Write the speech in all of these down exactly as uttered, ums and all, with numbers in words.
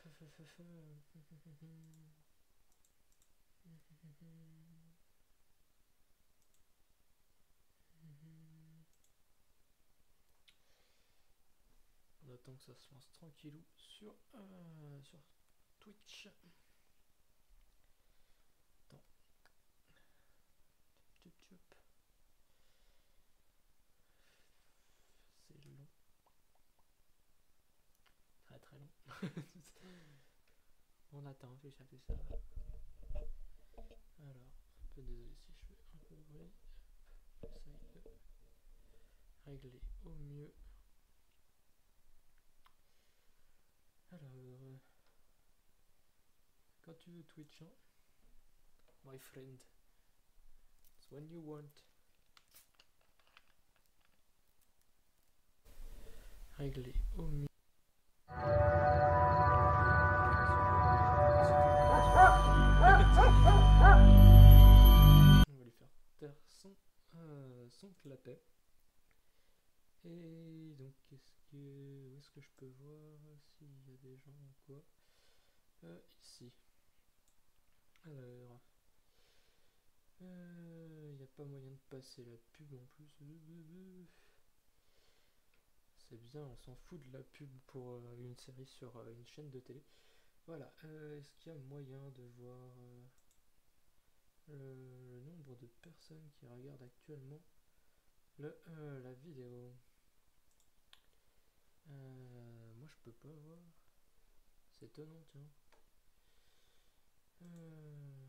On attend que ça se lance tranquillou sur, euh, sur Twitch. Attends. C'est long. Très très long. On attend, fait ça, fait ça. Alors, un peu désolé si je fais un peu de bruit. J'essaye de régler au mieux. Alors, euh, quand tu veux Twitch, hein, my friend, it's when you want. Régler au mieux. On va lui faire taire son, euh, son clapet. Et donc, qu'est-ce que, où est-ce que je peux voir s'il y a des gens ou quoi? euh, Ici. Alors, il euh, n'y a pas moyen de passer la pub en plus. C'est bien, on s'en fout de la pub pour euh, une série sur euh, une chaîne de télé. Voilà, euh, est-ce qu'il y a moyen de voir euh, le, le nombre de personnes qui regardent actuellement le, euh, la vidéo? euh, Moi je peux pas voir. C'est étonnant, tiens. Euh...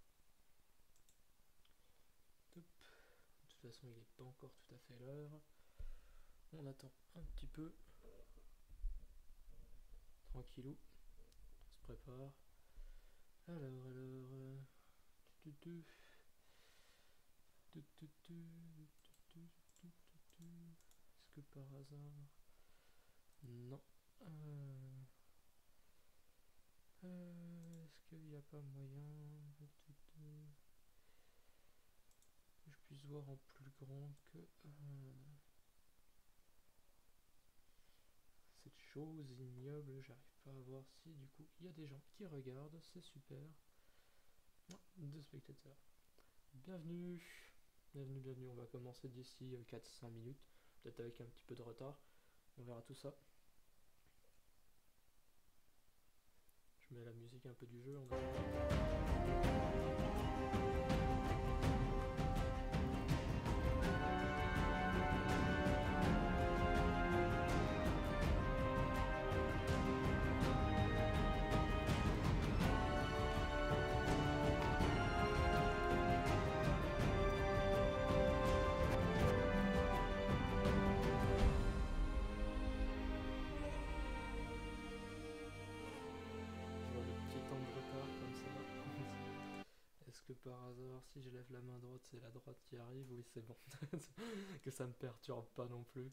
De toute façon, il n'est pas encore tout à fait l'heure. On attend un petit peu. Tranquillou. On se prépare. Alors, alors... Euh... Est-ce que par hasard... Non. Euh... Euh... Est-ce qu'il n'y a pas moyen que je puisse voir en plus grand que... Euh... Cette chose ignoble, j'arrive pas à voir si du coup il y a des gens qui regardent, c'est super. Non, deux spectateurs. Bienvenue, bienvenue, bienvenue. On va commencer d'ici quatre cinq minutes, peut-être avec un petit peu de retard. On verra tout ça. Je mets la musique un peu du jeu. On va... Que par hasard, si je lève la main droite, c'est la droite qui arrive, oui c'est bon. Que ça me perturbe pas non plus.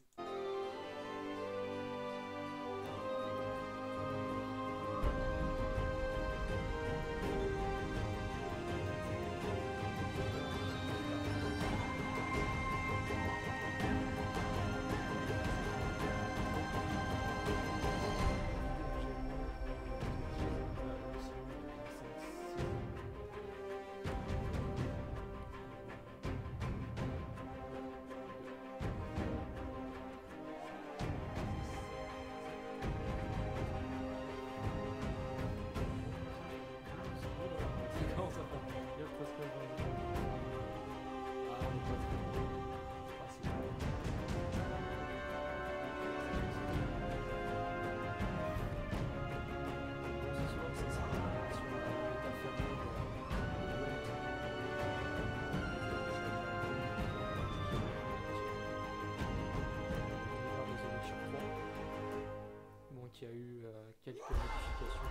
Il y a eu euh, quelques modifications.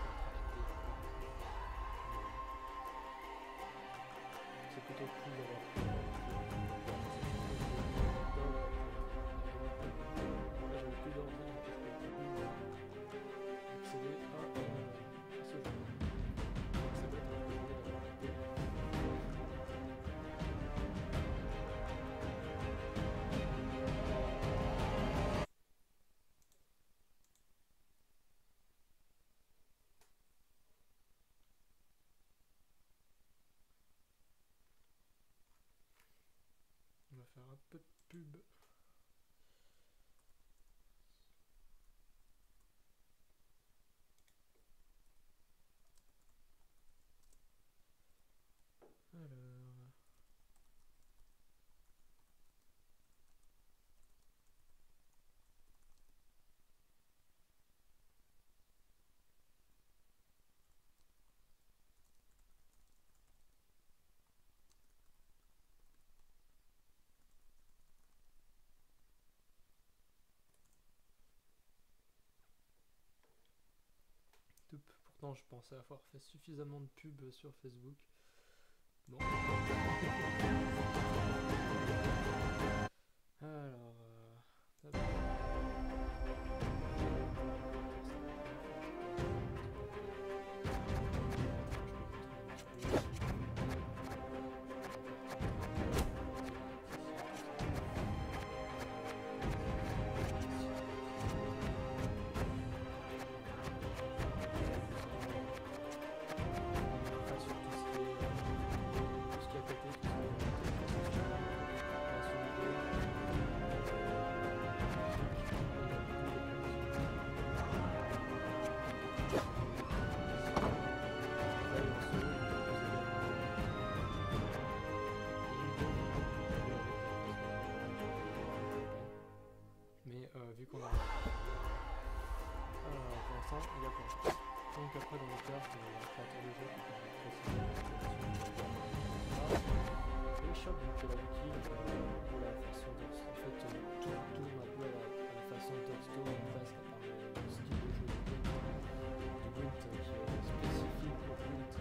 C'est plutôt cool d'avoir. J'avais plus d'envie donc je peux accéder à ce jeu. Ça doit être un peu d'avoir. faire un peu de pub. Alors... Pourtant, je pensais avoir fait suffisamment de pubs sur Facebook. Bon. Alors... Euh, vu qu'on a... Alors, pour l'instant, il y a quoi? Donc après dans le carte, il y a le créateur de jeu qui permet de préciser l'installation. Et shop, donc la wiki pour la façon de... En fait, tout tourne un peu à la, à la façon d'Hearthstone, presque à part le style de jeu de Gwent qui est spécifique pour Gwent.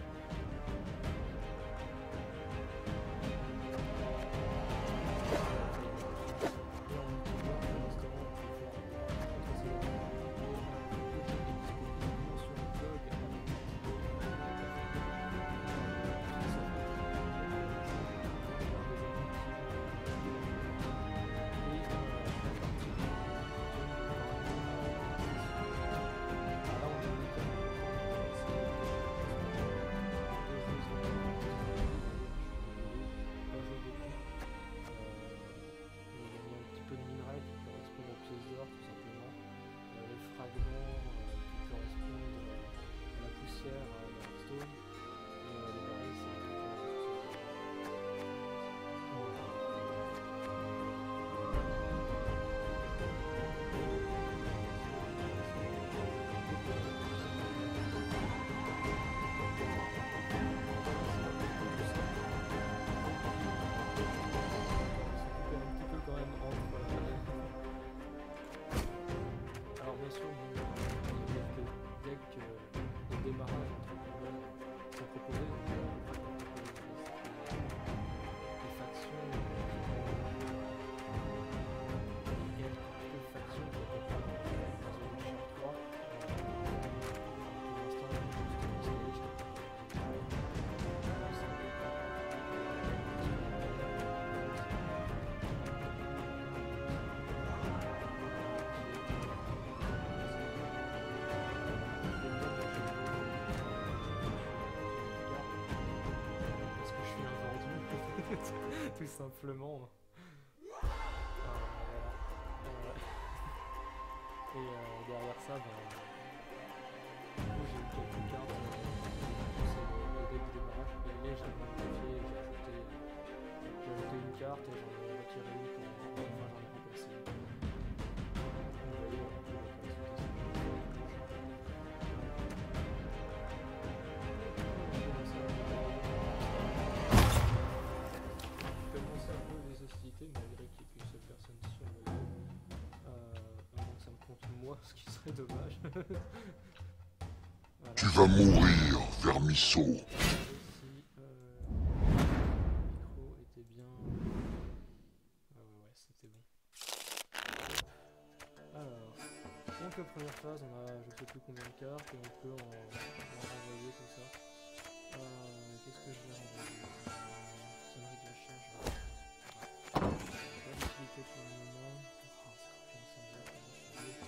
Tout simplement. Euh, voilà. euh, et euh, derrière ça, ben, du coup, j'ai eu quelques cartes. Euh, c'est le, le deck de démarrage. Et là, j'ai modifié, j'ai ajouté, j'ai ajouté une carte et j'en ai retiré une pour. Enfin, j'en ai remplacé une. Vous voyez, on peut faire malgré qu'il n'y ait qu'une seule personne sur le jeu. Euh, avant que ça me compte moi, ce qui serait dommage. Voilà. Tu vas mourir, vermisseau. Si euh, le micro était bien... Ah ouais, ouais, c'était bon. Alors, donc la première phase, on a je sais plus combien de cartes et on peut en, en renvoyer tout ça. Euh, Qu'est-ce que je vais renvoyer? Sonnerie de la charge. Pour le moment. Oh, ça commence à bien.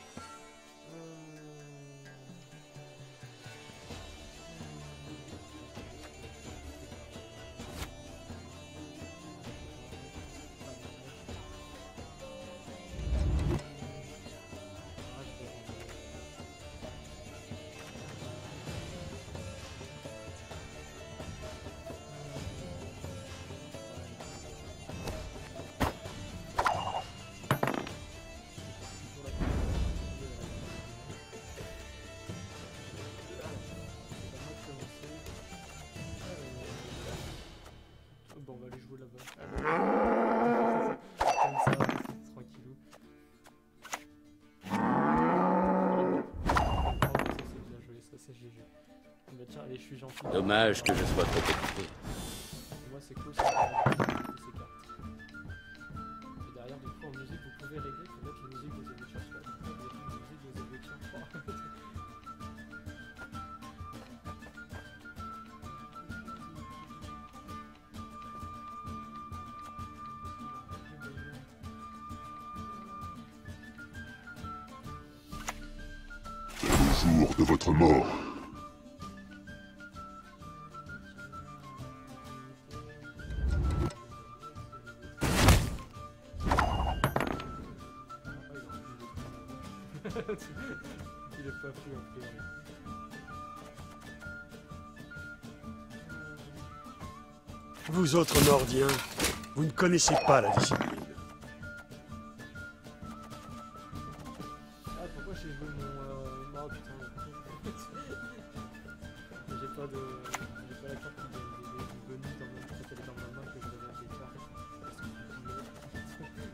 c'est G G. Bah tiens, allez, je suis gentil. Dommage que je sois trop occupé. Moi c'est cool, c'est ces cartes. Et derrière, du coup, en musique, vous pouvez régler pour mettre une musique de The Witcher trois. Vous pouvez mettre une musique de The Witcher trois. Le jour de votre mort. Il est pas fou en priori. Vous autres Nordiens, vous ne connaissez pas la discipline. Ah, pourquoi j'ai joué mon... Euh... Oh putain. J'ai pas de... J'ai pas la carte qui donne des, des bonus dans ma... Peut-être elle est dans ma main que je révèle des cartes. Parce que je suis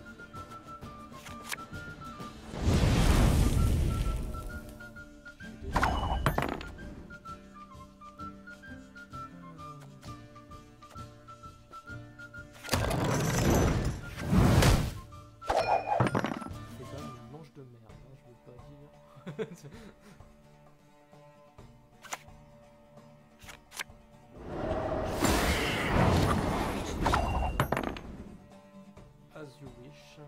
As you wish.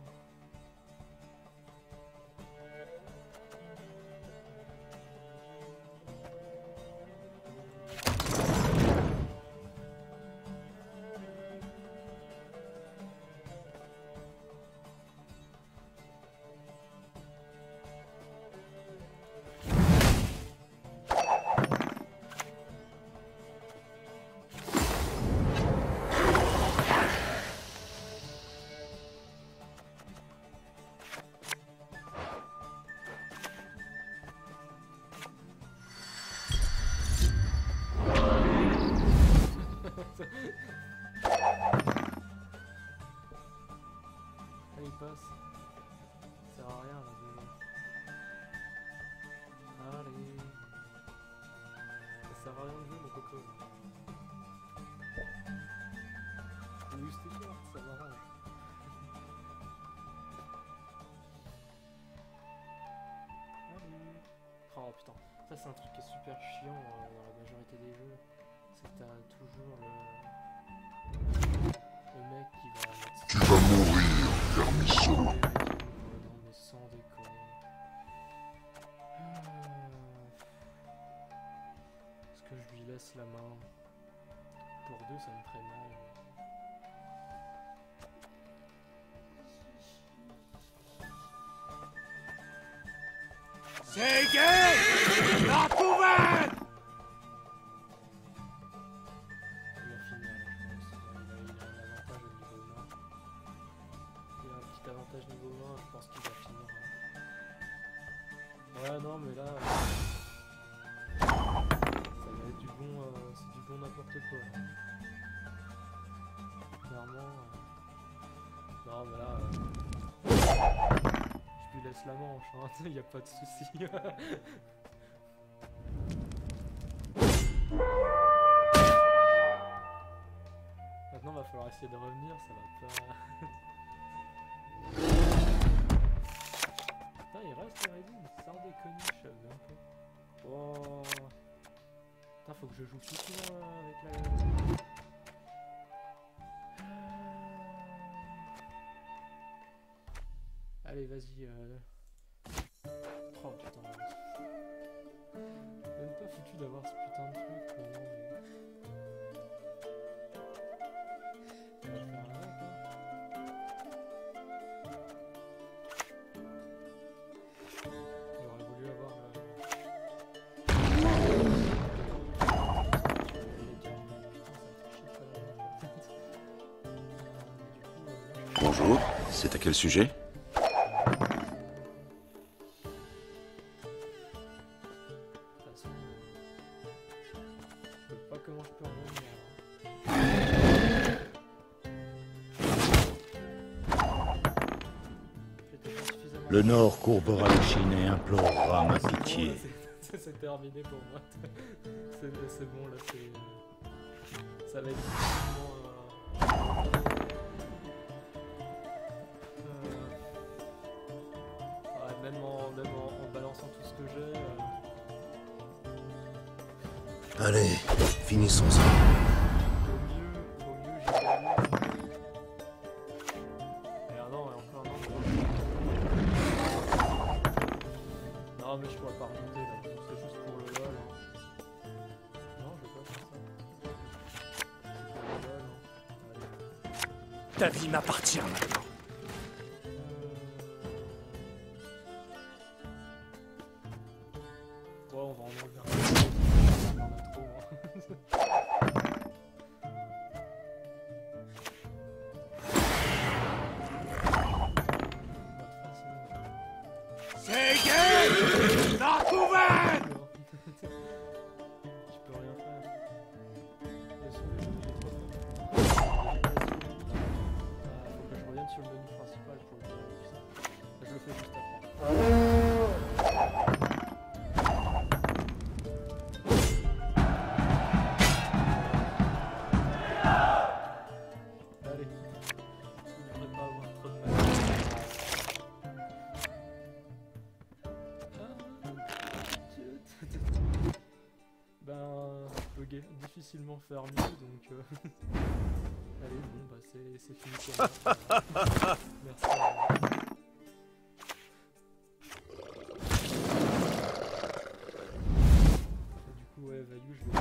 Allez, il passe. Ça sert à rien là, déjà. Allez. Ça sert à rien de jouer, mon coco. Oui, c'était cher, ça m'arrange. Allez. Oh putain, ça c'est un truc qui est super chiant euh, dans la majorité des jeux. C'est que t'as toujours le... le mec qui va mettre... Tu vas mourir, Vermisseau. Non mais sans déconner. Est-ce que je lui laisse la main? Pour deux ça me ferait mal. C'est gay! La poubelle! Il va finir là, je pense. Il a, il a un avantage au niveau humain. Il a un petit avantage niveau humain, je pense qu'il va finir. Hein. Ouais non mais là... Euh... Ça va être du bon... Euh... C'est du bon n'importe quoi. Hein. Clairement... Euh... Non mais là... Euh... Je lui laisse la manche, hein. Il n'y a pas de souci. Maintenant va falloir essayer de revenir, ça va pas... Putain il reste Eredin, sans déconner, je savais un peu. Oh... Putain faut que je joue tout souvent euh, avec la... Allez vas-y euh... Oh putain... J'ai même pas foutu d'avoir ce putain de truc vraiment mais... On va faire un là, quoi. J'aurais voulu avoir le... Bonjour, c'est à quel sujet? Le Nord courbera l'échine et implorera ma pitié. c'est terminé pour moi. C'est bon là, c'est... Ça va être difficilement... Euh... Euh... Ouais, même en, même en, en balançant tout ce que j'ai... Euh... Allez, finissons ça. Vaut mieux, vaut mieux j'y gagne. Et un an, et encore un an. Non mais je pourrais pas remonter là, c'est juste pour le lol. Hein. Non, je vais pas faire ça. C'est pour le lol. Hein. Allez. Ta vie m'appartient maintenant. Euh... Ouais, on va en enlever un peu. Il y en a trop. Hein. C'est gay! La couverte! Je peux rien faire. Le son du jeu, il est trop fort. Euh, faut que je revienne sur le menu principal pour le faire. Je le fais juste après. Allez. Il ne devrait pas avoir trop de mal. Ben, je peux ga- difficilement faire mieux, donc... Euh... Allez, bon, bah c'est fini pour moi. Merci. Et du coup, ouais, Vayu, je vais...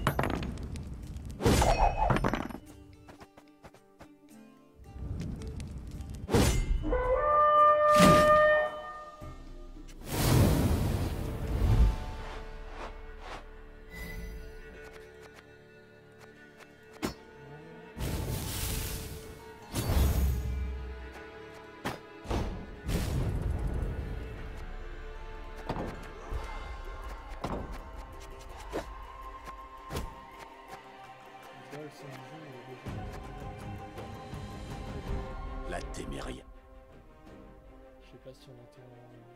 La téméria. Je sais pas si on entend...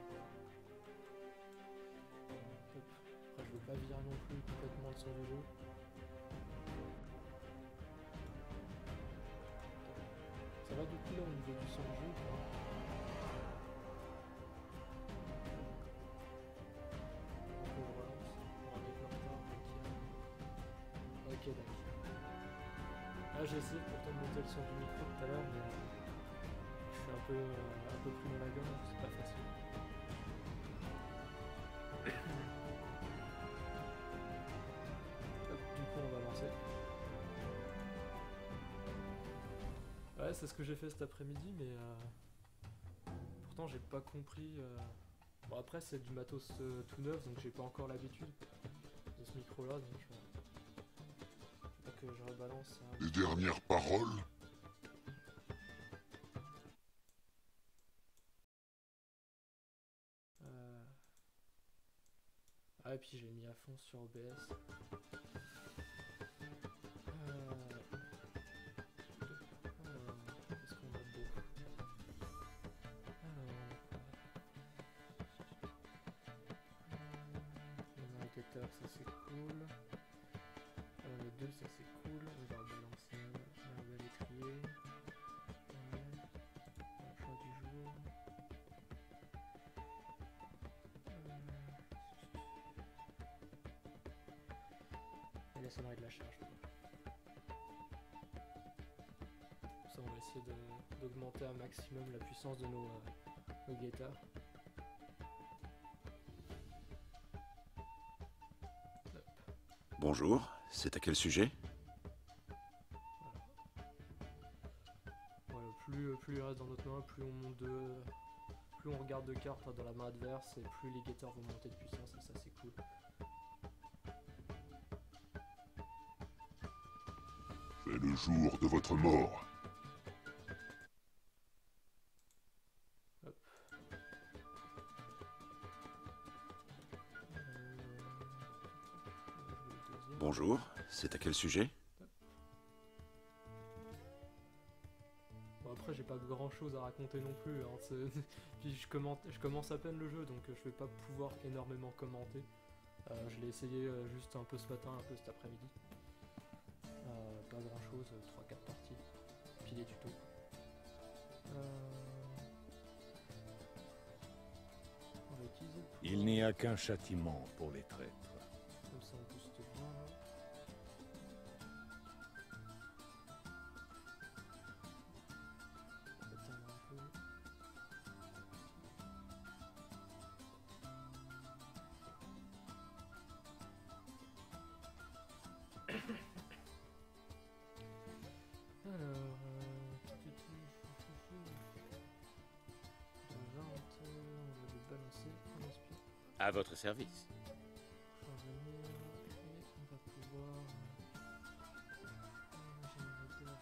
Hop. Après je veux pas virer non plus complètement le son du jeu. Ça va du coup là au niveau du son du jeu quoi. Donc je relance. On va mettre le retard. Ok d'accord. Là j'ai essayé pourtant de monter le son du micro tout à l'heure mais... Je suis un peu, euh, un peu pris dans la gueule, c'est pas facile. Hop, du coup on va lancer. Ouais c'est ce que j'ai fait cet après-midi mais euh, pourtant j'ai pas compris. Euh... Bon après c'est du matos euh, tout neuf donc j'ai pas encore l'habitude de ce micro là donc je... Faut que je rebalance. Hein. Les dernières paroles? Ah et puis j'ai mis à fond sur O B S. Euh... Alors, qu'est-ce qu'on a de beau? Alors, le navigateur ça c'est cool. Euh, les deux ça c'est cool. On va rebalancer un nouvel étrier. Ouais. Un choix du jour. La sonnerie de la charge. Ça on va essayer d'augmenter un maximum la puissance de nos, euh, nos guitares. Bonjour, c'est à quel sujet? Voilà. Voilà, plus, plus il reste dans notre main, plus on monte de. Plus on regarde de cartes dans la main adverse et plus les guitares vont monter de puissance et ça c'est cool. C'est le jour de votre mort. Hop. Euh... Bonjour, c'est à quel sujet? Bon après j'ai pas grand chose à raconter non plus, hein. Puis je, commente, je commence à peine le jeu donc je vais pas pouvoir énormément commenter. Euh, je l'ai essayé euh, juste un peu ce matin, un peu cet après-midi. Euh, pas grand chose, trois quatre parties. Puis des tutos. Euh... On va utiliser le pouvoir. Il n'y a qu'un châtiment pour les traîtres. Comme ça on booste bien là. On va éteindre un peu. Alors, euh, de vingt, euh, on va le balancer en espion. À votre service. On va venir et on va pouvoir euh, générateur.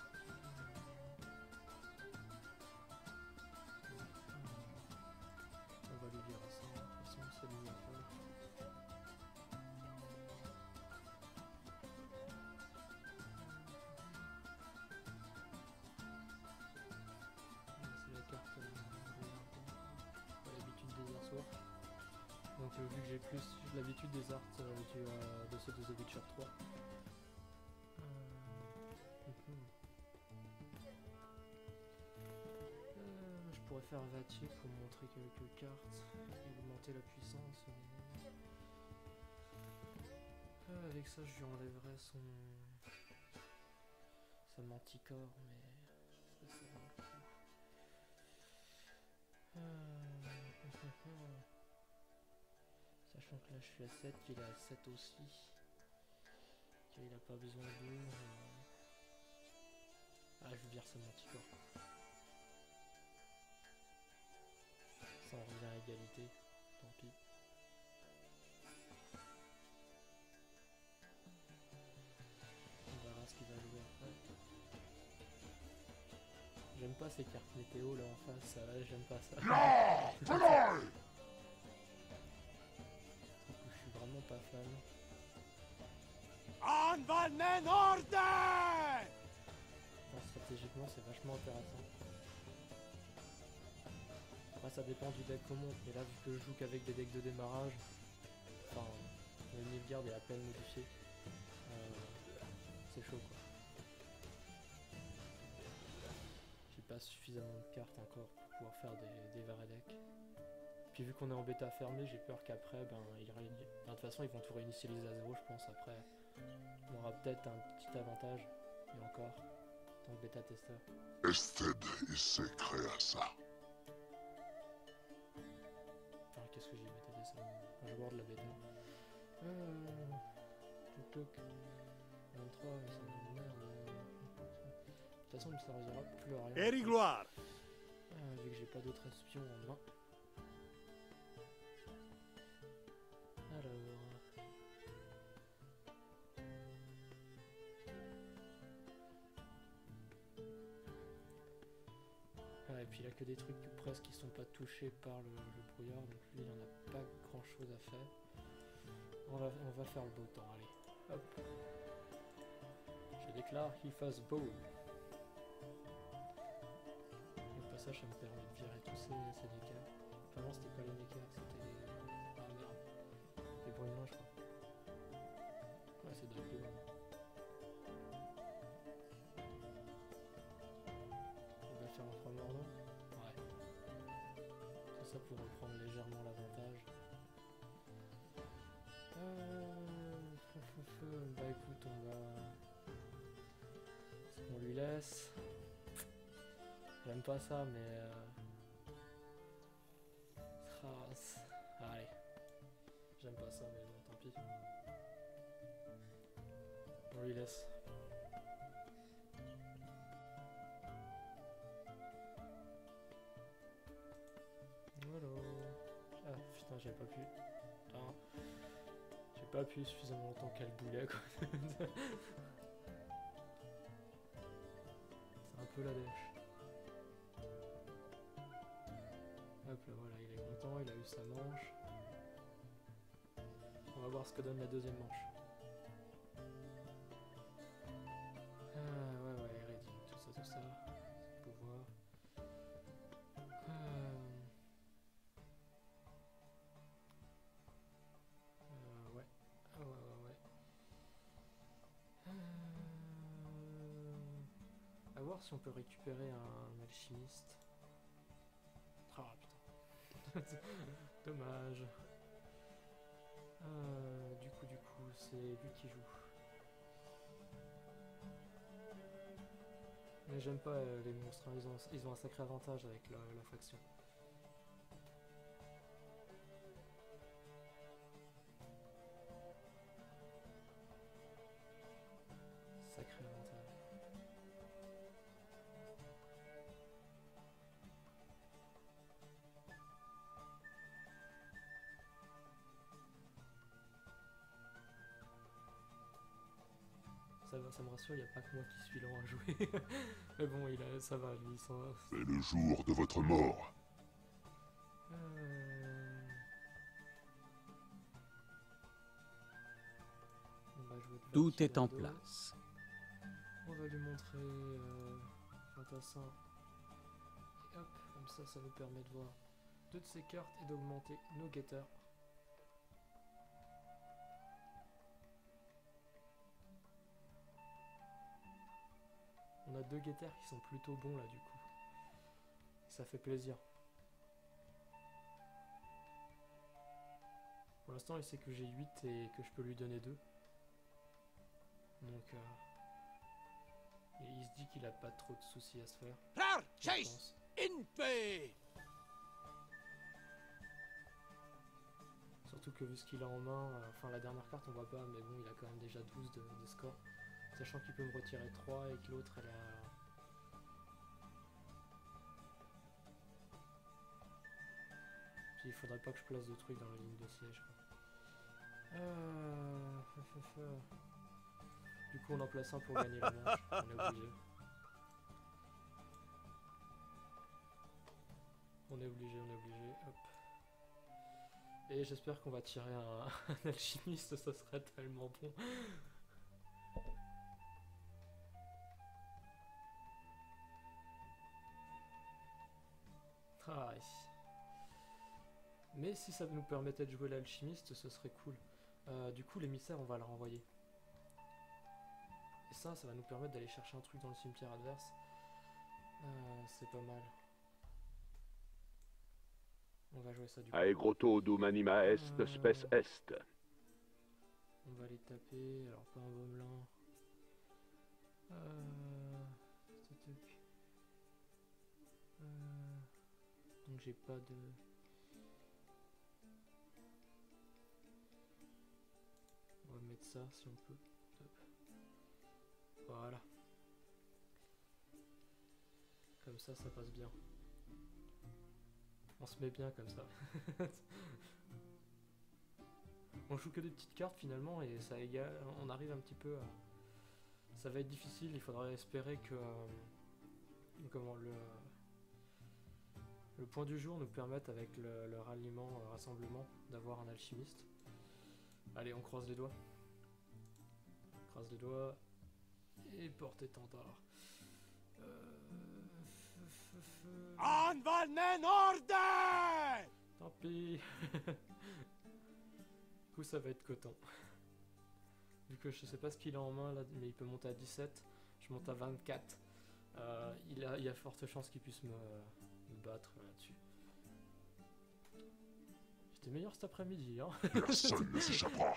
On va lui virer ça, de toute façon c'est lui à faire. C'est la carte euh, de l'habitude des arts. Donc euh, vu que j'ai plus l'habitude des arts euh, du, euh, de ceux de The Witcher trois. Euh, mhm. Euh, je pourrais faire Vatier pour montrer quelques cartes et augmenter la puissance. Mais... Euh, avec ça je lui enlèverais son... sa manticore, mais... ça, ça vaut le coup. Euh... Sachant que là je suis à sept, qu'il est à sept aussi. Qu'il a pas besoin de... Euh... Ah, je vire sa manticore. Ça en revient à égalité, tant pis. On verra ce qu'il va jouer après. J'aime pas ces cartes météo là en face, ça, j'aime pas ça. Je suis vraiment pas fan. Anvalnen Orde! Enfin, stratégiquement c'est vachement intéressant. Après ça dépend du deck qu'on monte, mais là vu que je joue qu'avec des decks de démarrage, enfin le Nilfgaard est à peine modifié, euh, c'est chaud quoi. J'ai pas suffisamment de cartes encore pour pouvoir faire des, des vrais decks. Puis vu qu'on est en bêta fermée, j'ai peur qu'après, ben, ils ré... ben, de toute façon ils vont tout réinitialiser à zéro je pense après. On aura peut-être un petit avantage, et encore, en tant que bêta testeur. Ested ise kreasa. Enfin, qu'est-ce que j'ai bêta testeur? Un joueur de la bêta. Euh... Tuk tuk. vingt-trois, mais ça me merde. De toute façon, il me servira plus à rien. Erigloire! Euh, vu que j'ai pas d'autres espions en main. Alors... Ah, et puis il a que des trucs presque qui sont pas touchés par le, le brouillard, donc lui il en a pas grand chose à faire. On va, on va faire le beau temps, allez. Hop. Je déclare qu'il fasse beau. Au passage ça me permet de virer tous ces, ces nécars. Enfin non, c'était pas les nécars, c'était les... Ah merde. Les brûlements je crois. Ouais, c'est de bleu. On va faire un trois mordant. Ouais. C'est ça pour reprendre légèrement l'avantage. Euh... Bah écoute, on va... On lui laisse. J'aime pas ça, mais... Euh... Trace. Allez. J'aime pas ça, mais bon, tant pis. On lui laisse. Voilà. Ah putain, j'ai pas pu. Putain. J'ai pas appuyé suffisamment longtemps qu'elle boulait quoi. C'est un peu la dèche. Hop là, voilà, il est content, il a eu sa manche. On va voir ce que donne la deuxième manche. Ah ouais ouais, Redding, tout ça, tout ça. Pouvoir. Euh... Euh, ouais. voir si on peut récupérer un alchimiste. Ah putain. Dommage. Euh, du coup, du coup, c'est lui qui joue. Mais j'aime pas euh, les monstres, hein. ils, ont, ils ont un sacré avantage avec la, la faction. Sacré avantage. Ça, va, ça me rassure, il n'y a pas que moi qui suis lent à jouer. Mais bon, il a, ça va, lui, ça va. Mais le jour de votre mort, Euh... On va jouer de Tout est en Valkyrie. place. On va lui montrer euh, Fantassin. Et hop, comme ça, ça nous permet de voir deux de ses cartes et d'augmenter nos guetteurs. On a deux guetteurs qui sont plutôt bons là du coup. Ça fait plaisir. Pour l'instant, il sait que j'ai huit et que je peux lui donner deux. Donc, euh, et il se dit qu'il a pas trop de soucis à se faire. je pense. Surtout que vu ce qu'il a en main, euh, enfin la dernière carte on voit pas, mais bon, il a quand même déjà douze de, de score. Sachant qu'il peut me retirer trois et que l'autre elle est à... Puis il faudrait pas que je place de trucs dans la ligne de siège. Quoi. Euh... Du coup on en place un pour gagner la manche, on est obligé. On est obligé, on est obligé, hop. Et j'espère qu'on va tirer un, un alchimiste, ça serait tellement bon. Ah, mais si ça nous permettait de jouer l'alchimiste, ce serait cool. Euh, du coup, l'émissaire, on va le renvoyer. Et ça, ça va nous permettre d'aller chercher un truc dans le cimetière adverse. Euh, c'est pas mal. On va jouer ça du coup. Aegroto dum anima est, Euh. spes est. On va les taper, alors pas un vomelin. Euh... tuc. Euh... Donc j'ai pas de... On va mettre ça si on peut. Hop. Voilà. Comme ça, ça passe bien. On se met bien comme ça. On joue que des petites cartes finalement et ça égale, on arrive un petit peu à... Ça va être difficile, il faudra espérer que... euh, comment le... Le point du jour nous permette avec le, le ralliement, le rassemblement, d'avoir un alchimiste. Allez, on croise les doigts. On croise les doigts. Et porte-étendard. Euh... Anvalmen Orde! Tant pis. Du coup, ça va être coton. Vu que je sais pas ce qu'il a en main là, mais il peut monter à dix-sept. Je monte à vingt-quatre. Euh, il, a, il y a forte chance qu'il puisse me, me battre là-dessus. J'étais meilleur cet après-midi, hein. personne ne s'échappera.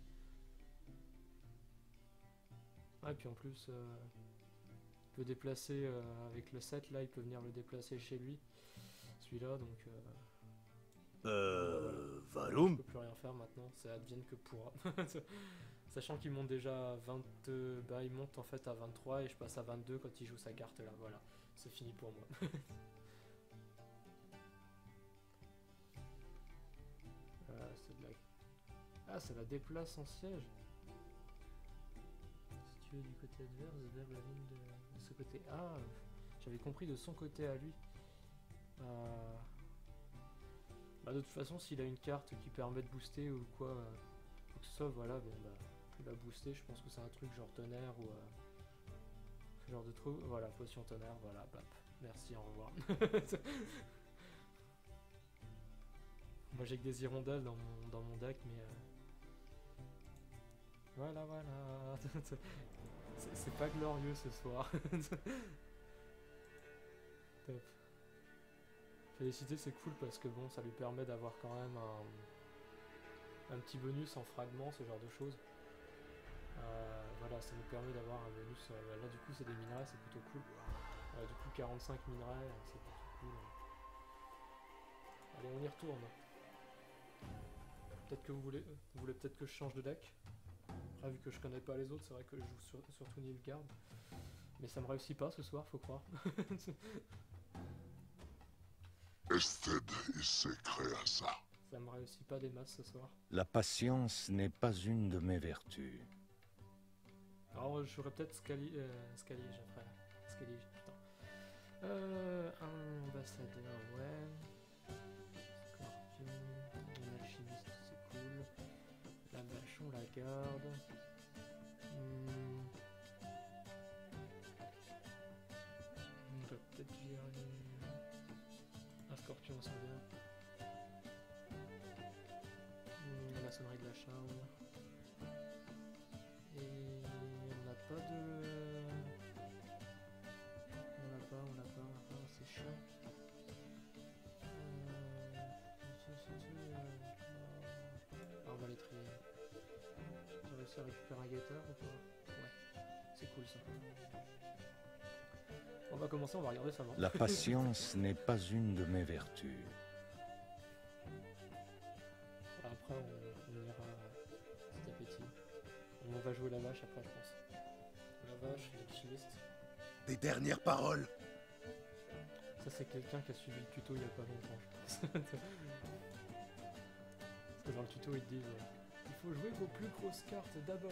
Ah, et puis en plus, euh, il peut déplacer euh, avec le sept, là, il peut venir le déplacer chez lui. Celui-là, donc... Euh, Euh... voilà. Je Valum? peux plus rien faire maintenant, ça advienne que pourra. Sachant qu'il monte déjà à vingt... Bah, il monte en fait à vingt-trois et je passe à vingt-deux quand il joue sa carte là, voilà. C'est fini pour moi. euh, c'est de la... Ah, ça la déplace en siège. Si tu es du côté adverse, vers la ligne de, de ce côté. Ah, j'avais compris de son côté à lui. Euh... Bah, de toute façon, s'il a une carte qui permet de booster ou quoi, euh, quoi que ce soit, voilà, bon bah, il va booster. Je pense que c'est un truc genre tonnerre ou euh, ce genre de truc. Voilà, potion tonnerre, voilà, bap. Merci, au revoir. Moi j'ai que des hirondelles dans mon, dans mon deck, mais... Euh... Voilà, voilà. C'est pas glorieux ce soir. Hop. Félicité, c'est cool parce que bon, ça lui permet d'avoir quand même un, un petit bonus en fragments, ce genre de choses. Euh, voilà, ça nous permet d'avoir un bonus. Euh, là, du coup, c'est des minerais, c'est plutôt cool. Euh, du coup, quarante-cinq minerais, c'est plutôt cool. Allez, on y retourne. Peut-être que vous voulez, vous voulez peut-être que je change de deck. Après, vu que je connais pas les autres, c'est vrai que je joue sur, surtout Nilfgaard. Mais ça me réussit pas ce soir, faut croire. Ested et ses créassa. Ça me réussit pas des masses ce soir. La patience n'est pas une de mes vertus. Alors j'aurais peut-être Scali... Euh, Scali, j'apprends. Scali, putain. Euh... Un ambassadeur, ouais. Scorpion. Un alchimiste, c'est cool. La bâche, on la garde. Hmm. On va peut-être virer... Un scorpion, ça vient. Hmm, la sonnerie de la charme. Et on n'a pas de... On l'a pas, on l'a pas, on l'a pas, c'est chiant. Euh... Ah, on va les trier. J'ai réussi à récupérer un guetteur ou pas? Ouais, c'est cool ça. On va commencer, on va regarder ça. La patience n'est pas une de mes vertus. Après, on, on ira petit à petit. On va jouer la vache après, je pense. La vache, l'alchimiste. Des dernières paroles. Ça, c'est quelqu'un qui a suivi le tuto il y a pas longtemps, je pense. Parce que dans le tuto, ils disent euh, il faut jouer vos plus grosses cartes d'abord.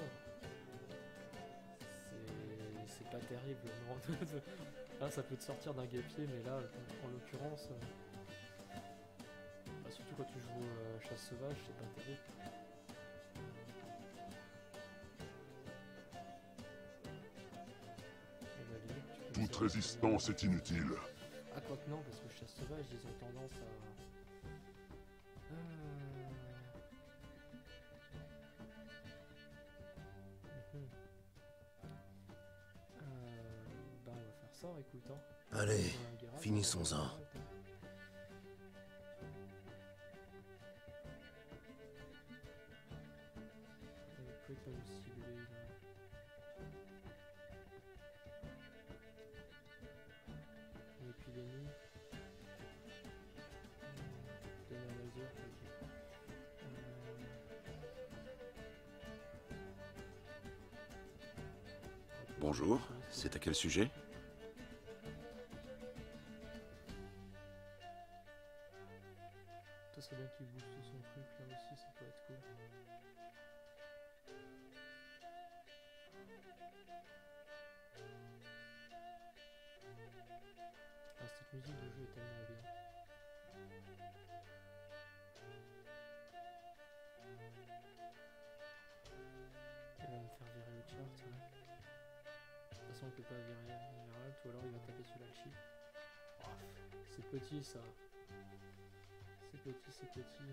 C'est... c'est pas terrible, non. Là, ça peut te sortir d'un guêpier, mais là, en l'occurrence... Euh... Bah, surtout quand tu joues euh, chasse sauvage, c'est pas terrible. Toute résistance est inutile. Ah, quoi que non, parce que chasse sauvage, ils ont tendance à... Euh... Mhm. Euh... Bah, on va faire ça, écoute, hein. Allez, Euh, Geralt, finissons-en. on va faire ça. Vous pouvez pas me cibler, là. Une épidémie. Donner un laser, ok. Euh... Bonjour, c'est à quel sujet? Toi, c'est bien qu'il booste son truc là aussi, ça peut être cool. Ah, cette musique de jeu est tellement bien. Il va me faire virer le chart, ouais. De toute façon, on peut pas virer Geralt, ou alors il va taper sur l'alchi. Oh, c'est petit ça. C'est petit, c'est petit.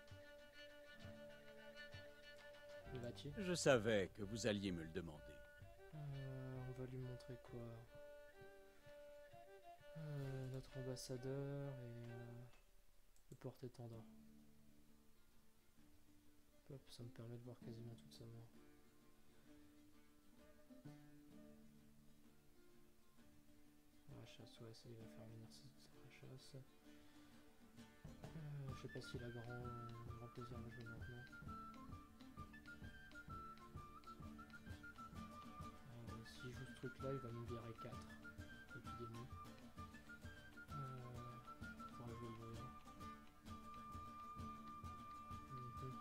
Il va tuer. Je savais que vous alliez me le demander. Euh, on va lui montrer quoi? Euh, notre ambassadeur et euh, le porte-étendard. Hop, ça me permet de voir quasiment toute sa mort. La chasse, ouais, ça il va faire venir sa chasse. Euh, je sais pas s'il a grand, grand plaisir à jouer maintenant. Euh, S'il joue ce truc là, il va nous virer quatre épidémies. Euh, faudra jouer le voyant. Mhm.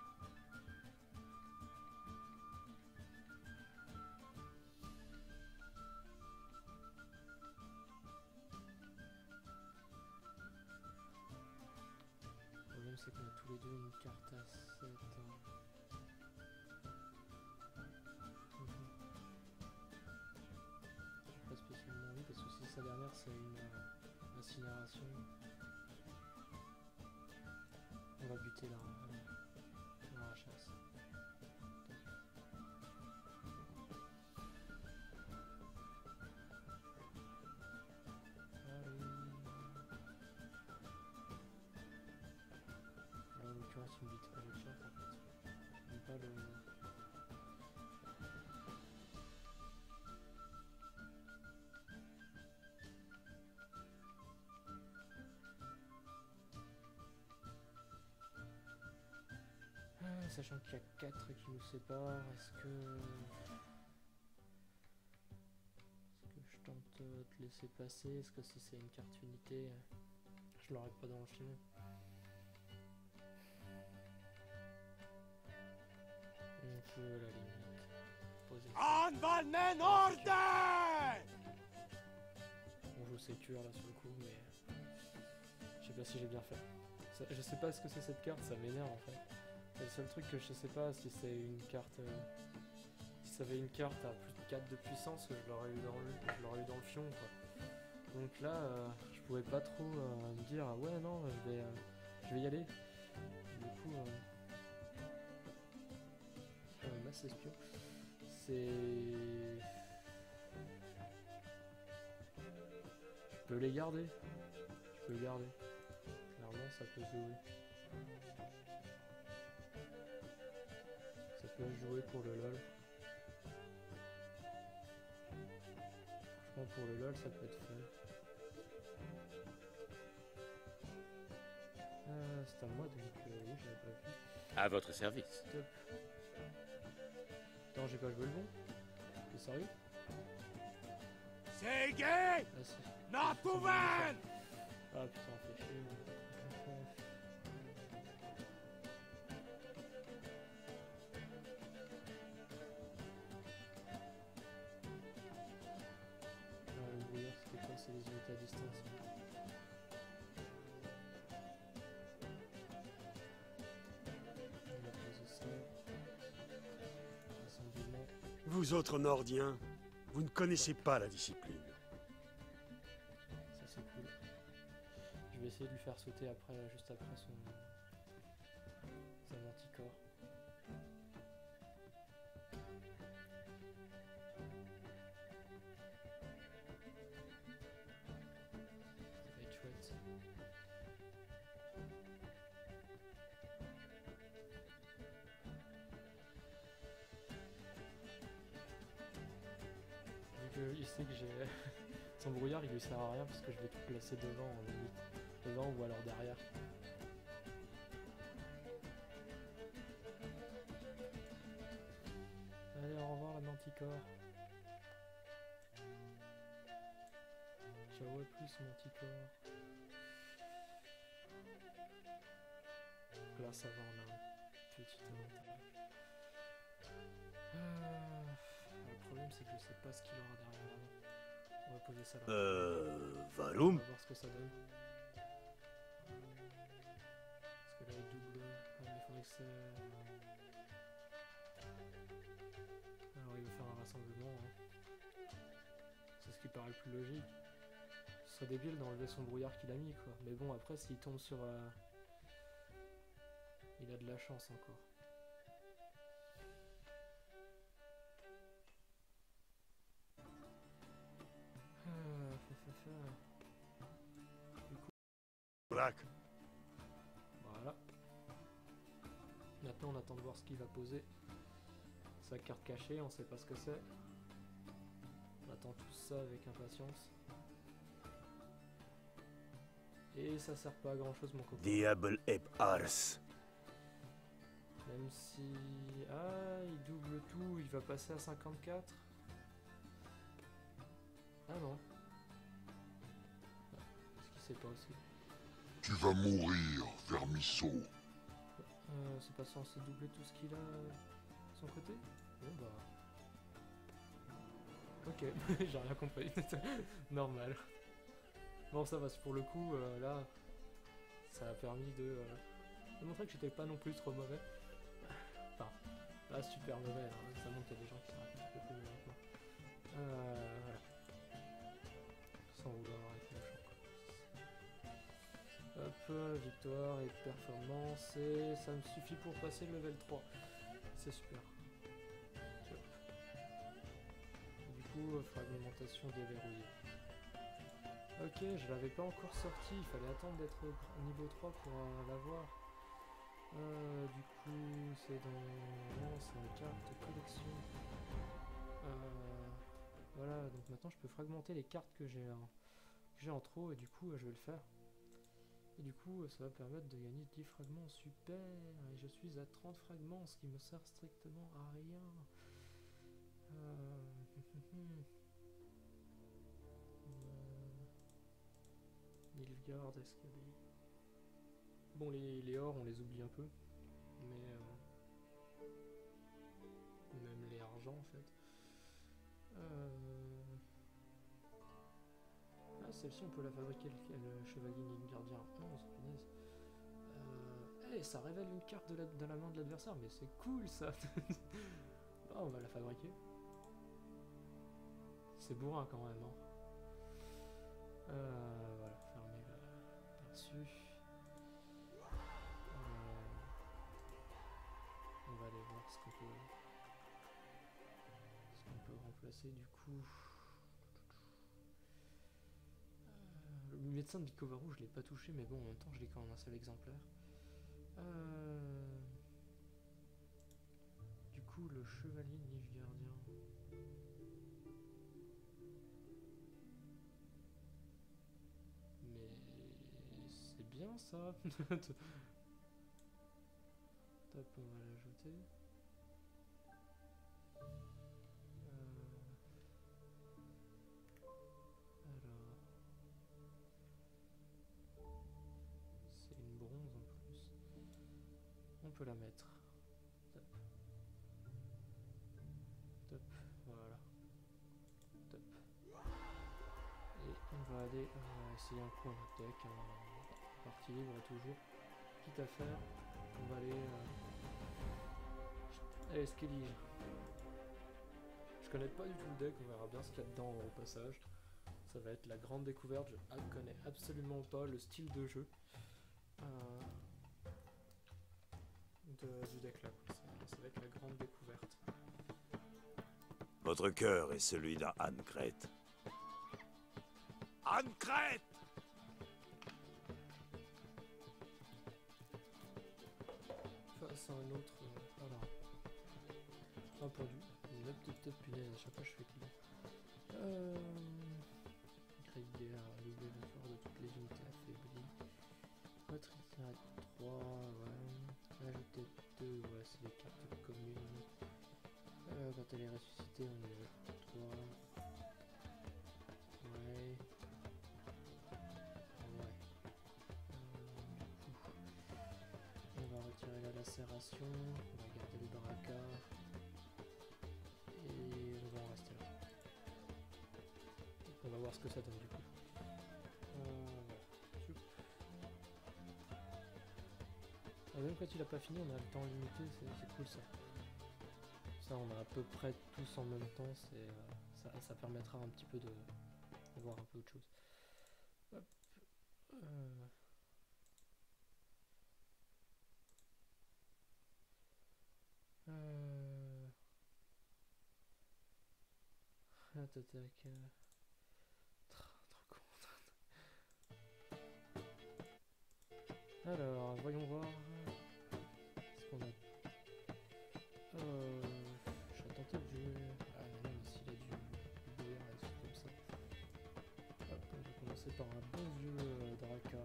Le problème c'est qu'on a tous les deux une carte à sept. Hein. Mhm. Pas spécialement envie parce que si sa dernière c'est une euh, incinération, on va buter là, euh, dans la chasse. Allez. pas le... Ah, sachant qu'il y a quatre qui nous séparent, est-ce que... Est-ce que je tente de te laisser passer? Est-ce que si c'est une carte unité, je l'aurais pas dans le film? On peut à la limite poser ça. Anvalnen Orde! On joue sécure là sur le coup, mais je sais pas si j'ai bien fait. Ça, je sais pas ce que c'est cette carte, ça m'énerve en fait. C'est le seul truc que je sais pas si c'est une carte. Euh, si ça avait une carte à plus de quatre de puissance, je l'aurais eu dans le, je l'aurais eu dans le fion quoi. Donc là, euh, je pouvais pas trop euh, me dire ah ouais non, je vais, euh, je vais y aller. Du coup. Euh, Euh, masse espion, c'est... Je peux les garder. Je peux les garder. Clairement, ça peut jouer. Ça peut jouer pour le LOL. Franchement, pour le LOL, ça peut être fait. Ah, c'est à moi, donc euh, oui, j'avais pas vu. À votre service. Top. Attends, j'ai pas joué le bon? T'es sérieux? C'est gay! Ah, si. Natuven! Ah putain, fait chier. Ah, le brouillard, c'était quoi? C'est les unités à distance. On va poser ça. Rassemblement. Vous autres Nordiens, vous ne connaissez pas la discipline. Ça c'est cool. Je vais essayer de lui faire sauter après, juste après son, son anticorps. Ça va être chouette. Vu qu'il sait que j'ai... Son brouillard il lui sert à rien parce que je vais tout placer devant en limite. Devant ou alors derrière. Allez, au revoir la manticore. Ciao à plus manticore. Donc là ça va, on a un petit avantage. Euh, le problème c'est que je sais pas ce qu'il aura derrière là. On va poser ça là. Euh... On Valum? va voir ce que ça donne. Parce que là il double. Ah, mais il faudrait que c'est. Alors il va faire un rassemblement. Hein. C'est ce qui paraît le plus logique. Ce serait débile d'enlever son brouillard qu'il a mis quoi. Mais bon après s'il tombe sur. Euh... Il a de la chance encore. Ah, fa, fa, fa. Du coup, Braque. voilà. Maintenant on attend de voir ce qu'il va poser. Sa carte cachée, on sait pas ce que c'est. On attend tout ça avec impatience. Et ça sert pas à grand chose mon copain. Diable eb ars. Même si... Ah, il double tout, il va passer à cinquante-quatre. Ah non. Qu'est-ce qui s'est passé? Tu vas mourir, vermisseau. Euh, c'est pas censé doubler tout ce qu'il a de son côté? Bon bah... Ok, j'ai rien compris. Normal. Bon ça va, pour le coup, euh, là, ça a permis de, euh, de montrer que j'étais pas non plus trop mauvais. Enfin, pas super mauvais, hein. Ça montre qu'il y a des gens qui sont un peu plus mauvais que moi. Euh, voilà. Sans vouloir être méchant, quoi. Hop, victoire et performance, et ça me suffit pour passer le level trois. C'est super. Top. Du coup, euh, fragmentation déverrouillée. Ok, je l'avais pas encore sorti, il fallait attendre d'être au niveau trois pour euh, l'avoir. Euh, du coup, c'est dans... Non, c'est une carte collection. Euh, voilà, donc maintenant je peux fragmenter les cartes que j'ai en... que j'ai en trop, et du coup, euh, je vais le faire. Et du coup, ça va permettre de gagner dix fragments. Super! Et je suis à trente fragments, ce qui me sert strictement à rien. Euh... euh... Nilfgaard, est-ce qu'il y a des... Bon, les, les ors, on les oublie un peu. Mais... Euh... Même les argents, en fait. Euh... Ah, celle-ci, on peut la fabriquer, le, le chevalier Nilfgaardien onze, punaise. Euh... Hey, ça révèle une carte de la, de la main de l'adversaire, mais c'est cool, ça. Bah, on va la fabriquer. C'est bourrin, quand même, hein. Euh... Voilà, fermer là-dessus. Euh... On va aller voir ce qu'on peut... ce qu'on peut remplacer, du coup... Le médecin de Bikovaru, je l'ai pas touché, mais bon, en même temps, je l'ai qu'en un seul exemplaire. Euh... Du coup, le chevalier Nilfgaardien. Mais c'est bien ça. Top, on va l'ajouter. On peut la mettre. Top. Top. Voilà. Top. Et on va aller euh, essayer un coup à notre deck. Hein. Partie libre toujours. Quitte à faire. On va aller... Euh... Allez, Skellige. Je connais pas du tout le deck. On verra bien ce qu'il y a dedans au passage. Ça va être la grande découverte. Je ne connais absolument pas le style de jeu. Euh... De, du deck là, ça, ça va être la grande découverte. Votre cœur est celui d'un Ahn'Gret. Ahn'Gret! Face à un autre... Euh, voilà. Entendu. Une petite top punaise, à chaque fois je fais clic. Euh... Grégor, doubler l'effort de toutes les unités affaiblies. Patricia à trois, ouais. Ajouter deux, ouais, c'est les cartes communes. Euh, quand elle est ressuscitée, on les ajoute trois. Ouais. Ouais. Euh, du coup, on va retirer la lacération, on va garder le braca. Et on va en rester là. On va voir ce que ça donne du coup. Euh, voilà. Ah, même quand il a pas fini, on a le temps limité, c'est cool ça. Ça, on a à peu près tous en même temps, c'est euh, ça, ça permettra un petit peu de, de voir un peu autre chose. Hop. Euh... Euh... Ah, t'attaques... Euh... Trop, trop con. Alors, voyons voir ce qu'on a. Euh, je serais tenté de jouer. Ah non, mais s'il a du, du B R et des trucs comme ça. Hop, on va commencer par un bon vieux euh, Draka.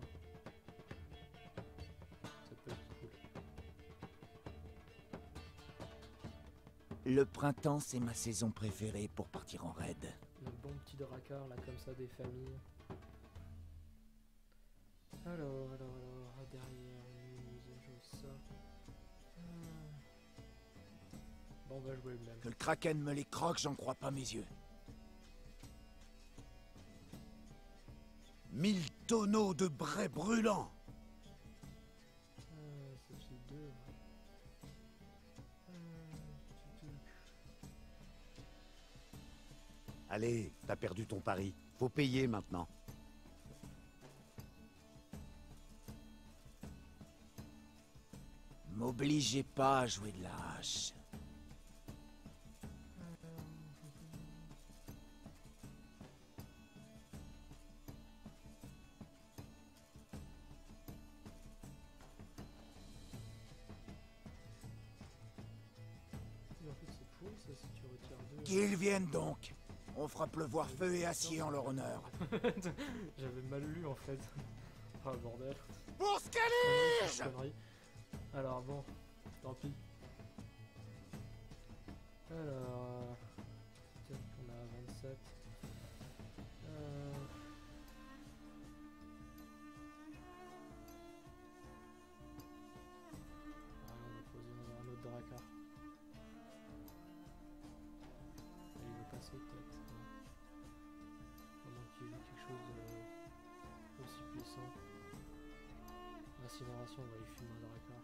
Ça peut être cool. Le printemps, c'est ma saison préférée pour partir en raid. Un bon petit Drakkar là, comme ça, des familles. Alors, alors, alors, derrière, nous joue ça. Hmm. Bon, on va jouer le même. Que le Kraken me les croque, j'en crois pas mes yeux. Mille tonneaux de brais brûlants. Ah, ça fait deux. Allez, t'as perdu ton pari. Faut payer maintenant. M'obligez pas à jouer de la hache. ça si tu retires deux. Qu'ils viennent donc. On fera pleuvoir feu et acier en leur honneur. J'avais mal lu en fait. Ah bordel. Pour Scalige! Alors bon, tant pis. Alors... Peut-être qu'on a vingt-sept. Euh... Ah, on va poser un autre Drakkar. Il veut passer peut-être. Pendant qu'il y ait quelque chose de... aussi puissant. Incinération, on va lui fumer un Drakkar.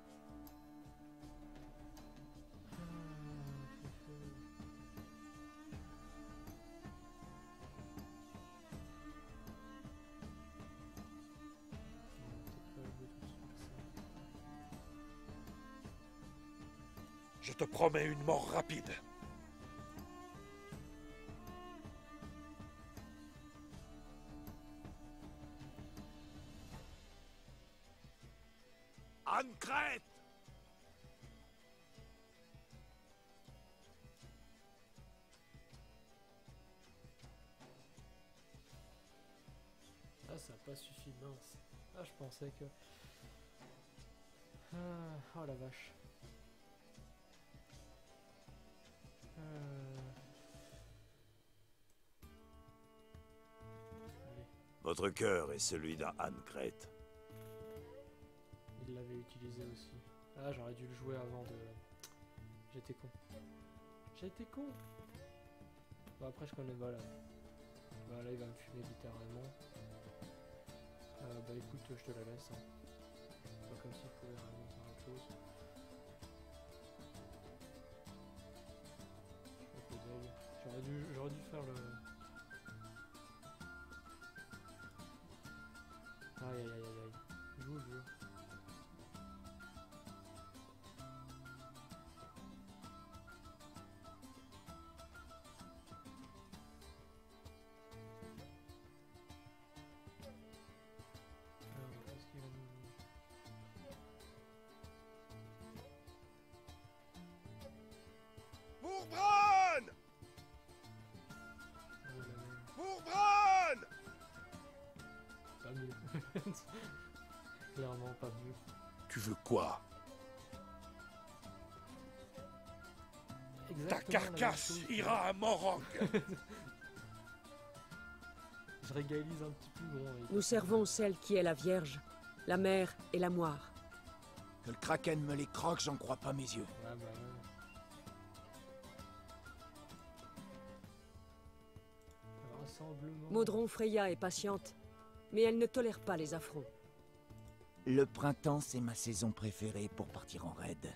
Je te promets une mort rapide. Ancrète! Ah, ça n'a pas suffi, mince. Ah, je pensais que... Ah, oh la vache. Euh... Allez, Votre cœur est celui d'un Ancrète. il l'avait utilisé aussi. Ah, j'aurais dû le jouer avant de... J'étais con. J'étais con. Bon, après, je connais... Voilà. Bah, là, il va me fumer littéralement. Euh, bah, écoute, je te la laisse. Hein. Pas comme s'il pouvait vraiment faire autre chose. J'aurais dû, j'aurais dû faire le... Aïe aïe aïe aïe aïe. Je vous jure. Alors, qu'est-ce qu'il va nous... Pour Bran! Pour Bran! Pas mieux. Clairement pas mieux. Tu veux quoi? Exactement Ta la même carcasse chose. ira à Morang. Je régalise un petit peu bon. avec- Nous servons celle qui est la Vierge, la mère et la moire. Que le Kraken me les croque, j'en crois pas mes yeux. Ah bah ouais. Rassemblement. Maudron Freya est patiente, mais elle ne tolère pas les affronts. Le printemps, c'est ma saison préférée pour partir en raid.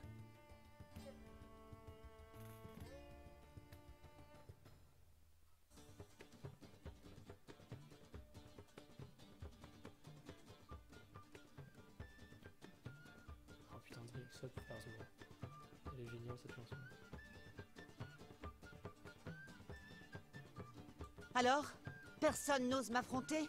Oh putain, Drake saute pour faire ce moment. Elle est géniale cette chanson. Alors, personne n'ose m'affronter?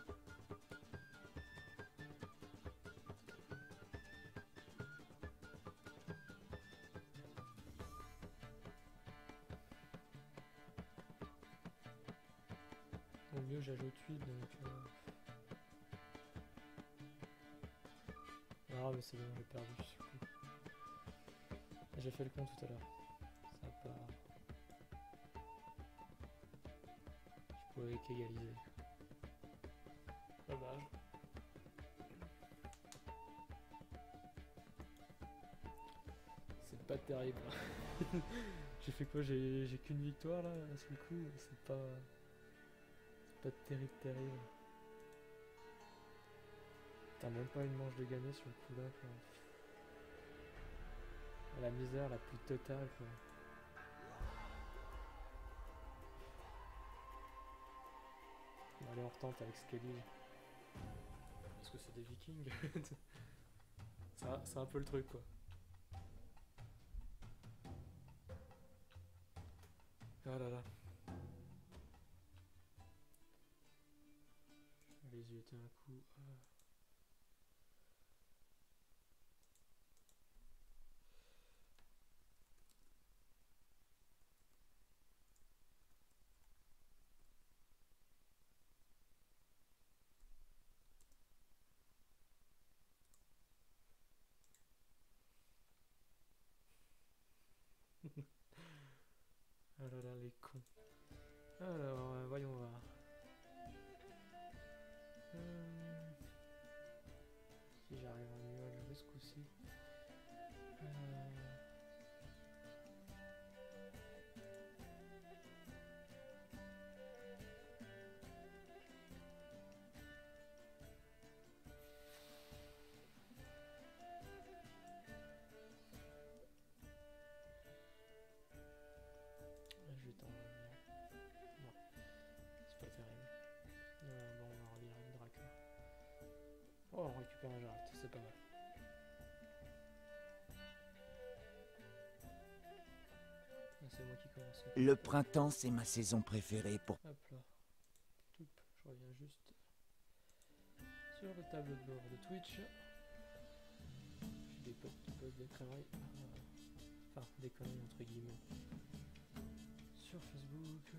Au mieux, j'ajoute huit donc. Euh... Ah, mais c'est bon, j'ai perdu ce coup. J'ai fait le con tout à l'heure. Ça a pas. Je pouvais qu'égaliser. Dommage. C'est pas terrible. J'ai fait quoi? J'ai j'ai qu'une victoire là, sur le coup. C'est pas. C'est pas terrible, terrible. T'as même pas une manche de gagner sur le coup là, quoi. La misère la plus totale, quoi. Bon, allez, on retente avec Skellige. Parce que c'est des vikings. C'est un, c'est un peu le truc, quoi. Ah là là. Je vais les jeter un coup. Ah. Ah là là, les cons. Alors, euh, voyons voir. Euh... Si j'arrive à mieux à jouer ce coup-ci. Euh... Je vais t'en revenir. Non, c'est pas terrible. Euh, bon, on va relire une Draco. Oh, on récupère un Jarret, c'est pas mal. Ah, c'est moi qui commence. Le printemps, c'est ma saison préférée pour... Hop là. Toup, je reviens juste sur le tableau de bord de Twitch. J'ai des potes qui posent des conneries. Enfin, des conneries entre guillemets. Sur Facebook.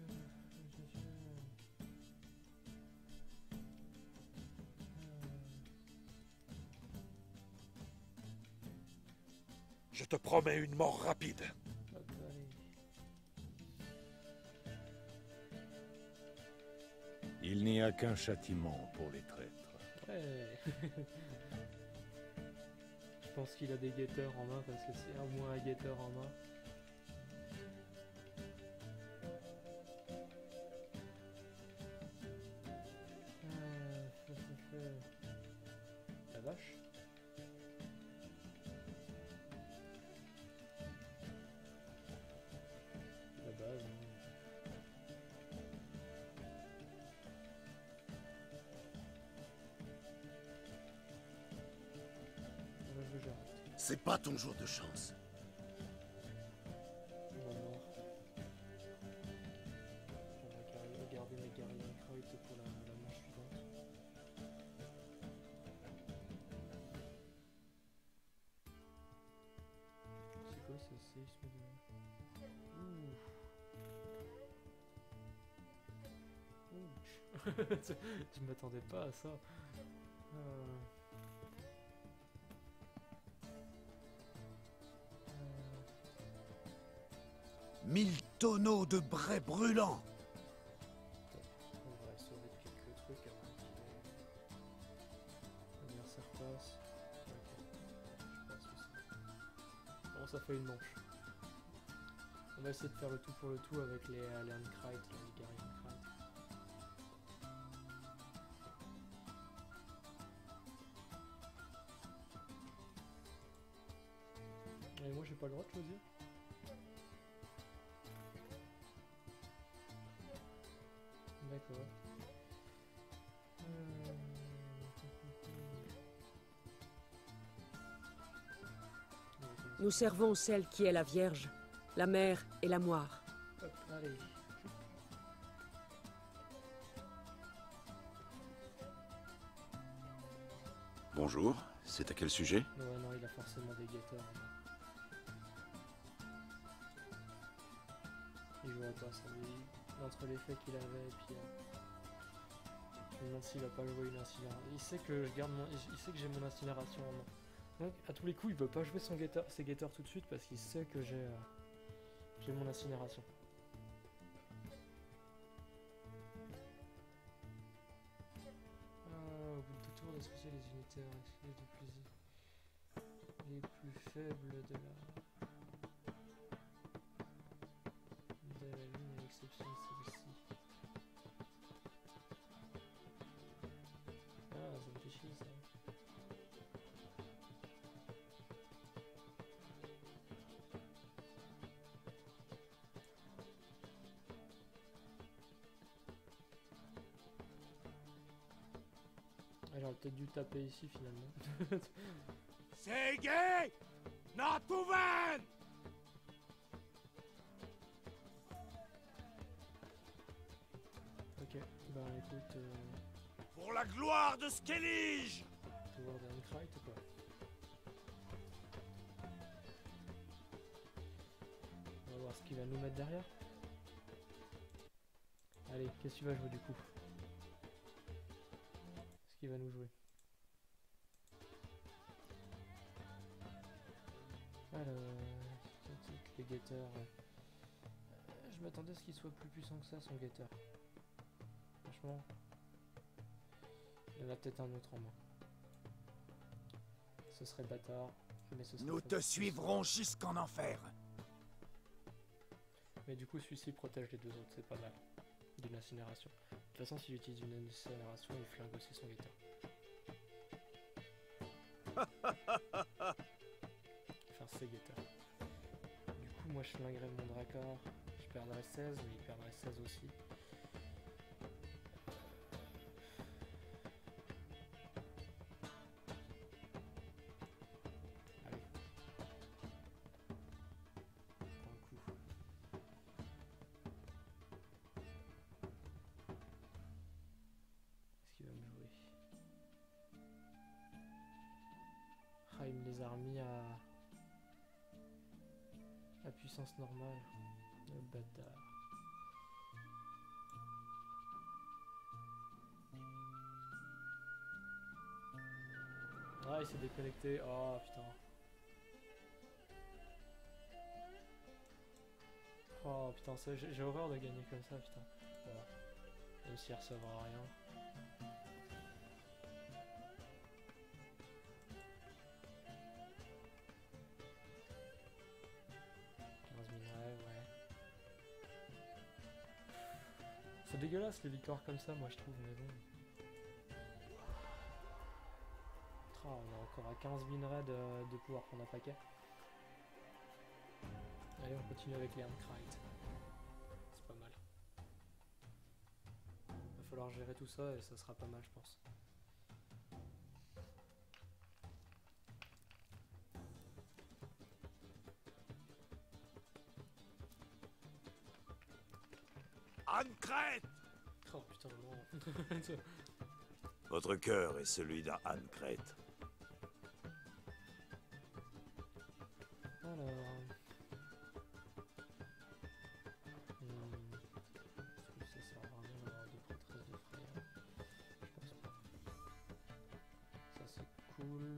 Je te promets une mort rapide. Hop, allez. Il n'y a qu'un châtiment pour les traîtres. Ouais. Je pense qu'il a des guetteurs en main parce que c'est au moins un guetteur en main. Euh, La vache. La base. Hein. C'est pas ton jour de chance. On va voir. Je vais garder mes guerriers Kreut pour la, la manche suivante. C'est quoi ce séisme de... Ouh. Ouch. Je m'attendais pas à ça. Euh... Mille tonneaux de brais brûlants. On va sauver quelques trucs avant qu'il l'adversaire passe. Ok, je passe aussi. Bon, ça fait une manche. On va essayer de faire le tout pour le tout avec les Alien Krayt, les guerriers Krayt. Et moi j'ai pas le droit de choisir. D'accord. Euh... Nous servons celle qui est la Vierge, la mère et la moire. Hop, allez. Bonjour, c'est à quel sujet? Non, non, il a forcément des guetteurs. Il jouerait pas, ça lui... Entre l'effet qu'il avait et puis... Euh... Je me demande s'il va pas jouer une incinération. Il sait que je garde mon... Il sait que j'ai mon incinération en main. Donc, à tous les coups, il peut pas jouer son guetteur, ses guetteurs tout de suite parce qu'il sait que j'ai... Euh... J'ai mon incinération. Ah, au bout de deux tours, d'associer les unités les plus... les plus faibles de la... de la ligne, à l'exception de celle-ci. Ah, ça me fait chier ça. Ah, j'aurais peut-être dû taper ici finalement. C'est gay! Not to van! Ok, bah écoute... Euh... Pour la gloire de Skellige! Pouvoir d'un Krayt ou quoi? On va voir ce qu'il va nous mettre derrière. Allez, qu'est-ce qu'il va jouer du coup? Qu'est-ce qu'il va nous jouer? Alors... les guetteurs... Euh, je m'attendais à ce qu'il soit plus puissant que ça, son guetteur. Franchement, il y en a peut-être un autre en main. Ce serait bâtard, mais ce serait... Nous te suivrons jusqu'en enfer. Mais du coup, celui-ci protège les deux autres, c'est pas mal. D'une incinération. De toute façon, s'il utilise une incinération, il flingue aussi son guetteur. Enfin, ses guetteurs. Du coup, moi, je flinguerais mon Drakkar. Je perdrais seize, mais il perdrait seize aussi. Allez. Prends un coup. Est-ce qu'il va me jouer? Ah, il me les a remis à... à puissance normale. Le bâtard. Ah, il s'est déconnecté. Oh putain. Oh putain, ça, j'ai j'ai horreur de gagner comme ça, putain. Bon. Même s'il recevra rien. quinze minerais, ouais. C'est dégueulasse les victoires comme ça, moi je trouve, mais bon. Oh, on est encore à quinze minerais de, de pouvoir prendre un paquet. Allez, on continue avec les Handkrite. C'est pas mal. Va falloir gérer tout ça et ça sera pas mal, je pense. Handkrite! Oh putain, non. Votre cœur est celui d'un Handkrite. Alors... Hmm. Est-ce que ça sert vraiment d'avoir deux prêtresses de Freya? Je pense pas. Ça c'est cool.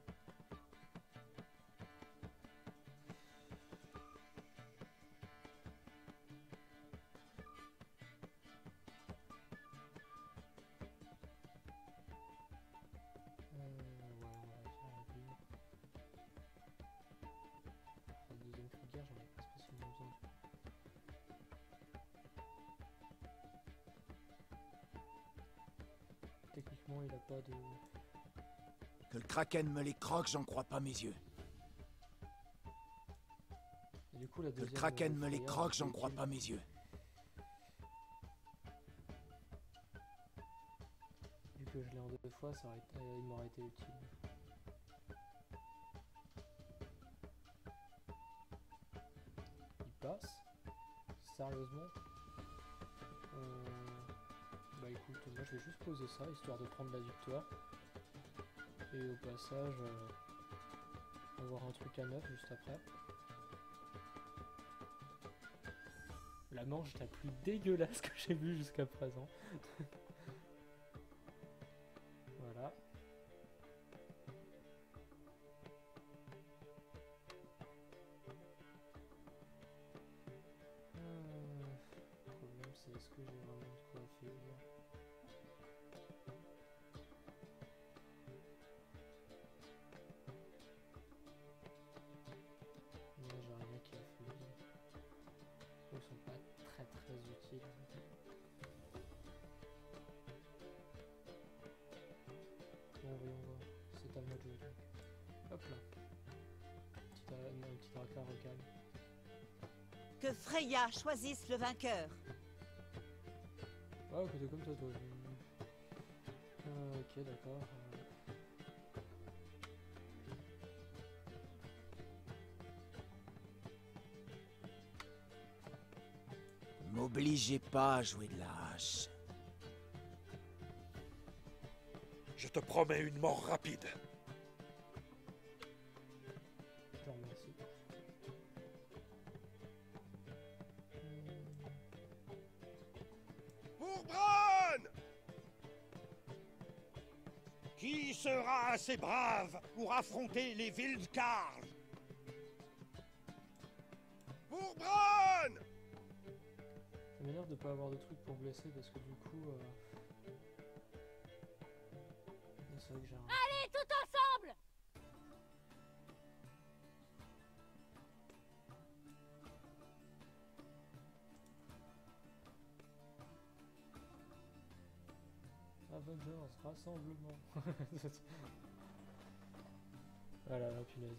Techniquement, il a pas de... Que le Kraken me les croque, j'en crois pas mes yeux. Et du coup, la Que le deuxième... Kraken me les Freya, croque, c'est j'en crois utile. pas mes yeux. Vu que je l'ai en deux fois, ça aurait été... il m'aurait été utile. Il passe? Sérieusement? euh... Bah écoute, moi je vais juste poser ça, histoire de prendre la victoire. Et au passage, euh... avoir un truc à neuf juste après. La manche la plus dégueulasse que j'ai vue jusqu'à présent. Voilà. Euh, le problème c'est est-ce que j'ai vraiment de quoi affaiblir? Non, j'ai rien qui affaiblit. Ils sont pas très très utiles. Bon, voyons voir. C'est à moi de jouer donc. Hop là. Petit, euh, non, un petit Drakkar au calme. Que Freya choisisse le vainqueur. Ah, ok, t'es comme ça, toi. Euh, ok, d'accord. Euh... M'obligez pas à jouer de la hache. Je te promets une mort rapide. Je te remercie. Pour Bran! Qui sera assez brave pour affronter les Wildcarls? Pour Bran! de pas avoir de trucs pour blesser parce que du coup... Euh... C'est vrai que j'ai un... Allez, tout ensemble! Avengers, rassemblement. Voilà, la punaise.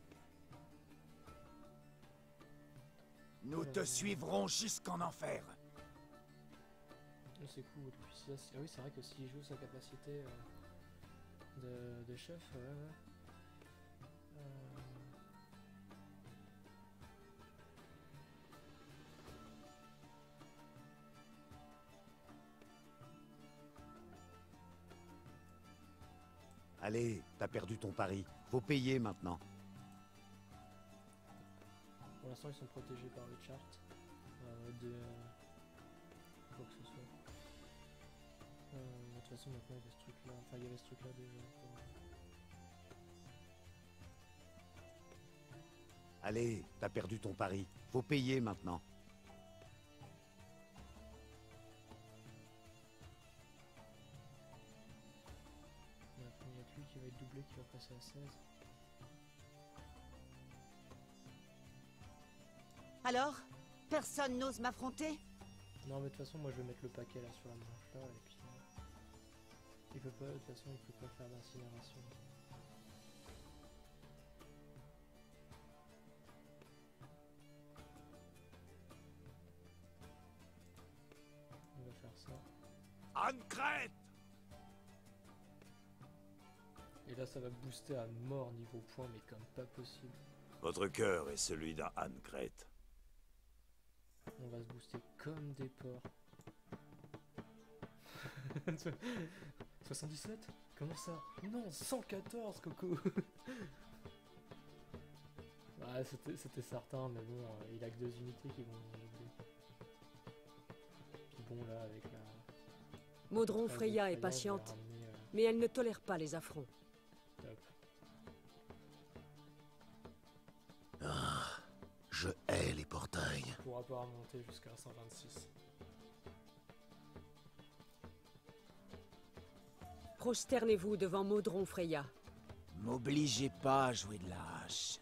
Nous te suivrons jusqu'en enfer. C'est cool. Puis, si, ah oui, c'est vrai que s'il joue sa capacité euh, de, de chef, ouais, ouais. Euh... Allez, t'as perdu ton pari. Faut payer maintenant. Pour l'instant, ils sont protégés par le chart. Euh, de... Quoi que ce soit. Euh, de toute façon, maintenant, il y avait ce truc-là. Enfin, il y avait ce truc-là déjà. Pour... Allez, t'as perdu ton pari. Faut payer maintenant. Maintenant, il n'y a que lui qui va être doublé, qui va passer à seize. Alors? Personne n'ose m'affronter? Non, mais de toute façon, moi je vais mettre le paquet là sur la manche là, et puis. Euh, il peut pas, de toute façon, il peut pas faire d'incinération. On va faire ça. Ancrette! Et là, ça va booster à mort niveau points, mais comme pas possible. Votre cœur est celui d'un Ancrette. On va se booster comme des porcs. soixante-dix-sept? Comment ça? Non, cent quatorze, Coco. Ouais, c'était certain, mais bon, euh, il a que deux unités qui vont doubler. Puis bon, là, avec la... Maudron Freya Freya, est patiente, ramener, euh... mais elle ne tolère pas les affronts. Top. Ah, je hais les portails. On pourra pas remonter jusqu'à cent vingt-six. Prosternez-vous devant Maudron Freya. M'obligez pas à jouer de la hache.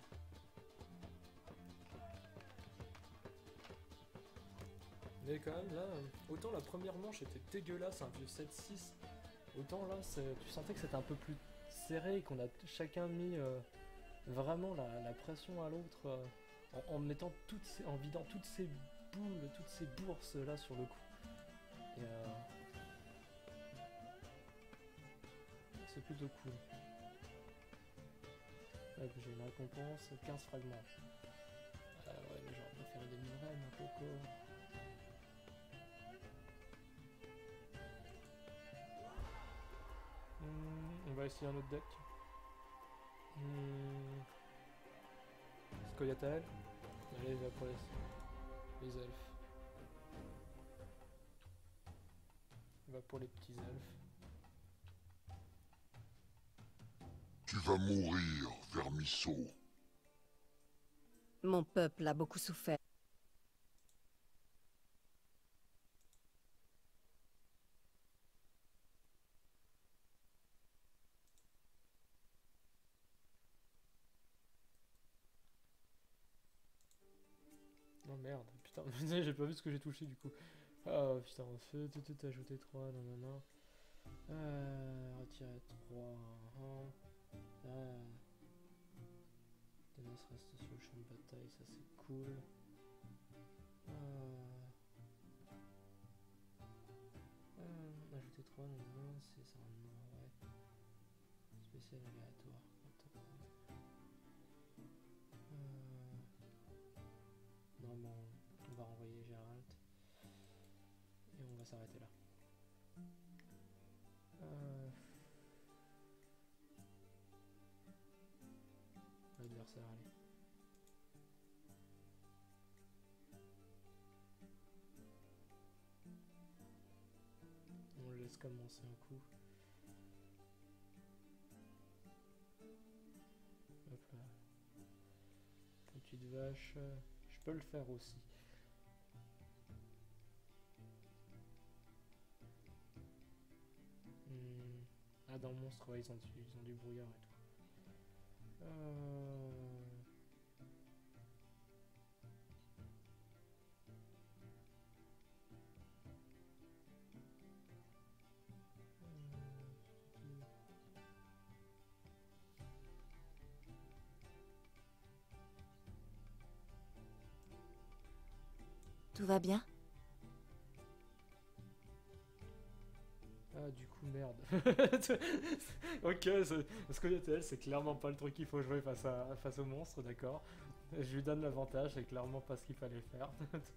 Mais quand même, là, autant la première manche était dégueulasse, un vieux sept six, autant là, tu sentais que c'était un peu plus serré, qu'on a chacun mis euh, vraiment la, la pression à l'autre, euh, en, en mettant toutes ces, en vidant toutes ces boules, toutes ces bourses là sur le coup. Et euh, c'est plutôt cool. Hop, j'ai une récompense, quinze fragments. Euh, ouais, mais j'aurais préféré des minerais, un coco. Hmm, on va essayer un autre deck. Hmm. Scoia'tael. Allez, va pour les, les elfes. Va pour les petits elfes. Tu vas mourir, vermisseau. Mon peuple a beaucoup souffert. Oh merde, putain, j'ai pas vu ce que j'ai touché du coup. Ah putain, on fait tout, tout ajouter trois, non non non. Euh, retirer trois. Uh-huh. Ah. Denos reste sur le champ de bataille, ça c'est cool. Euh... Euh, ajouter trois, non non, c'est un nom, ouais. Spécial aléatoire. Euh... Normalement, on va renvoyer Gérald. Et on va s'arrêter là. Euh... L'adversaire, allez. On le laisse commencer un coup. Hop là. Petite vache. Je peux le faire aussi. Ah, dans Monstre, ouais, ils ont du, ils ont du brouillard et tout. Euh... Tout va bien? Ah, du coup, merde. Ok, Scoia'tael, c'est clairement pas le truc qu'il faut jouer face, à, face au monstre, d'accord. Je lui donne l'avantage, c'est clairement pas ce qu'il fallait faire.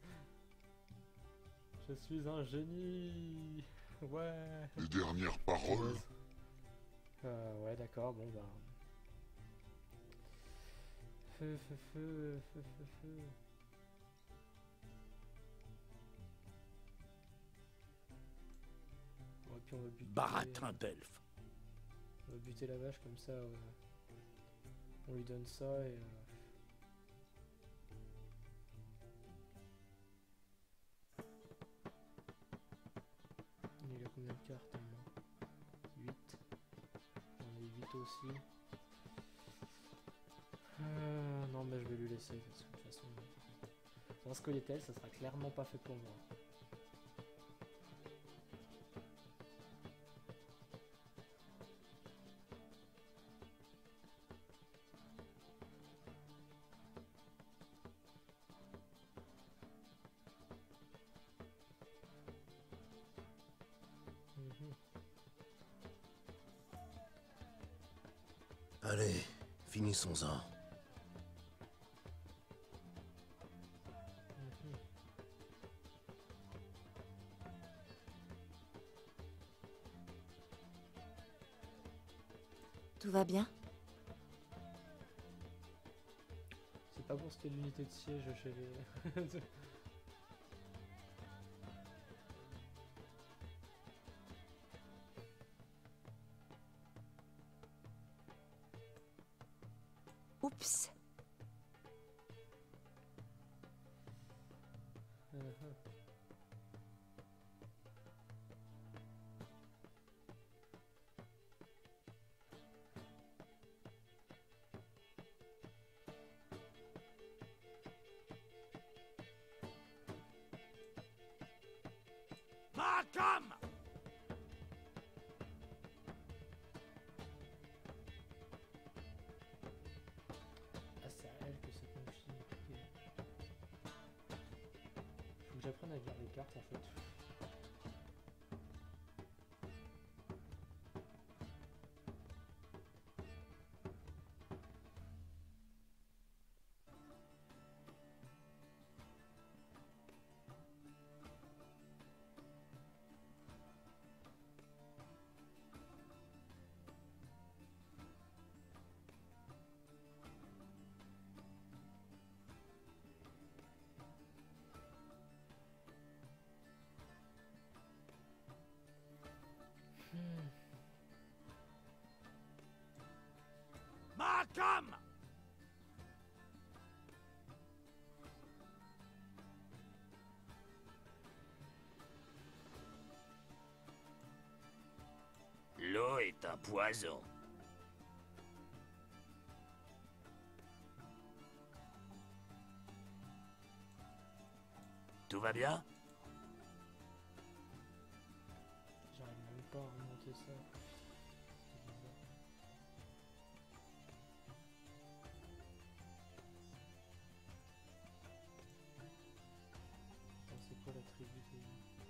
Je suis un génie. Ouais. Les dernières paroles. Euh, ouais, d'accord, bon bah... Feu, feu, feu, feu, feu, feu. Ouais, puis on va buter... Baratin d'elfe. On va buter la vache comme ça, ouais. On lui donne ça et... Euh... Il a combien de cartes en main? huit. J'en ai huit aussi. Euh, non mais je vais lui laisser parce que de toute façon... Dans Scoia'tael, ça sera clairement pas fait pour moi. Allez, finissons-en. Tout va bien? C'est pas pour ce qu'il y a l'unité de siège chez les... Oups. Uh-huh. Malcolm! Ah, c'est à elle que ça confie. Faut que j'apprenne à lire les cartes en fait. Malcolm! L'eau est un poison. Tout va bien? J'arrive même pas à remonter ça. C'est quoi la tribu déjà?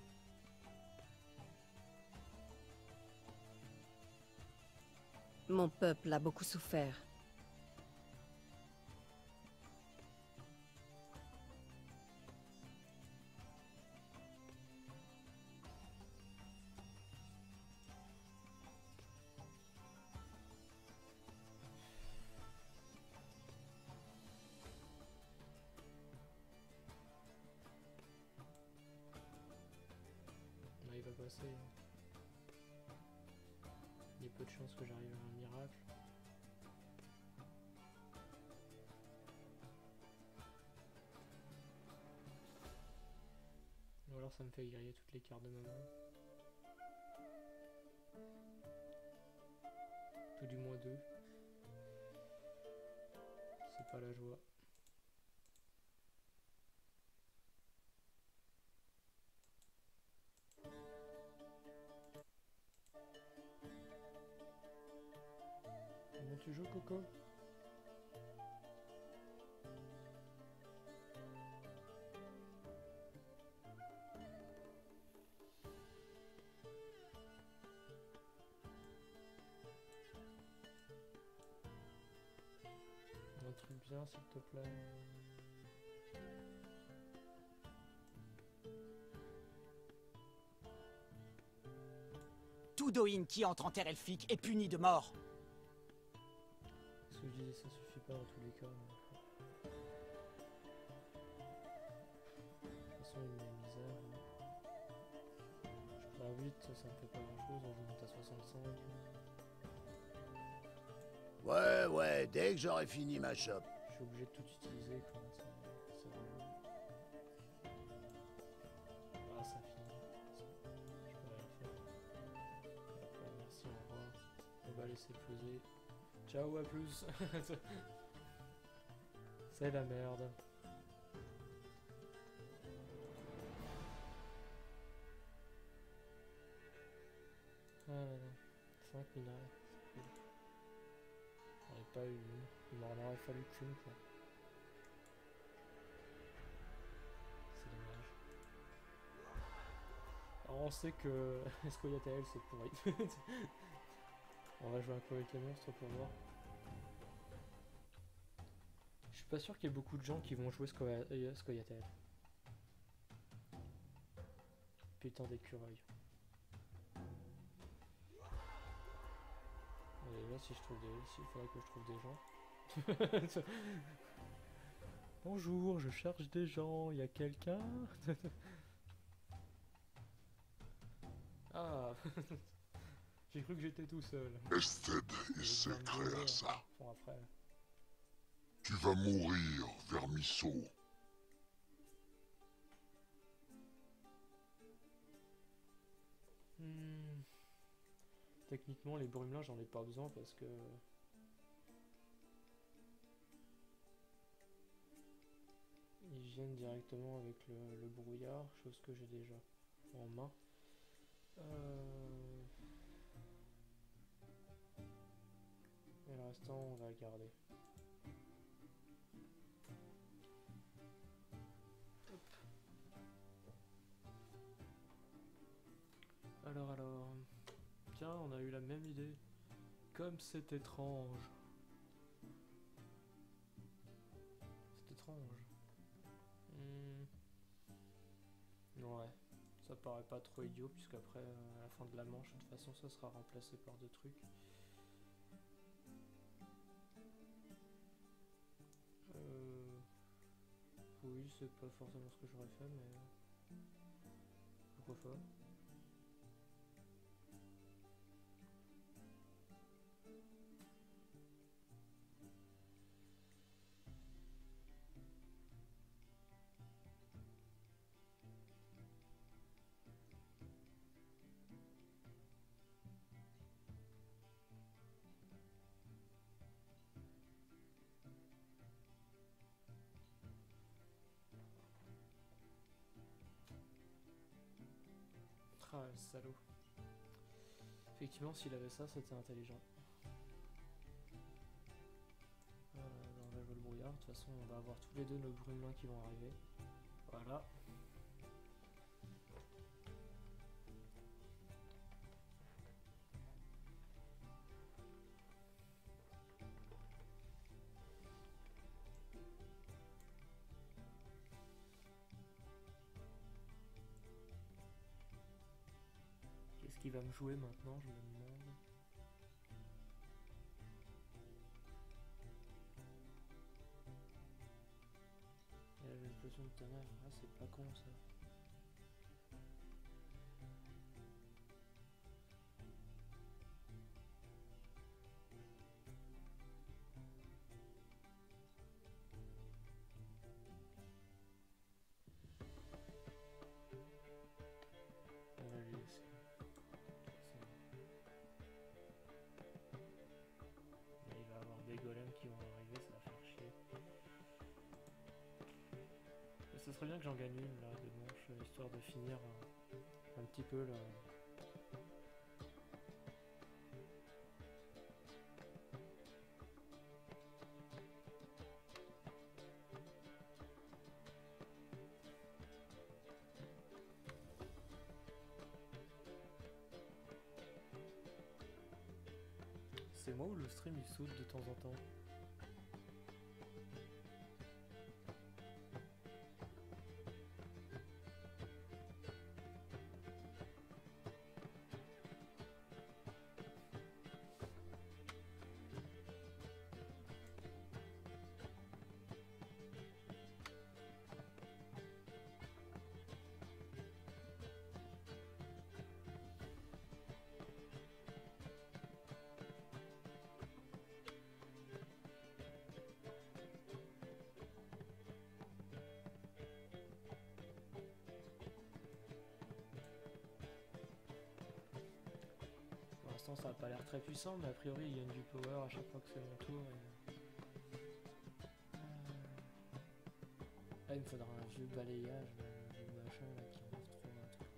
Mon peuple a beaucoup souffert. Non, il va passer. Il y a peu de chances que j'arrive à un miracle. Ou alors ça me fait griller toutes les cartes de ma main. Tout du moins deux. C'est pas la joie. Comment tu joues, Coco? Un truc bien, s'il te plaît. Tout Doin qui entre en terre elfique est puni de mort. Ce que je disais, ça suffit pas dans tous les cas. Mais... de toute façon, il y a une misère. Hein. Je prends huit, ça me fait pas grand chose, on monte à soixante-cinq. Ouais, ouais, dès que j'aurai fini ma shop. Je suis obligé de tout utiliser, quoi. C'est vraiment... Ah, ça finit. Je peux rien faire. Après, merci, au revoir. On va laisser peser. Ciao, à plus. C'est la merde. Ah là là. cinq minarets, c'est cool. J'en ai pas eu une. Il m'en aurait fallu qu'une, quoi. C'est dommage. Alors on sait que Scoia'tael c'est pourri. On va jouer un coup avec les monstres pour voir. Je suis pas sûr qu'il y ait beaucoup de gens qui vont jouer Scoia'tael. Putain d'écureuil. Et là si je trouve des... S'il faudrait que je trouve des gens. Bonjour, je cherche des gens, il y a quelqu'un? Ah. J'ai cru que j'étais tout seul. Ested et ses créas. Bon, après. Tu vas mourir, vermisseau. Hmm. Techniquement, les brumelins, j'en ai pas besoin parce que... ils viennent directement avec le, le brouillard, chose que j'ai déjà en main. Euh... Et le restant, on va le garder. Hop. Alors, alors... Tiens, on a eu la même idée. Comme c'est étrange. C'est étrange. Hmm. Ouais. Ça paraît pas trop idiot, puisqu'après, à la fin de la manche, de toute façon, ça sera remplacé par deux trucs. Euh... Oui, c'est pas forcément ce que j'aurais fait, mais... pourquoi pas? Ah, le salaud. Effectivement, s'il avait ça, c'était intelligent. Euh, on va jouer le brouillard. De toute façon, on va avoir tous les deux nos brumelins qui vont arriver. Voilà. Qu'est-ce qu'il va me jouer maintenant, je me demande. Il y a l'explosion de tonnerre. Ah, c'est pas con ça. On va lui laisser. serait bien que j'en gagne une là de manche, histoire de finir euh, un petit peu là. C'est moi ou le stream il saute de temps en temps? Ça a pas l'air très puissant, mais a priori il gagne du power à chaque fois que c'est mon tour. Et... Euh... Ah, il me faudra un vieux balayage, un vieux machin là, qui enlève trop un truc.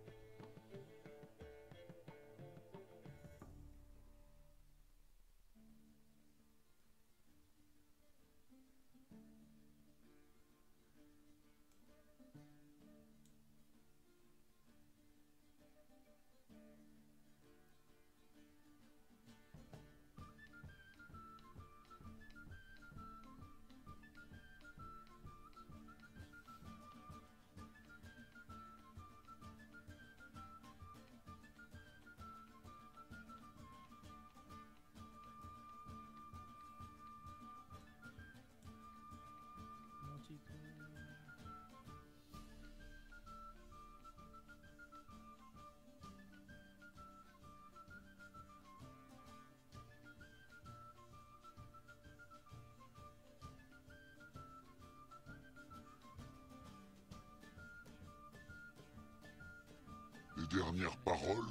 Les dernières paroles?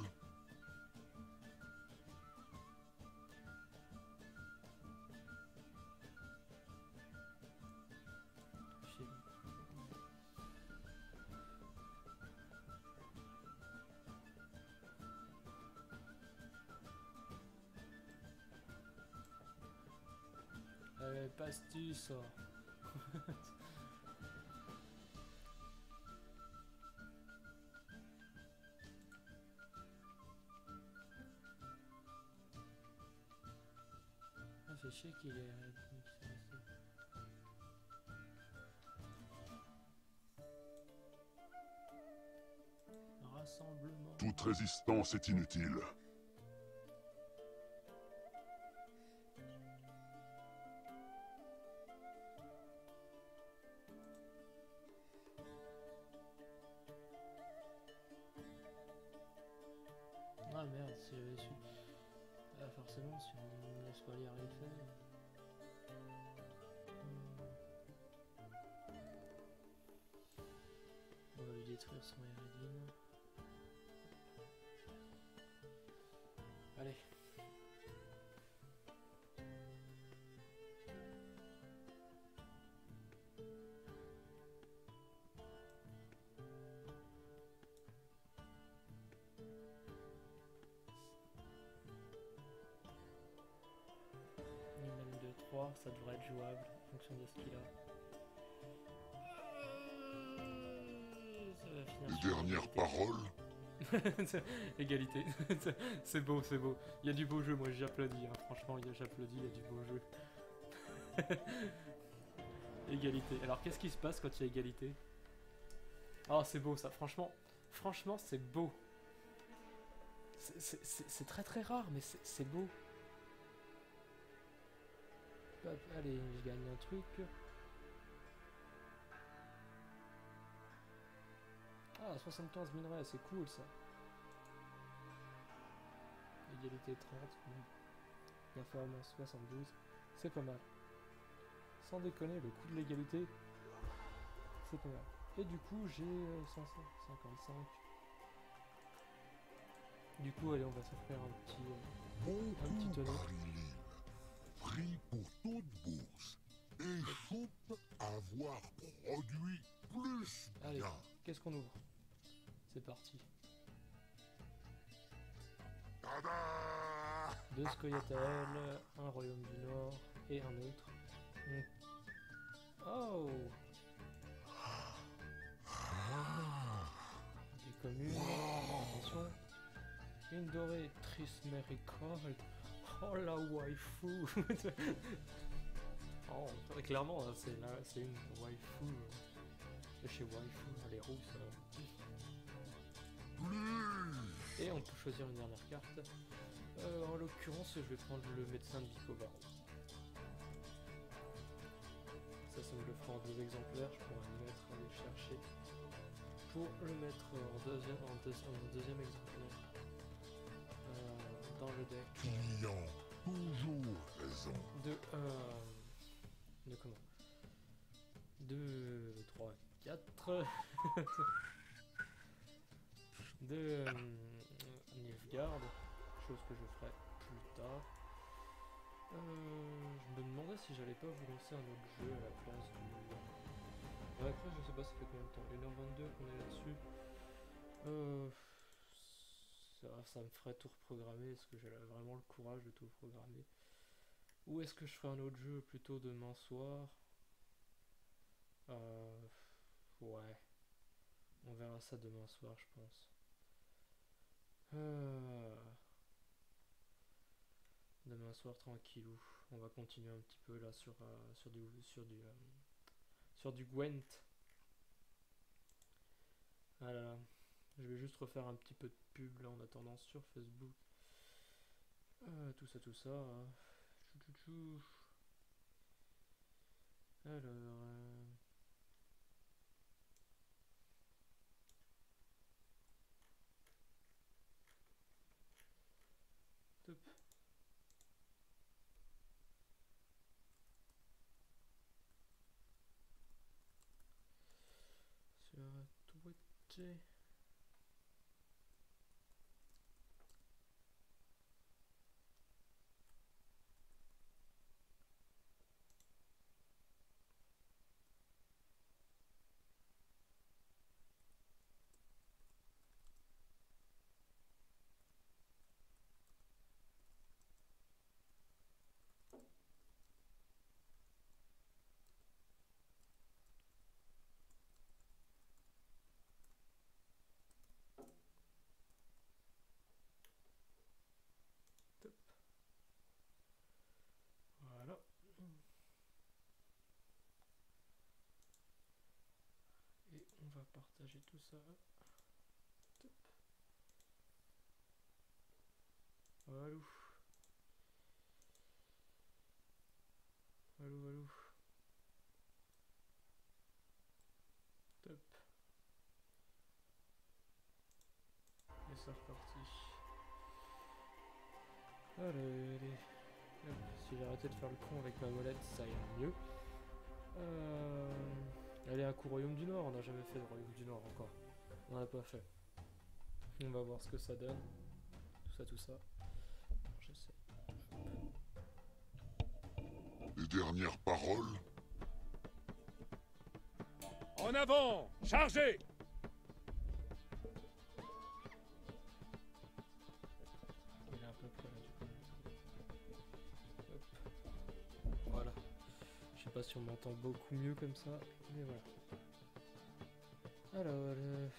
Allez, pastis. Fait chier qu'il est rassemblement. Toute résistance est inutile. Ah merde, si j'avais su. Ah, forcément, si on me laisse pas lire les faits. On va lui détruire son Eredin. Allez. Ça devrait être jouable en fonction de ce qu'il a. Ça va finir Les dernières paroles? Égalité. C'est beau, c'est beau. Il y a du beau jeu, moi j'applaudis. Hein. Franchement, j'applaudis, il y a du beau jeu. Égalité. Alors qu'est-ce qui se passe quand il y a égalité? Oh, c'est beau ça. Franchement, franchement, c'est beau. C'est très très rare, mais c'est beau. Hop, allez, je gagne un truc. Ah, soixante-quinze minerais, c'est cool ça. Égalité trente. Performance soixante-douze. C'est pas mal. Sans déconner, le coût de l'égalité, c'est pas mal. Et du coup, j'ai euh, cinq cent cinquante-cinq. Du coup, allez, on va s'offrir un petit, euh, un petit tonneau. Prix pour toute bourse. Et soupe avoir produit Plus Allez, bien. qu'est-ce qu'on ouvre? C'est parti. Tada! Deux Scoia'tael, un Royaume du Nord et un autre. On... Oh! Des communes, attention. Une dorée, Trismericold. Oh la waifu! Oh, clairement, c'est là, c'est une waifu de chez waifu, elle est rousse. Et on peut choisir une dernière carte. Euh, en l'occurrence, je vais prendre le médecin de Bicobaro. Ça, ça me le fera en deux exemplaires. Je pourrais le mettre, aller le chercher pour le mettre en deuxième, en deuxième, en deuxième exemplaire euh, dans le deck. Client, toujours raison. De euh, de comment? deux, trois, quatre. De euh, Nilfgaard, chose que je ferai plus tard. Euh, je me demandais si j'allais pas vous lancer un autre jeu à la place du... Ouais, après je sais pas ça fait combien de temps, une heure vingt-deux qu'on est là-dessus. Euh, ça, ça me ferait tout reprogrammer, est-ce que j'ai vraiment le courage de tout reprogrammer? Ou est-ce que je ferai un autre jeu plutôt demain soir? Euh, ouais, on verra ça demain soir je pense. Euh... Demain soir tranquillou, on va continuer un petit peu là sur euh, sur du sur du euh, sur du Gwent. Voilà, je vais juste refaire un petit peu de pub là en attendant sur Facebook. Euh, tout ça tout ça. Hein. Chou, chou, chou. Alors. Euh... Top. Sur Twitch. Voilà. Et on va partager tout ça. Top. Voilà. Voilà, voilà. Top. Et c'est reparti. Allez, allez. Hop, si j'ai arrêté de faire le con avec ma molette, ça ira mieux. Euh... Allez, un coup Royaume du Nord, on n'a jamais fait de Royaume du Nord encore. On n'en a pas fait. On va voir ce que ça donne. Tout ça, tout ça. J'essaie. Les dernières paroles. En avant! Chargez! Il est à peu près là du coup. Hop. Voilà. Je sais pas si on m'entend beaucoup mieux comme ça, mais voilà. Alors, euh...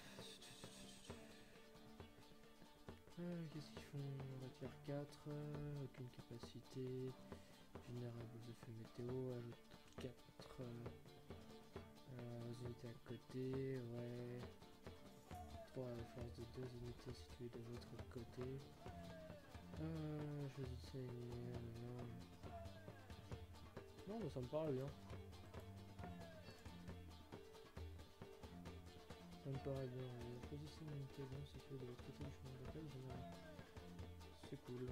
euh, qu'est-ce qu'ils font? On va dire quatre, euh, aucune capacité, vulnérable aux effets météo, ajoute quatre euh, euh, unités à côté, ouais. trois à la force de deux unités situées de votre côté. Euh, je dis ça, euh, non. Non, mais ça me paraît bien. Ça me paraît bien. Choisissez une unité blanche située de l'autre côté du chemin de bataille, général. C'est cool.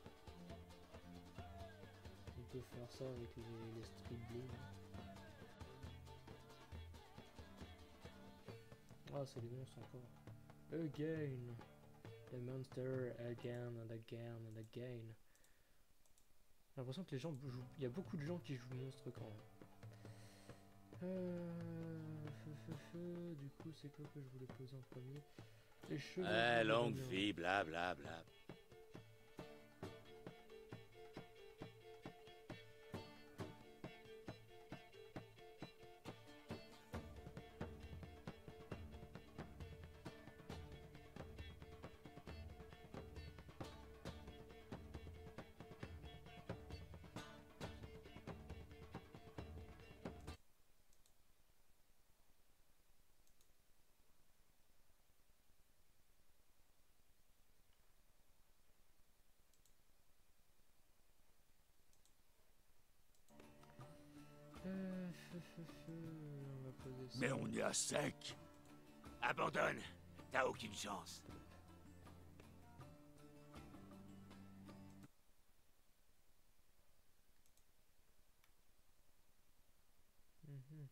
On peut faire ça avec les, les strips bleus. Ah, c'est des monstres encore. Again. The monster again and again and again. J'ai l'impression que les gens jouent. Il y a beaucoup de gens qui jouent monstres quand même. Euh... feu, feu. Du coup, c'est quoi que je voulais poser en premier? Les cheveux. Ah, longue vie, blablabla. Bla, bla. Euh, feu, feu, feu. On va poser ça. Mais on est à sec. Abandonne. T'as aucune chance. Mhm.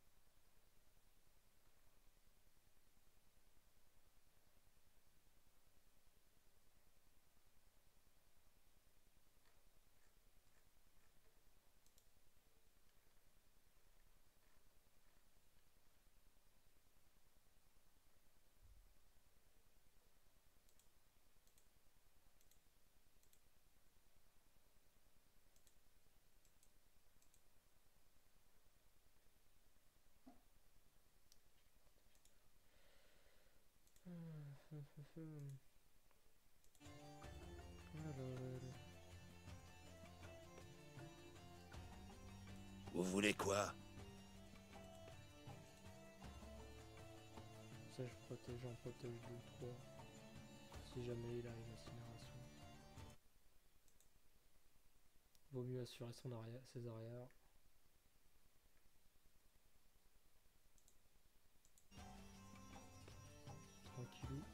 Alors, Vous voulez quoi? ça je protège, j'en protège deux ou trois. Si jamais il arrive incinération. Vaut mieux assurer son arrière, ses arrières. Tranquillou.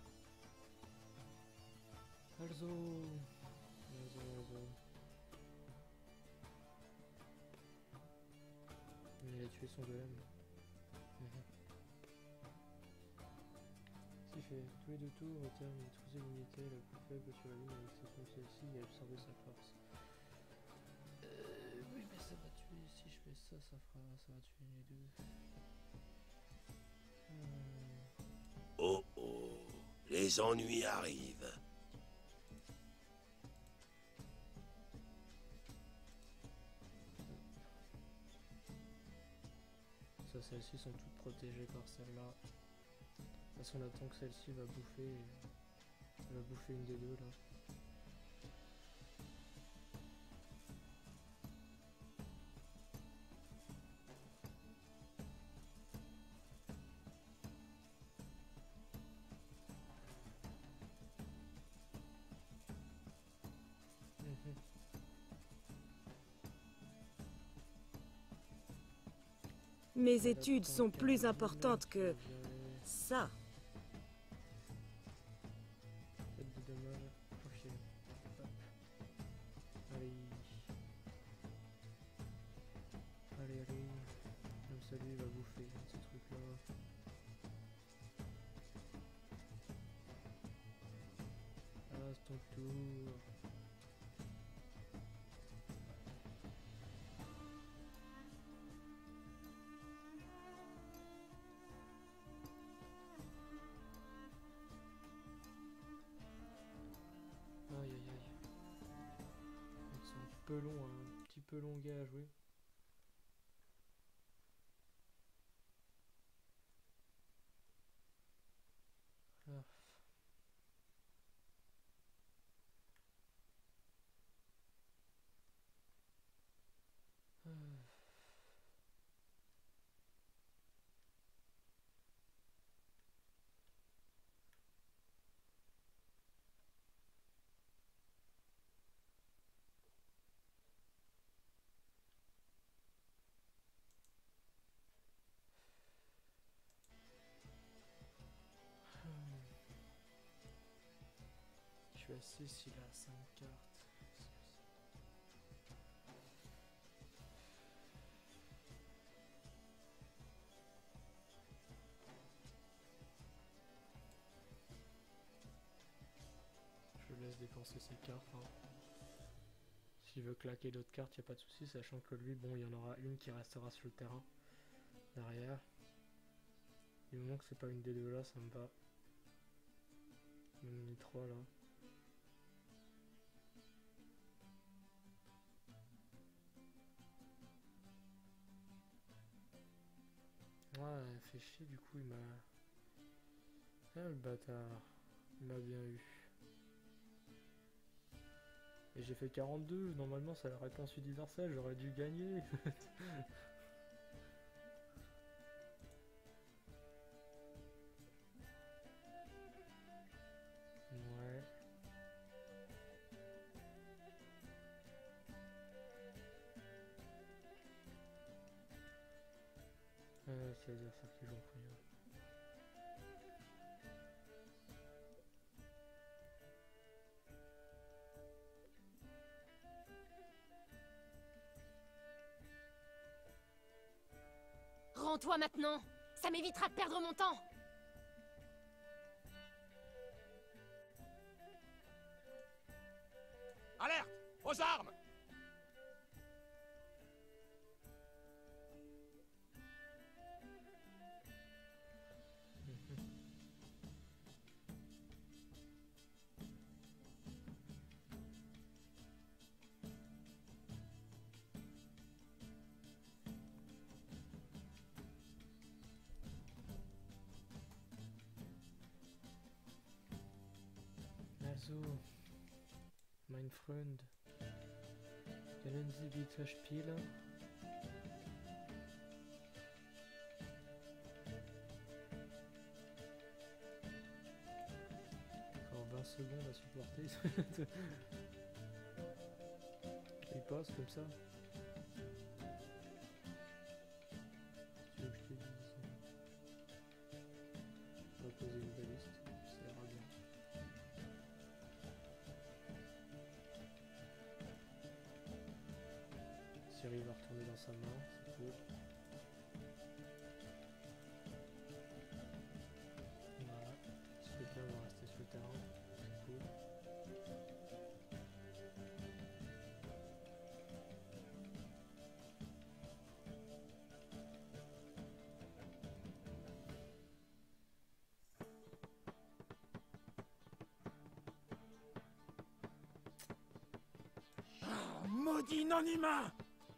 Alzo. Alzo, Alzo. Il a tué son golem. Mhm. Si fait tous les deux tours, au terme, détruisez l'unité la plus faible sur la ligne avec l'exception de celle-ci et absorber sa force. Euh, oui, mais ça va tuer. Si je fais ça, ça fera, ça va tuer les deux. Hmm. Oh oh, les ennuis arrivent. Ça, celles-ci sont toutes protégées par celle-là. Parce qu'on attend que celle-ci va bouffer. Elle va bouffer une des deux là. Mes études sont plus importantes que ça. Faites du dommage. Ok. Hop. Allez. Allez, allez. Comme ça, lui, il va bouffer ce truc-là. Ah, c'est ton tour. Aïe aïe aïe. C'est un peu long, un petit peu longuet à jouer. Ah. Ah. Je suis à six, il a cinq cartes. Je le laisse dépenser ses cartes. Hein. S'il veut claquer d'autres cartes, il n'y a pas de souci, sachant que lui, bon, il y en aura une qui restera sur le terrain derrière. Du moment que c'est pas une des deux là, ça me va. Même ni trois là. Ouais, fait chier, du coup il m'a... Ah le bâtard, il m'a bien eu. Et j'ai fait quarante-deux, normalement c'est la réponse universelle, j'aurais dû gagner. Ouais. Euh, c'est les affaires qui jouent en premier. Rends-toi maintenant! Ça m'évitera de perdre mon temps! Alerte! Aux armes! Also, mein Freund, können Sie bitte spielen? Encore vingt secondes à supporter. Il passe comme ça. Tu veux que je te dise? On va poser une baliste, ça ira bien. Cyril va retourner dans sa main, c'est cool. Voilà, Spectre va rester sur le terrain, c'est cool. Oh, maudit non-humain!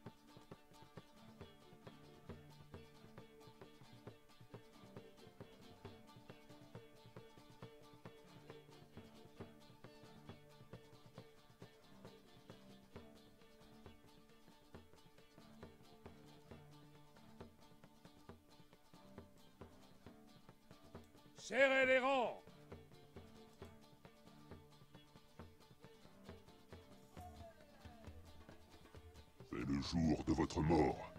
Serrez les rangs! C'est le jour de votre mort.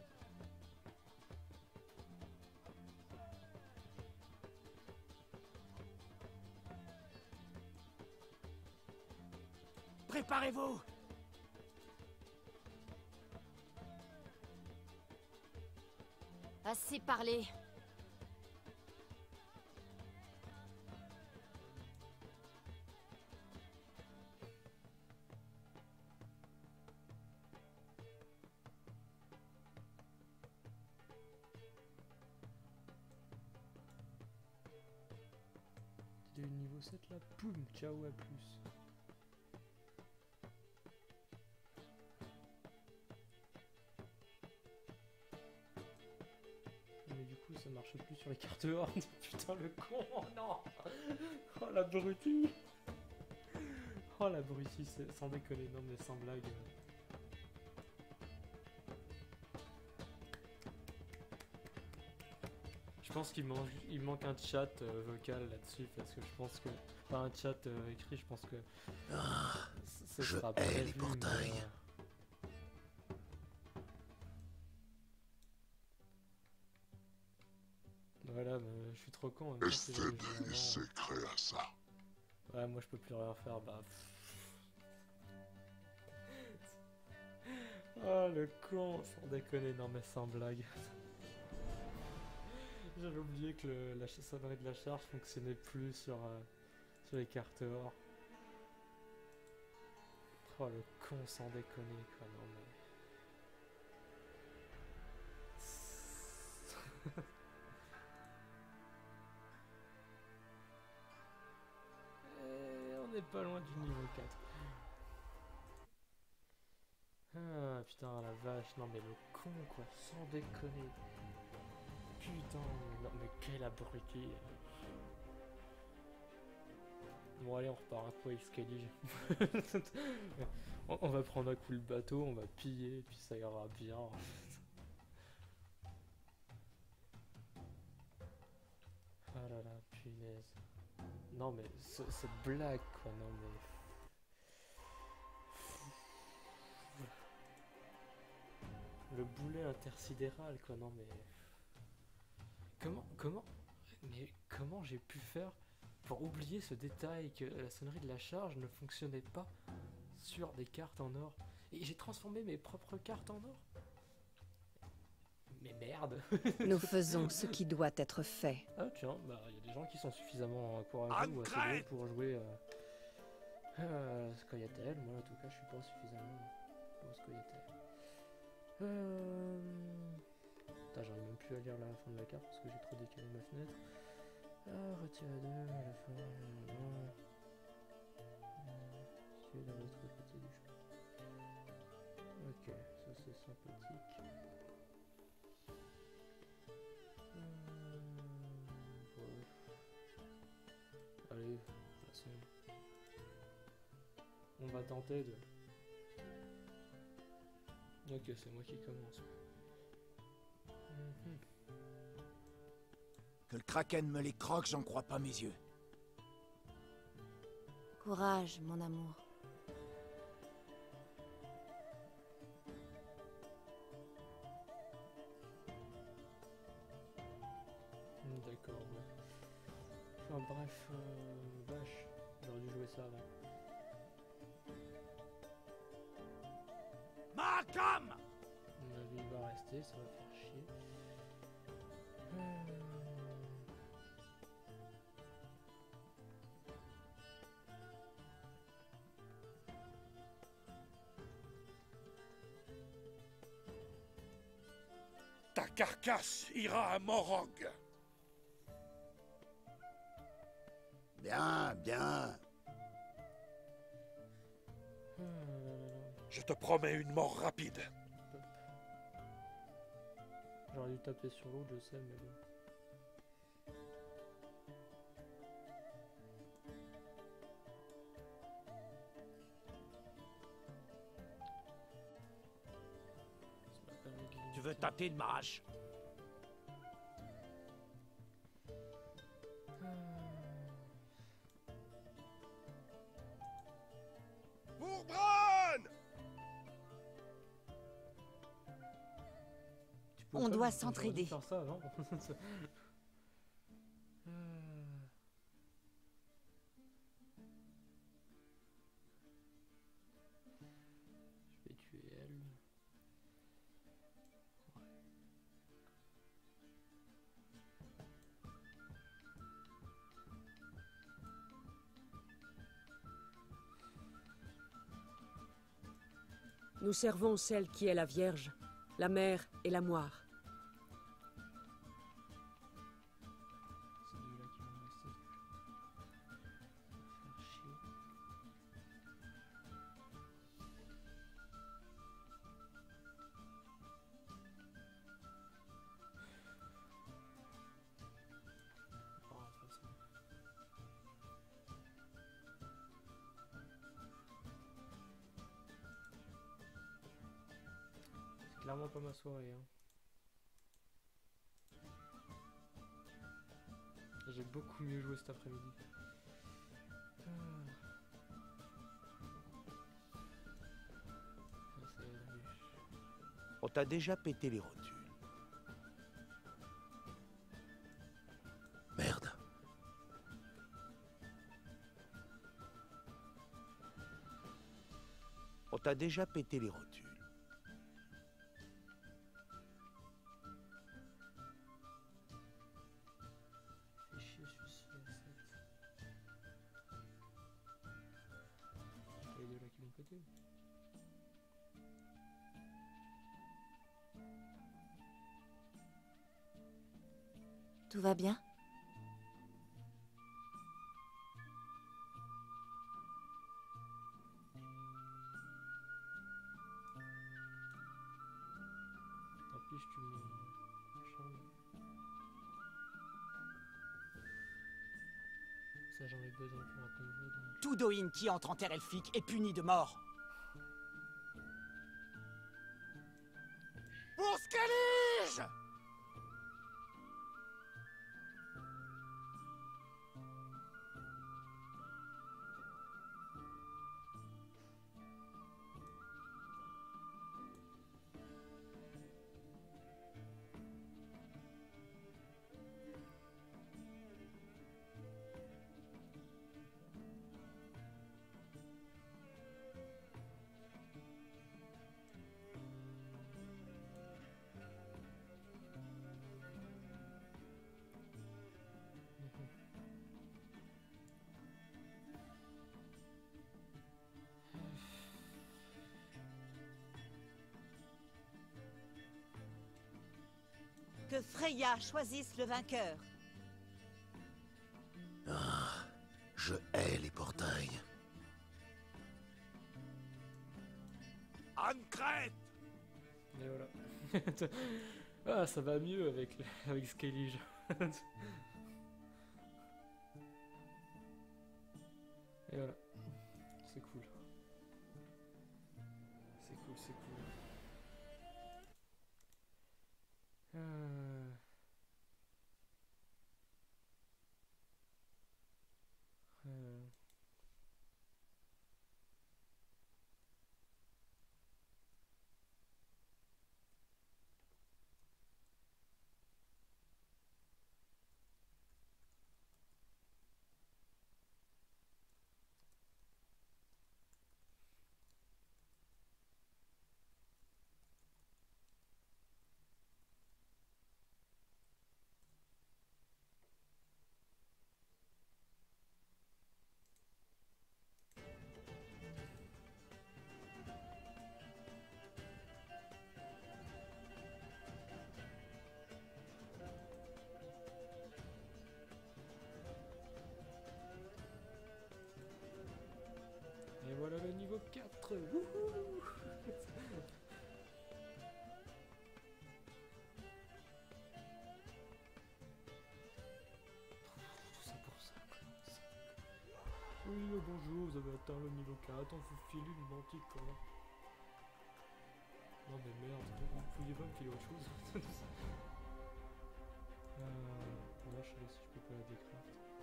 Préparez-vous! Assez parlé. T'es niveau sept là, poum, ciao à plus. Mais du coup ça marche plus sur les cartes hors. Putain le con, oh non. Oh l'abruti. Oh l'abruti, sans déconner, non mais sans blague. Je pense qu'il manque, il manque un chat euh, vocal là-dessus parce que je pense que... Pas un chat euh, écrit, je pense que... Ah, ce je sera hais les prévu, portails. mais, euh, Voilà, mais je suis trop con. Estébris s'est créé à ça. Ouais, moi je peux plus rien faire, bah... Oh le con, sans déconner, non mais sans blague. J'avais oublié que le, la sonnerie de la charge fonctionnait plus sur, euh, sur les cartes or. Oh le con, sans déconner quoi, non mais... n'est pas loin du niveau quatre. Ah putain la vache, non mais le con quoi, sans déconner. Putain, non mais quel abruti. Bon allez, on repart à quoi Excalibur. on, on va prendre un coup le bateau, on va piller, et puis ça ira bien. Ah là là, punaise. Non mais ce, cette blague quoi, non mais... Le boulet intersidéral quoi, non mais... Comment, comment... Mais comment j'ai pu faire pour oublier ce détail que la sonnerie de la charge ne fonctionnait pas sur des cartes en or. Et j'ai transformé mes propres cartes en or. Mais merde. Nous faisons ce qui doit être fait. Ah tiens, bah il y a des gens qui sont suffisamment courageux ou assez doués pour jouer euh, euh, Scoia'tael. Moi en tout cas je suis pas suffisamment pour Scoia'tael. Euh... Putain, j'arrive même plus à lire la fin de la carte parce que j'ai trop décalé ma fenêtre. Ah, retire à deux, à la fin. C'est le reste de côté du chemin. Ok, ça c'est sympathique. Euh... Ouais. Allez, de toute façon. On va tenter de... Ok, c'est moi qui commence. Mmh. Que le kraken me les croque, j'en crois pas mes yeux. Courage, mon amour. D'accord, ouais. Enfin bref, euh, vache, j'aurais dû jouer ça avant. Malcolm! Mon avis il va rester, ça va faire chier. Euh... Ta carcasse ira à Morog. Bien, bien. Je te promets une mort rapide. J'aurais dû taper sur l'autre, je sais, mais bon. Tu veux tâter de ma hache? Pour Bran! On doit s'entraider. Faire ça, non? Je vais tuer elle. Ouais. Nous servons celle qui est la Vierge, la Mère et la Moire. Clairement pas ma soirée. Hein. J'ai beaucoup mieux joué cet après-midi. Ah. On t'a déjà pété les rotules. Merde. On t'a déjà pété les rotules. Tout va bien? Skellige, tu me charmes. Ça, j'en ai besoin pour un convoi, donc... Tout Doin qui entre en terre elfique est puni de mort. Pour Skellige! Que Freya choisisse le vainqueur. Ah, je hais les portails. Ancrète! Et voilà. Ah, ça va mieux avec, avec Skellige. Et voilà. C'est cool. C'est cool, c'est cool. Euh... Euh... Et voilà le niveau quatre. Wouhou. Tout ça pour ça. Oui, oh bonjour, vous avez atteint le niveau quatre, on vous file une manticore. Non mais merde, vous pouviez pas me filer autre chose. euh, là je sais pas si je peux pas la décrire.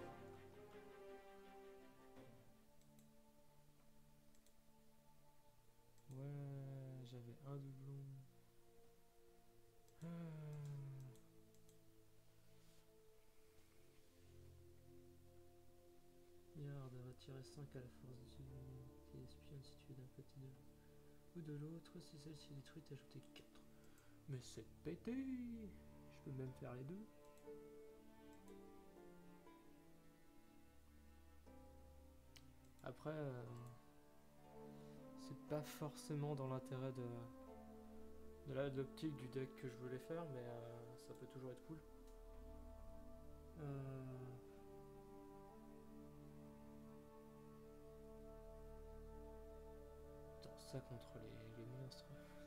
Ouais, j'avais un doublon. Ah. Garde, retirer cinq à la force d'utilité espionne située d'un côté de ou de l'autre. Si celle-ci est détruite, ajoutez quatre. Mais c'est pété! Je peux même faire les deux. Après, euh, c'est pas forcément dans l'intérêt de, de la- de l'optique du deck que je voulais faire, mais euh, ça peut toujours être cool. Euh... Attends, ça contre les, les monstres.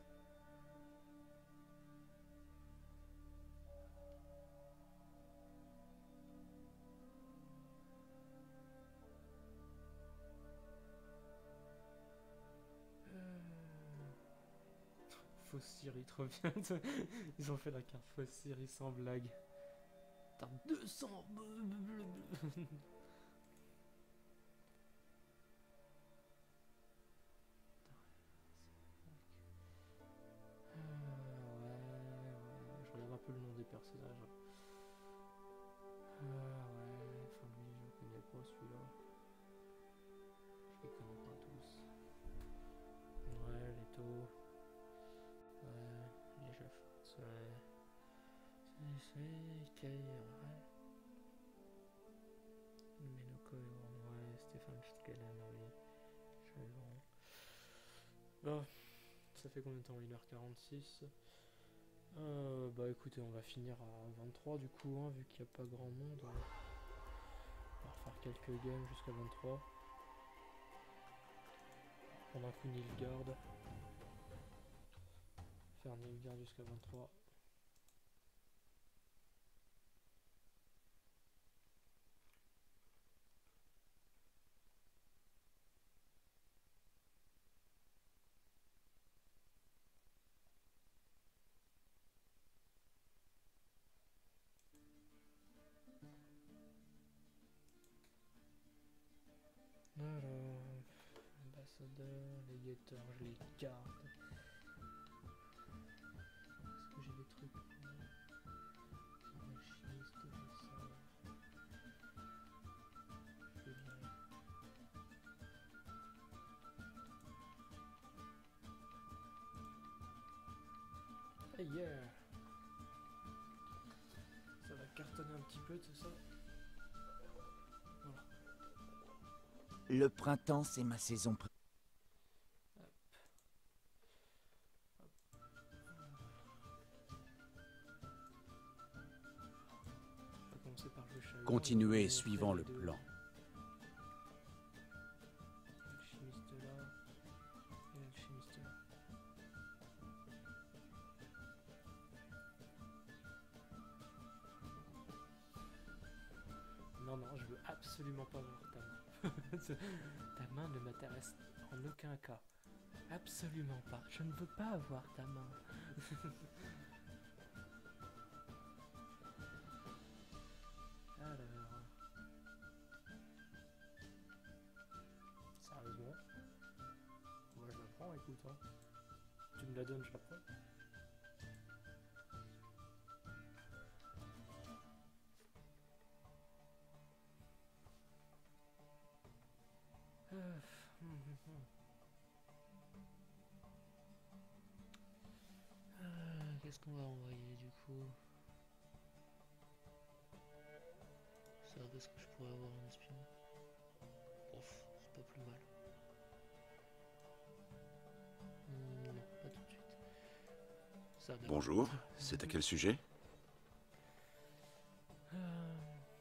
Fausse Siri, trop bien. Ils ont fait la carte Fausse Siri sans blague. T'as deux cents. Je regarde un peu le nom des personnages. Ah ouais, enfin lui je connais pas celui-là. Je les connais pas tous. Ouais, les taux. Ouais, les jeux ouais. C'est Kair, ouais. Menoko, ouais, Stéphane Scalen, oui. Chalon. Bon, ça fait combien de temps? une heure quarante-six. Euh, bah écoutez, on va finir à vingt-trois du coup, hein, vu qu'il n'y a pas grand monde. On va refaire quelques games jusqu'à vingt-trois. Prendre un coup Nilfgaard. Faire Nilfgaard jusqu'à vingt-trois. ambassadeurs, les guetteurs, je les garde. Est-ce que j'ai des trucs pour alchimiste, j'ai ça. Je vais virer. Ah yeah! Ça va cartonner un petit peu tout ça. Voilà. Le printemps, c'est ma saison préférée. Continuez suivant le plan. L'alchimiste là et l'alchimiste là. Non, non, je veux absolument pas voir ta main. Ta main ne m'intéresse en aucun cas. Absolument pas. Je ne veux pas avoir ta main. Alors. Sérieusement. Moi je la prends, écoute. Hein. Tu me la donnes, je la prends. Euh, hum, hum, hum. Euh, Qu'est-ce qu'on va envoyer du coup? Ça, est-ce que je pourrais avoir un espion? Ouf, c'est pas plus mal. Hum, non, pas tout de suite. Ça, bonjour, c'est à quel sujet? euh...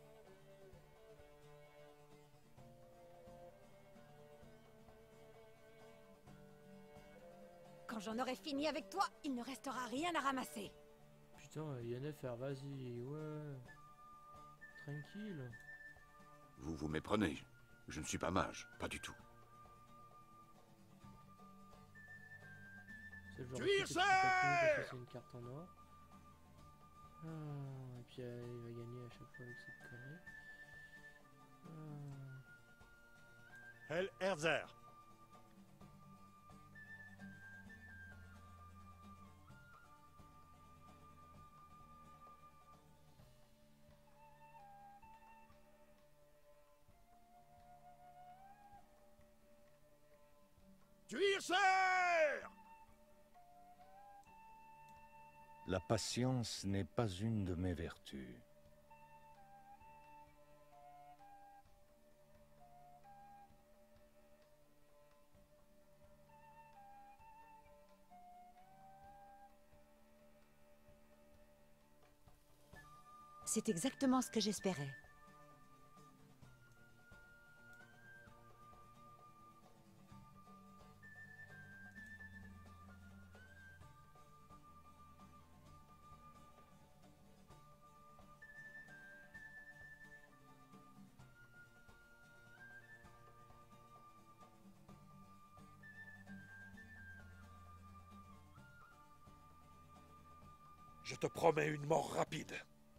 Quand j'en aurai fini avec toi, il ne restera rien à ramasser. Putain, Yennefer, vas-y, ouais. Tranquille. Vous vous méprenez. Je ne suis pas mage, pas du tout. C'est le genre de truc que tu peux pas parce que c'est une carte en or. Ah, et puis euh, il va gagner à chaque fois avec cette connerie. Ah. El Herzer. La patience n'est pas une de mes vertus. C'est exactement ce que j'espérais. Je te promets une mort rapide.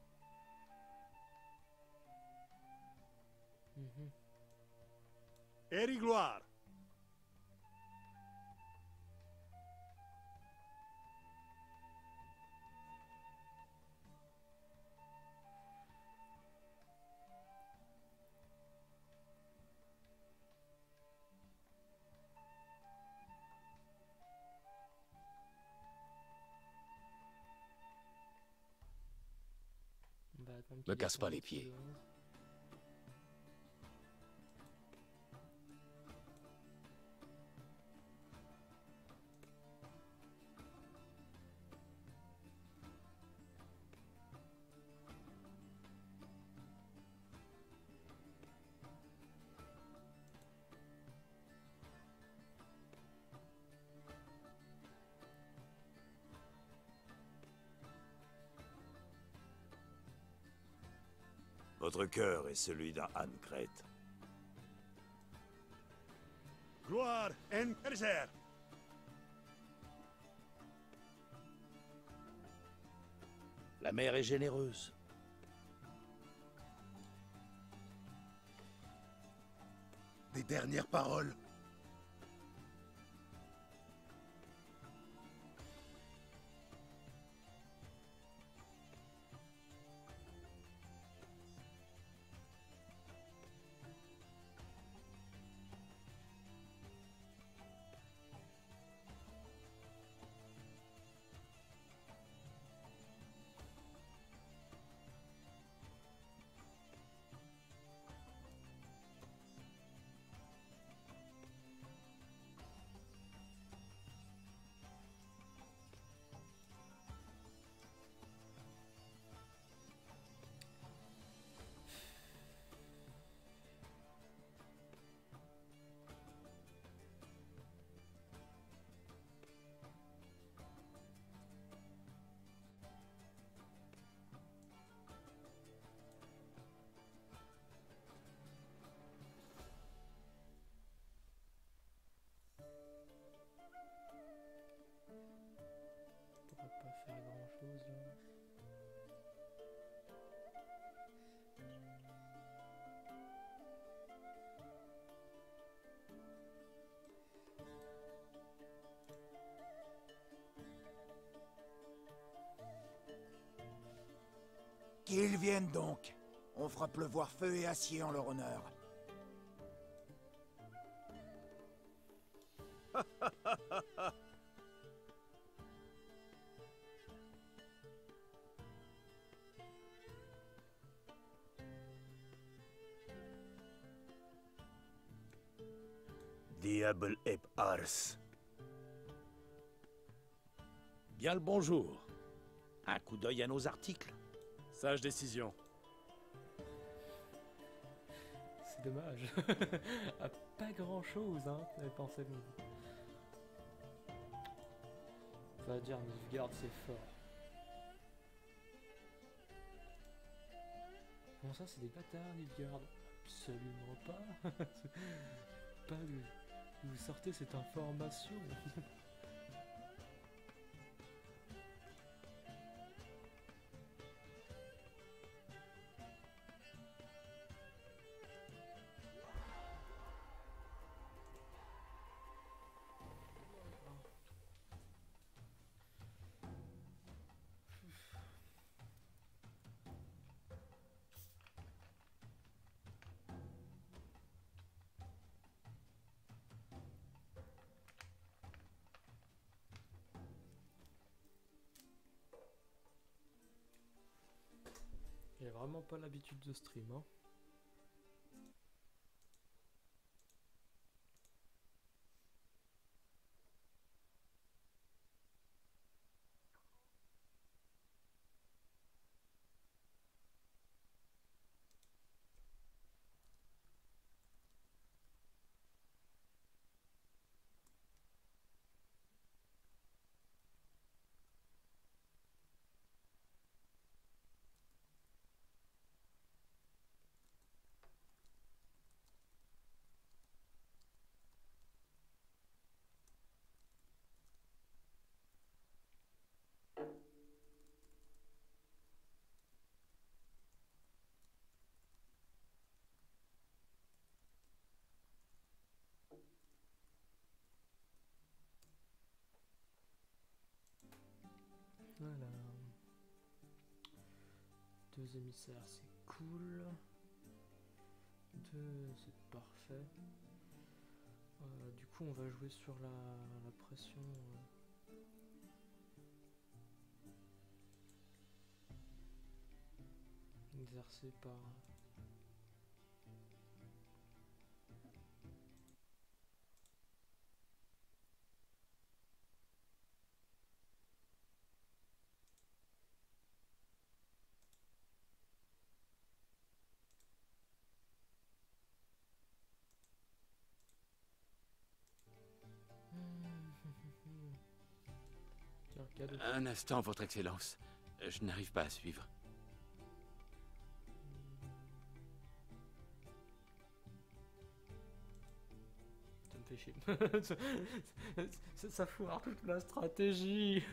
Mm-hmm. Hérigloire. Me casse pas les pieds. Votre cœur est celui d'un Ancrète. Gloire en Herzer. La mer est généreuse. Des dernières paroles. Qu'ils viennent donc. On fera pleuvoir feu et acier en leur honneur. Diable eb ars. Bien le bonjour. Un coup d'œil à nos articles. Sage décision. C'est dommage. Ah, pas grand chose, hein, pensez-vous. On va dire, Nilfgaard, c'est fort. Comment ça, c'est des bâtards, Nilfgaard? Absolument pas. Pas de... Vous sortez cette information. J'ai vraiment pas l'habitude de stream, hein. Voilà. Deux émissaires, c'est cool. Deux, c'est parfait. Euh, du coup, on va jouer sur la, la pression euh, exercée par... Un instant, Votre Excellence. Je n'arrive pas à suivre. Ça me fait chier. ça, ça foire toute la stratégie.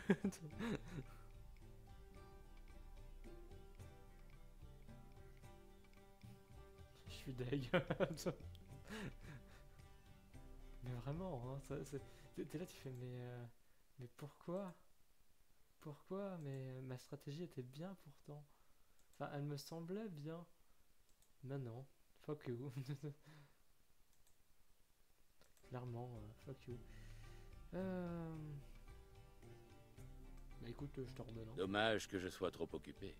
Je suis deg. Mais vraiment, hein, t'es là, tu fais, mais, euh, mais pourquoi? Pourquoi? Mais euh, ma stratégie était bien pourtant. Enfin, elle me semblait bien. Mais non, fuck you. Clairement, euh, fuck you. Euh... Bah écoute, je te redonne. Hein. Dommage que je sois trop occupé.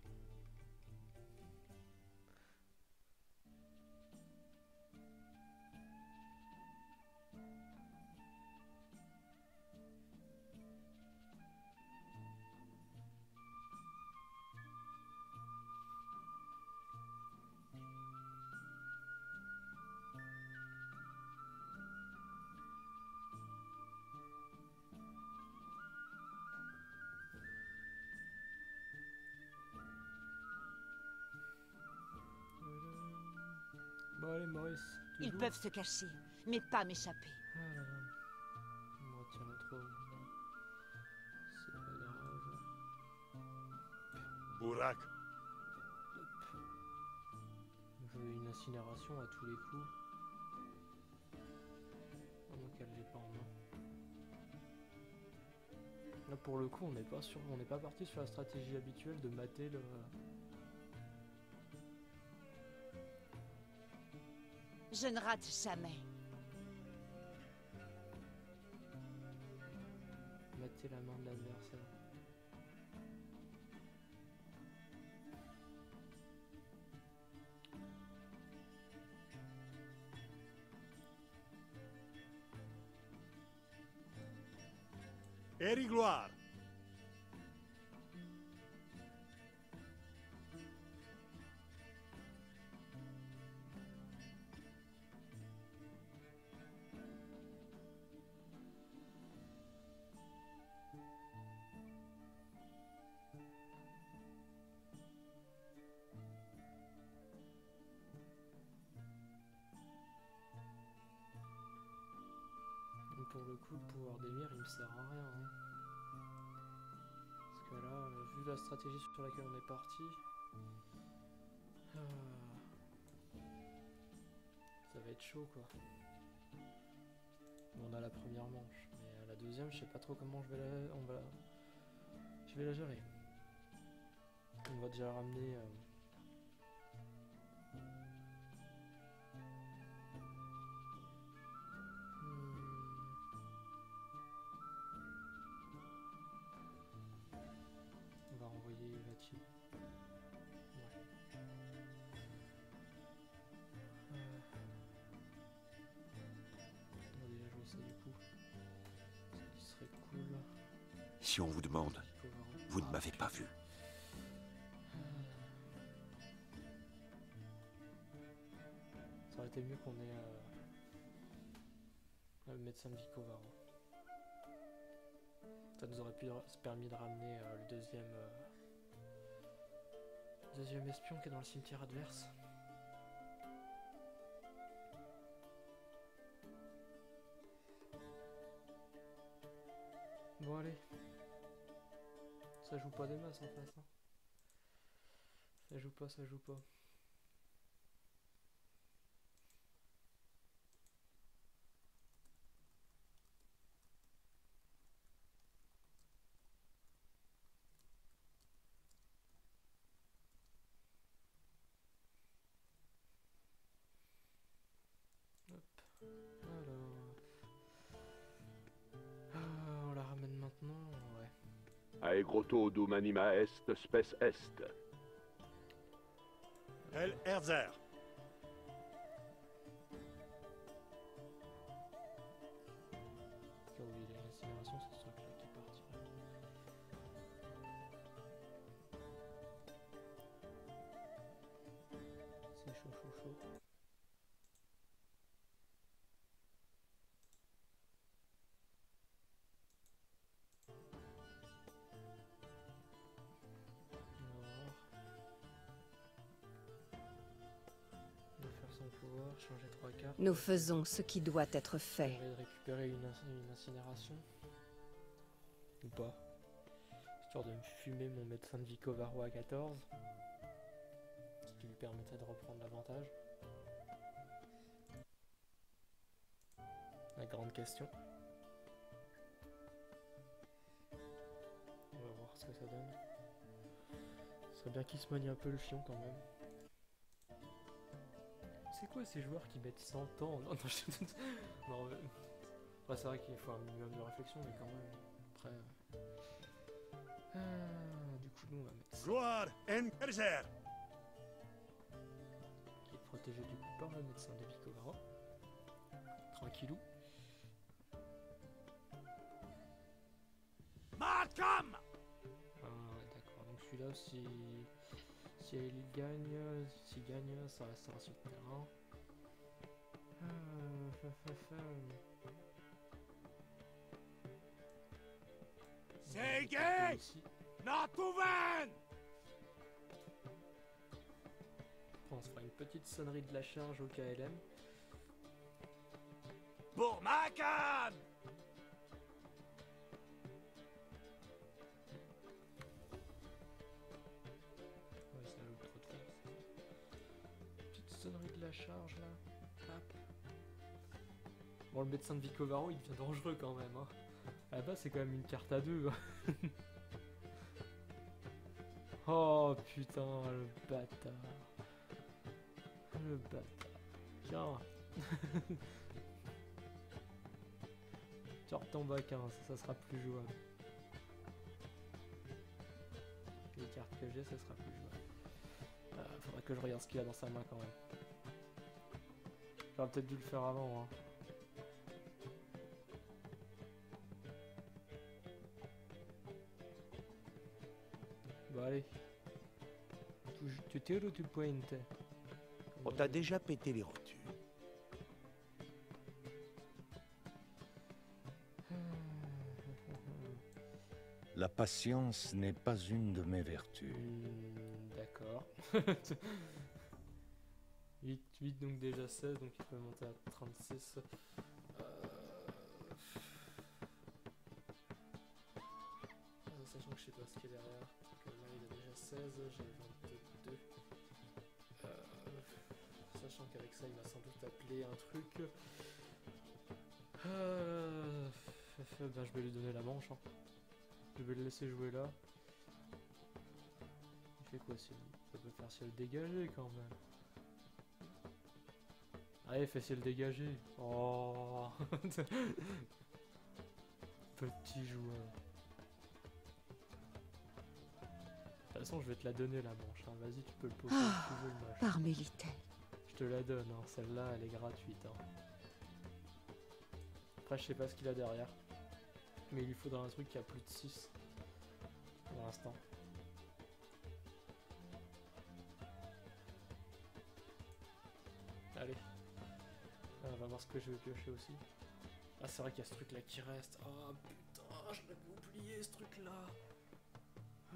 Bon allez Maurice, ils peuvent se cacher, mais pas m'échapper. Ah là là. On me retirer trop. C'est pas grave. Burak. Je veux une incinération à tous les coups. À moins qu'elle l'ait pas en main. Là pour le coup on n'est pas sur, on n'est pas parti sur la stratégie habituelle de mater le, Je ne rate jamais. Mettez la main de l'adversaire. Hérigloire. Pour le coup, le pouvoir d'émir, il me sert à rien. Hein. Parce que là, euh, vu la stratégie sur laquelle on est parti, euh, ça va être chaud quoi. Bon, on a la première manche, mais la deuxième, je sais pas trop comment je vais la, on va, je vais la gérer. On va déjà ramener. Euh, Si on vous demande, vous ne m'avez pas vu. Ça aurait été mieux qu'on ait euh, le médecin de Vicovaro. Ça nous aurait pu permis de ramener euh, le deuxième, euh, deuxième espion qui est dans le cimetière adverse. Bon allez. Ça joue pas des masses en face. Hein. Ça joue pas, ça joue pas. Hop. Alors. Ah, on la ramène maintenant, ouais. Aegroto dum anima est, spes est. El Herzer. Quand il y a l'incinération, c'est ce truc-là qui est parti. C'est chaud, chaud, chaud. Pouvoir, changer trois cartes. Nous faisons ce qui doit être fait. De récupérer une, une incinération. Ou pas. Histoire de me fumer mon médecin de Vicovaro à quatorze. Ce qui lui permettrait de reprendre l'avantage. La grande question. On va voir ce que ça donne. Ce serait bien qu'il se manie un peu le fion quand même. C'est quoi ces joueurs qui mettent cent ans? Non, non, je... non, mais... Enfin, c'est vrai qu'il faut un minimum de réflexion, mais quand même. Après. Euh... Ah, du coup, nous on va mettre ça. Gloire en Herzer. Qui est protégé du coup par le médecin de Vicovaro. Tranquillou. Malcolm! Ah, ouais, d'accord. Donc celui-là, si. Si il gagne, s'il gagne, ça restera sur le terrain. Euh, fa, fa, fa. Segé! Natouven! On se fera une petite sonnerie de la charge au K L M. Pour Macan! Sonnerie de la charge là. Hop. Bon, le médecin de Vicovaro il devient dangereux quand même. Hein. À la base, c'est quand même une carte à deux. Oh putain, le bâtard. Le bâtard. Tiens, Tu retombes à quinze, ça sera plus jouable. Les cartes que j'ai, ça sera plus jouable. Euh, faudra que je regarde ce qu'il a dans sa main quand même. J'aurais peut-être dû le faire avant. Hein. Bah allez. Tu, tu tires ou tu pointes? On t'a déjà pété les rotules. La patience n'est pas une de mes vertus. Mmh, d'accord. huit, huit donc déjà seize, donc il peut monter à trente-six. Euh... Sachant que je sais pas ce qu'il y a derrière. Donc là il a déjà seize, j'ai vingt-deux. Euh... Sachant qu'avec ça il va sans doute appeler un truc. Euh... Ben, je vais lui donner la manche. Hein. Je vais le laisser jouer là. Il fait quoi si ça peut faire si le dégager quand même. Allez, fais si le dégager. Oh. Petit joueur. De toute façon, je vais te la donner la manche. Hein. Vas-y, tu peux le poser Ah, si tu veux le match. Parmélité. Je te la donne. Hein. Celle-là, elle est gratuite. Hein. Après, je sais pas ce qu'il a derrière. Mais il lui faudra un truc qui a plus de six pour l'instant. Allez. Ah, on va voir ce que je vais piocher aussi. Ah, c'est vrai qu'il y a ce truc là qui reste. Oh putain, je l'avais oublié ce truc là. Ah.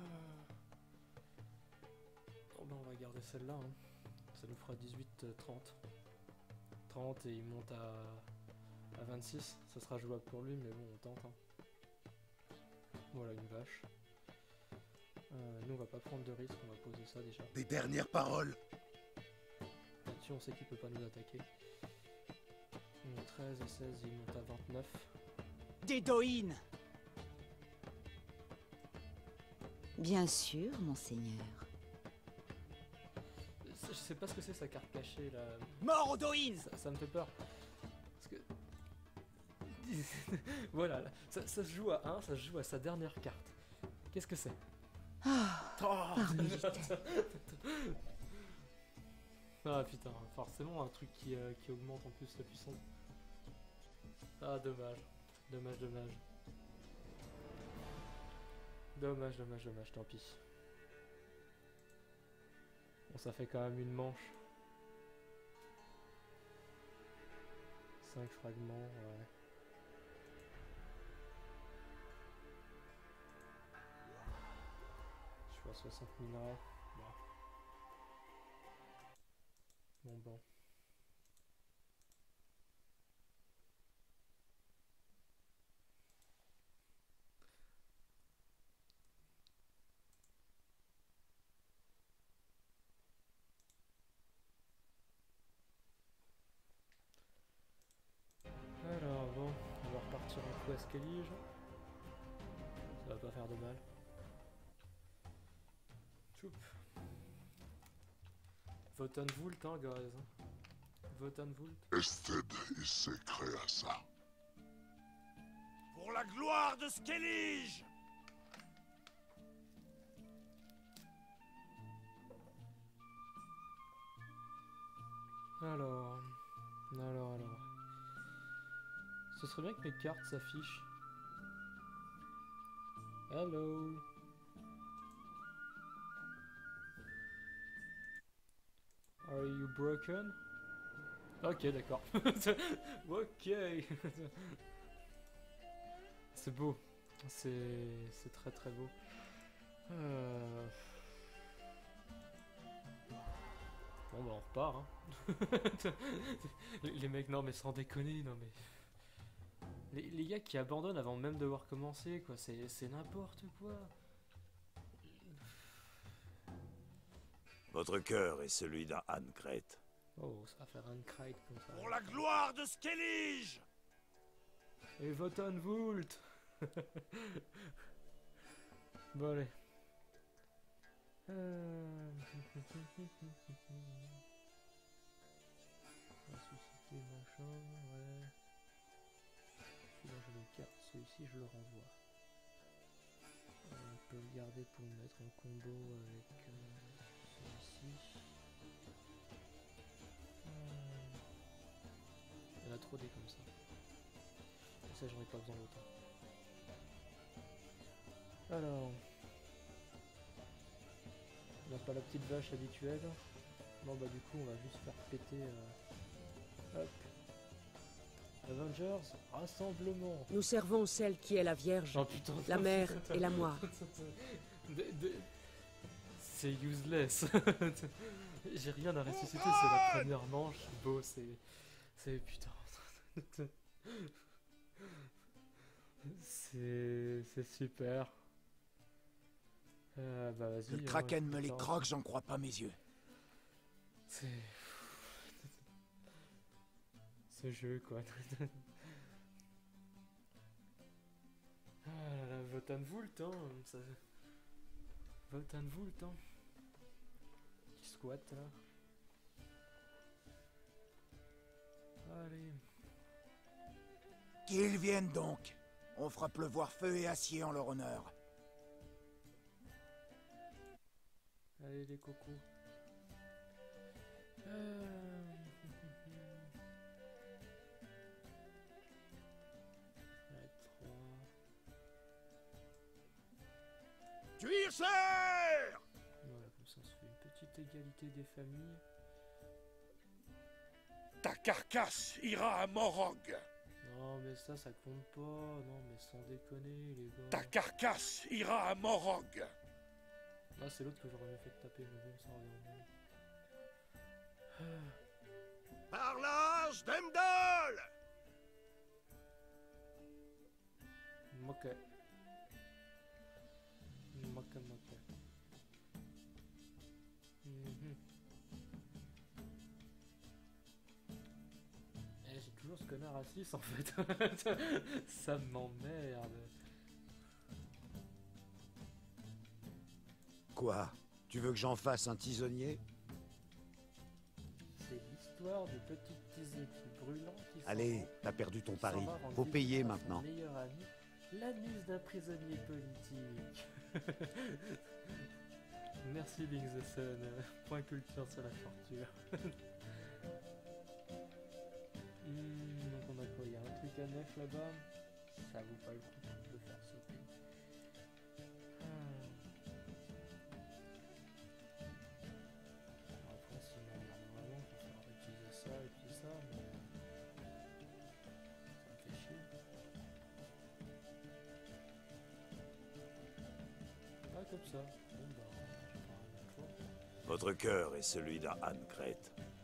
Bon, ben, on va garder celle-là. Hein. Ça nous fera dix-huit, trente. trente et il monte à, à vingt-six. Ça sera jouable pour lui, mais bon, on tente. Hein. Voilà une vache. Euh, nous on va pas prendre de risque, on va poser ça déjà. Des dernières paroles. Là-dessus on sait qu'il peut pas nous attaquer. Donc, treize et seize, il monte à vingt-neuf. Dédoïne. Bien sûr, monseigneur. Je sais pas ce que c'est sa carte cachée là. Mort aux Doïnes. Ça, ça me fait peur. Parce que... voilà, là. Ça, ça se joue à un, ça se joue à sa dernière carte. Qu'est-ce que c'est? Ah, oh Parmélité. Ah putain, forcément un truc qui, euh, qui augmente en plus la puissance. Ah dommage, dommage, dommage. Dommage, dommage, dommage, tant pis. Bon, ça fait quand même une manche. cinq fragments, ouais. Je suis à soixante minerais. Bon. Bon, bon. Alors bon, on va repartir un coup à Skellige. Ça va pas faire de mal. Choup. Votan Vult, hein, guys. Votan Vult. Ested ise creasa. Pour la gloire de Skellige! Alors, alors, alors. Ce serait bien que mes cartes s'affichent. Hello. Are you broken? Ok, d'accord. Ok. C'est beau. C'est c'est très très beau. Euh... Bon bah on repart hein. les, les mecs, non mais sans déconner, non mais... Les, les gars qui abandonnent avant même de voir commencer quoi, c'est n'importe quoi. Votre cœur est celui d'un Ancret. Oh, ça va faire un crête comme ça. Pour la gloire de Skellige! Et Votan Vult. Bon allez. Euh... On va susciter Puis machin, ouais. Celui-là je le garde, celui-ci je le renvoie. On peut le garder pour le mettre en combo avec euh, celui-ci. Hmm. Il y en a trop des comme ça. Et ça j'en ai pas besoin d'autant. Alors. On n'a pas la petite vache habituelle. Non bah du coup on va juste faire péter... Euh... Hop. Avengers, rassemblement. Nous servons celle qui est la Vierge, oh, putain, la mère et la moire. C'est useless. J'ai rien à ressusciter, c'est la première manche. Beau, c'est... C'est... Putain. C'est... C'est super. Euh, bah vas-y. Le hein, Kraken me les croque, j'en crois pas mes yeux. C'est... Ce jeu, quoi. Ah là là, Votan Vult, hein. Ça... Votan Vult, hein. Qui squatte, là. Allez. Qu'ils viennent donc. On fera pleuvoir feu et acier en leur honneur. Allez, les cocos. Euh... Cuirasseur! Voilà, comme ça on se fait une petite égalité des familles. Ta carcasse ira à Morog. Non mais ça, ça compte pas. Non mais sans déconner les gars. Ta carcasse ira à Morog. Ah c'est l'autre que j'aurais mieux fait de taper, mais bon ça revient. Par l'âge d'Emdol! Ok. Moka moka. Mm-hmm. Eh, j'ai toujours ce connard à six en fait. Ça m'emmerde. Quoi? Tu veux que j'en fasse un tisonnier? C'est l'histoire de petites tisées brûlantes qui sont... Allez, t'as perdu ton pari. Faut payer maintenant. Meilleur ami, l'anus d'un prisonnier politique. Merci Link the Sun, point culture sur la torture. hmm, donc on a quoi? Il y a un truc à neuf là-bas. Ça vaut pas le coup de le faire sauter. Hmm. Après sinon normalement il va falloir utiliser ça et puis ça, mais ça me fait chier. Ah, comme ça. Bon, bah, je vais faire un autre choix. Votre cœur est celui d'un Ancret.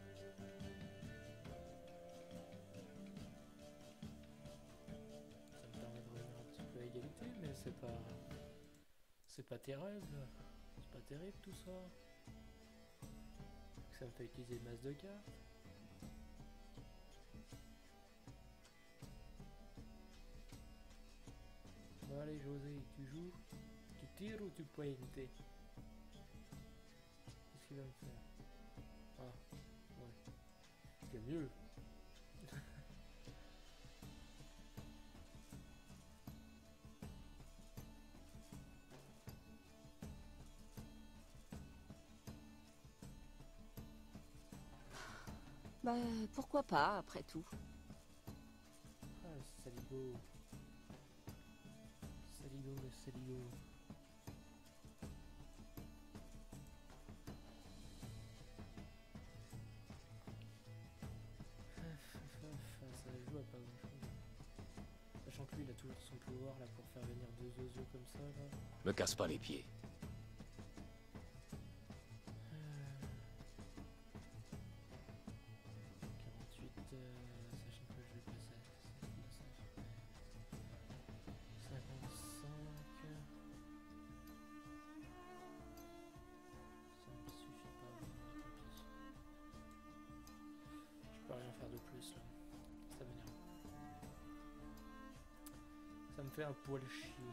Ça me permet de revenir un petit peu à égalité, mais c'est pas... C'est pas terrible. C'est pas terrible tout ça. Ça me fait utiliser une masse de cartes. Bon, allez José, tu joues? Tu tires ou tu pointes? Qu'est-ce qu'il va me faire? Ah, ouais. C'est mieux. Bah, pourquoi pas, après tout. Ah, saligo. Saligo, le saligo. Ça joue à pas grand chose. Sachant que lui il a toujours son pouvoir là pour faire venir deux oiseaux comme ça là. Me casse pas les pieds. quarante-huit, euh, sachant que je vais passer à cinquante-cinq. Ça me suffit pas, bon, tant pis. Je peux rien faire de plus là. Ça m'énerve. Ça me fait un poil chier.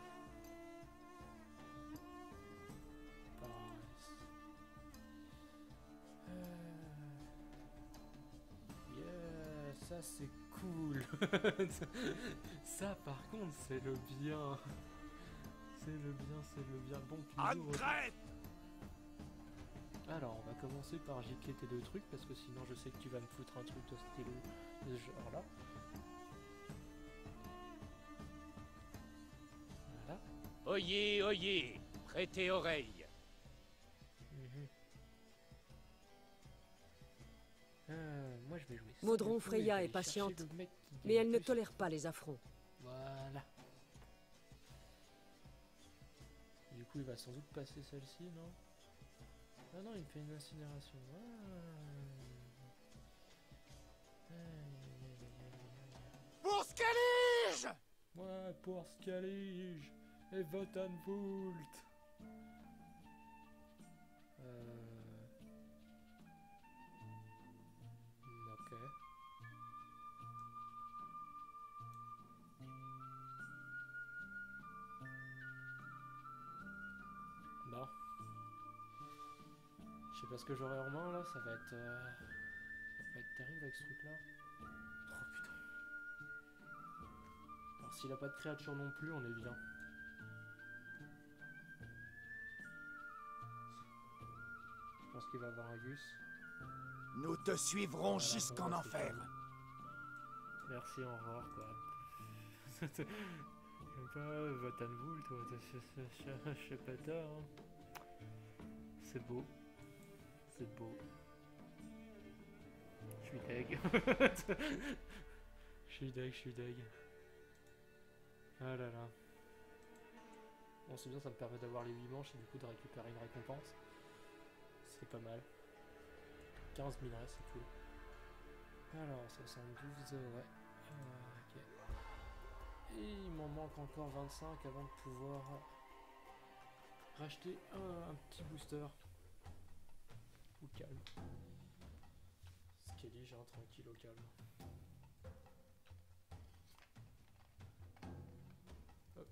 Paradise. Euh... Yes. c'est cool. Ça par contre c'est le bien. C'est le bien, c'est le bien. Bon, tu nous ouvres. Alors, on va commencer par gicler tes deux trucs, parce que sinon je sais que tu vas me foutre un truc de stylo de ce genre là. Voilà. Oyez, oyez, prêtez oreille. Mmh. Euh, moi je vais jouer ça. Modron Freya est patiente, mais elle ne tolère pas les affronts. Voilà. Du coup, il va sans doute passer celle-ci, non? Ah non, il me fait une incinération. Ah. Pour Scalige! Ouais, pour Scalige et Votanvult. Euh... Ok. Bon. Je sais pas ce que j'aurai en main là, ça va être... Euh... Ça va être terrible avec ce truc là. Oh putain. Alors s'il a pas de créature non plus, on est bien. Je pense qu'il va avoir un Gus. Nous te suivrons voilà, jusqu'en enfer. Merci, au revoir quoi. J'aime pas Votanvult, toi, je sais pas tard. C'est beau. C'est beau. Je suis deg. Je suis deg, je suis deg. Ah là là. Bon, c'est bien, ça me permet d'avoir les huit manches et du coup de récupérer une récompense. C'est pas mal. quinze minerais, c'est cool. Alors, soixante-douze, ouais. Euh, ok. Et il m'en manque encore vingt-cinq avant de pouvoir racheter un, un petit booster. Au calme. Scalige, hein, tranquille, au calme. Hop.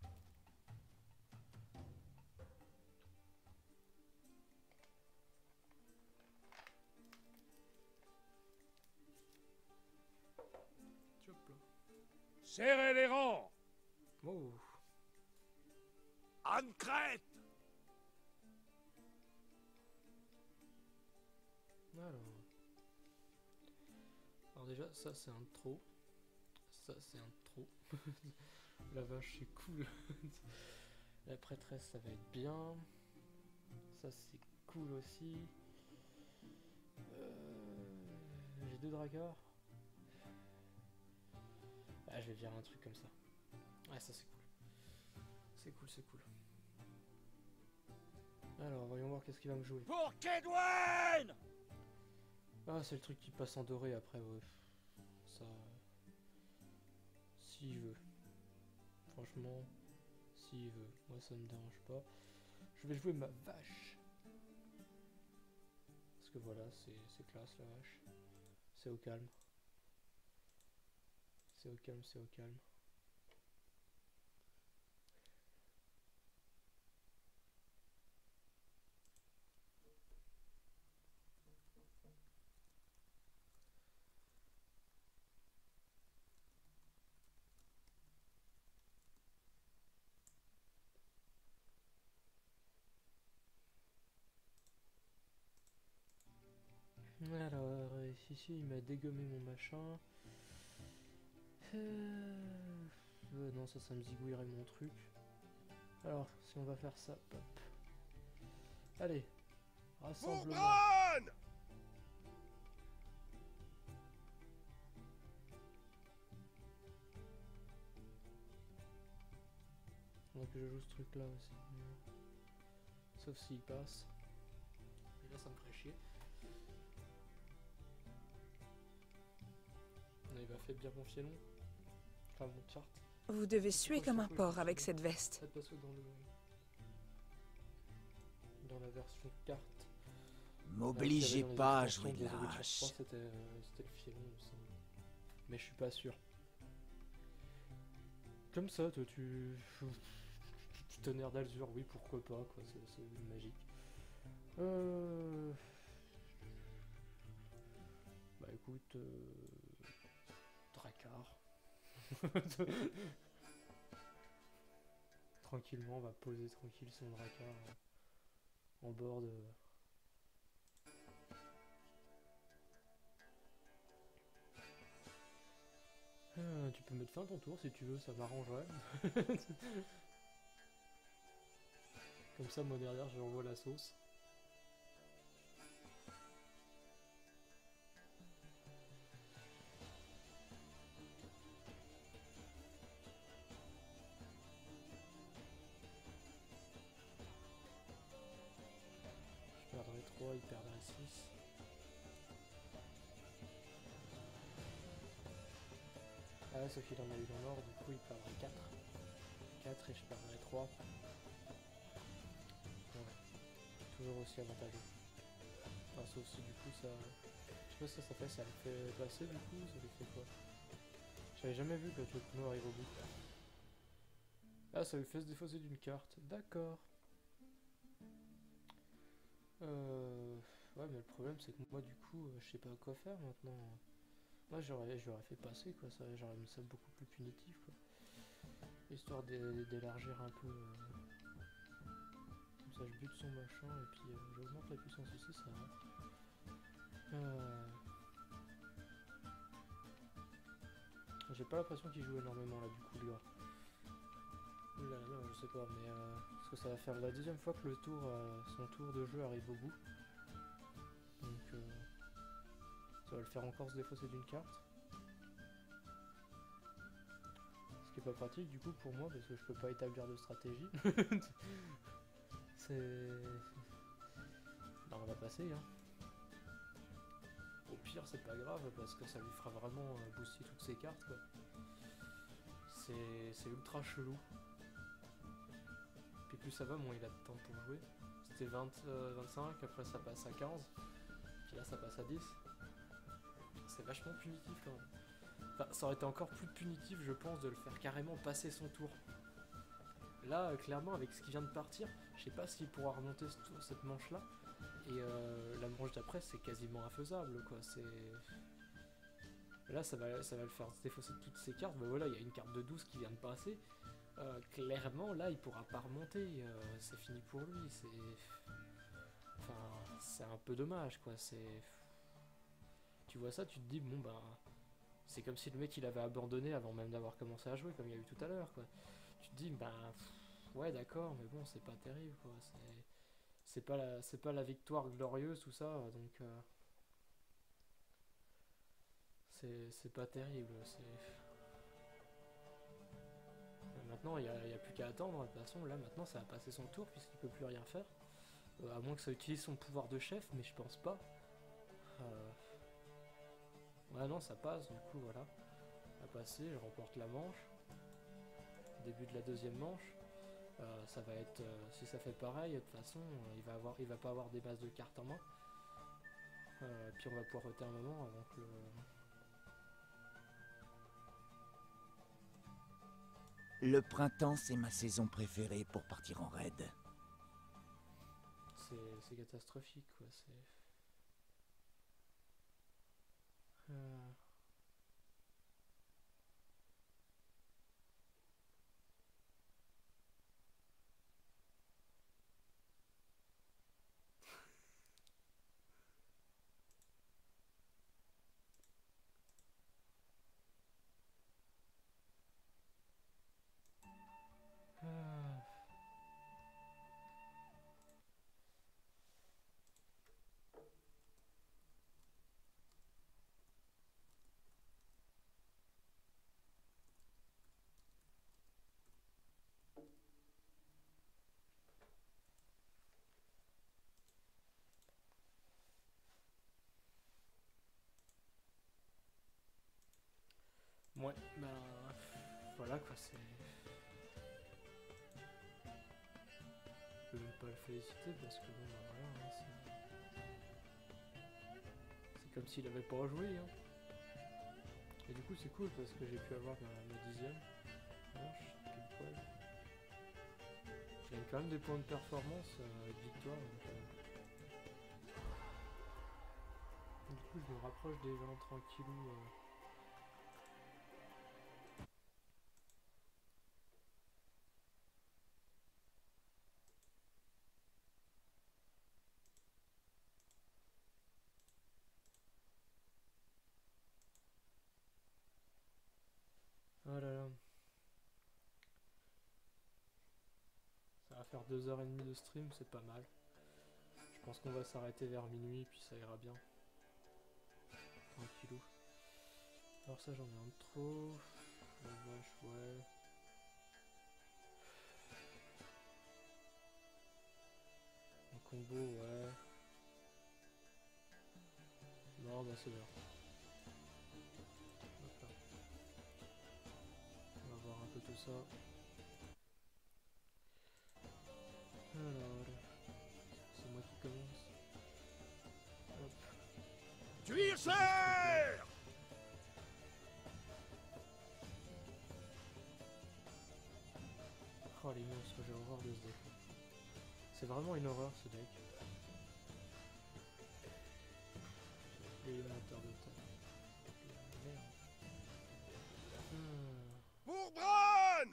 Hop là. Serrez les rangs. Oh. Ancrète! Alors. Alors déjà, ça c'est un trop. Ça c'est un trop. La vache c'est cool. La prêtresse ça va être bien. Ça c'est cool aussi. Euh... J'ai deux dragars. Ah, je vais virer un truc comme ça. Ouais, ça c'est cool. C'est cool, c'est cool. Alors, voyons voir qu'est-ce qu'il va me jouer. Pour Kedwen! Ah, c'est le truc qui passe en doré après, ouais. Ça... S'il veut. Franchement, s'il veut. Moi, ça me dérange pas. Je vais jouer ma vache. Parce que voilà, c'est classe la vache. C'est au calme. C'est au calme, c'est au calme. Alors, ici, il m'a dégommé mon machin. Euh... Euh, non, ça, ça me zigouillerait mon truc. Alors, si on va faire ça, hop. Allez, rassemblement. Faudrait que je joue ce truc là aussi. Sauf s'il passe. Et là, ça me ferait chier. Il m'a fait bien mon fielon. Enfin, mon chart. Vous devez suer comme un porc avec cette veste. Parce que dans le... Dans la version carte... M'obligez pas à jouer de lâche. C'était euh, le fielon, il me semble. Mais je suis pas sûr. Comme ça, toi, tu... Tu tonnerre d'Alzur, oui, pourquoi pas, quoi, c'est magique. Euh... Bah écoute... Euh... dracar. Tranquillement, on va poser tranquille son dracar en bord de... Euh, tu peux mettre fin à ton tour si tu veux, ça m'arrangerait. Comme ça, moi derrière, je renvoie la sauce. Je perdrai trois, il perdrait six. Ah, sauf qu'il en a eu dans l'ordre, du coup il perdrait quatre. quatre et je perdrai trois. Ouais. Toujours aussi avantageux. Enfin, sauf si du coup ça... Je sais pas ce que ça fait, ça le fait passer du coup, ça lui fait quoi? J'avais jamais vu que le truc noir arrive au bout. Ah, ça lui fait se défausser d'une carte. D'accord. Euh... Ouais, mais le problème c'est que moi du coup, je sais pas quoi faire maintenant. Moi j'aurais fait passer quoi, ça j'aurais mis ça beaucoup plus punitif quoi. Histoire d'élargir un peu. Euh... Comme ça je bute son machin et puis euh, j'augmente la puissance aussi, ça va. Euh... J'ai pas l'impression qu'il joue énormément là du coup lui. Là, non, je sais pas, mais euh... parce que ça va faire la deuxième fois que le tour, euh, son tour de jeu arrive au bout. Donc euh... ça va le faire encore se défausser d'une carte. Ce qui est pas pratique du coup pour moi parce que je peux pas établir de stratégie. C'est... Non, on va passer hein. Au pire c'est pas grave parce que ça lui fera vraiment euh, booster toutes ses cartes quoi. C'est ultra chelou. Puis plus ça va, moins il a de temps pour jouer. C'était vingt, euh, vingt-cinq, après ça passe à quinze. Puis là ça passe à dix. C'est vachement punitif quand même. Enfin, ça aurait été encore plus punitif, je pense, de le faire carrément passer son tour. Là, euh, clairement, avec ce qui vient de partir, je sais pas s'il pourra remonter ce tour, cette manche-là. Et euh, la manche d'après, c'est quasiment infaisable, quoi. C'est... Là, ça va, ça va le faire se défausser de toutes ses cartes. Bah voilà, il y a une carte de douze qui vient de passer. Euh, clairement, là, il pourra pas remonter. Euh, c'est fini pour lui. C'est... Enfin, c'est un peu dommage, quoi. C'est... Tu vois ça, tu te dis, bon, bah... C'est comme si le mec, il avait abandonné avant même d'avoir commencé à jouer, comme il y a eu tout à l'heure, quoi. Tu te dis, bah... Ouais, d'accord, mais bon, c'est pas terrible, quoi. C'est... C'est pas la, c'est pas la victoire glorieuse, tout ça, donc... Euh... C'est pas terrible, c'est... Maintenant, il n'y a, a plus qu'à attendre, de toute façon, là, maintenant, ça va passer son tour, puisqu'il peut plus rien faire. Euh, à moins que ça utilise son pouvoir de chef, mais je pense pas. Euh... Ouais, non, ça passe, du coup, voilà. Ça a passé, je remporte la manche. Début de la deuxième manche. Euh, ça va être... Euh, si ça fait pareil, de toute façon, euh, il va avoir, il va pas avoir des bases de cartes en main. Euh, puis on va pouvoir voter un moment avant que le... Le printemps, c'est ma saison préférée pour partir en raid. C'est catastrophique, quoi. C'est... Euh... Ouais, bah voilà quoi, c'est... Je peux même pas le féliciter parce que bon, bah voilà, hein, c'est comme s'il avait pas joué, hein. Et du coup c'est cool parce que j'ai pu avoir ma, ma dixième manche, pile poil. Je gagne quand même des points de performance euh, avec victoire, donc... Euh... Du coup je me rapproche des vingt tranquillou. Euh... Oh là là. Ça va faire deux heures et demie de stream, c'est pas mal. Je pense qu'on va s'arrêter vers minuit, puis ça ira bien. Tranquillou. Alors ça, j'en ai un de trop. La vache, ouais. Un combo, ouais. Non, bah c'est bien. Hop là. On va voir un peu tout ça. Alors, c'est moi qui commence. Hop. Cuir-serre! Oh les monstres, j'ai horreur de ce deck. C'est vraiment une horreur ce deck. Élémentaire de taille. Merde. Hmm. Pour Bran!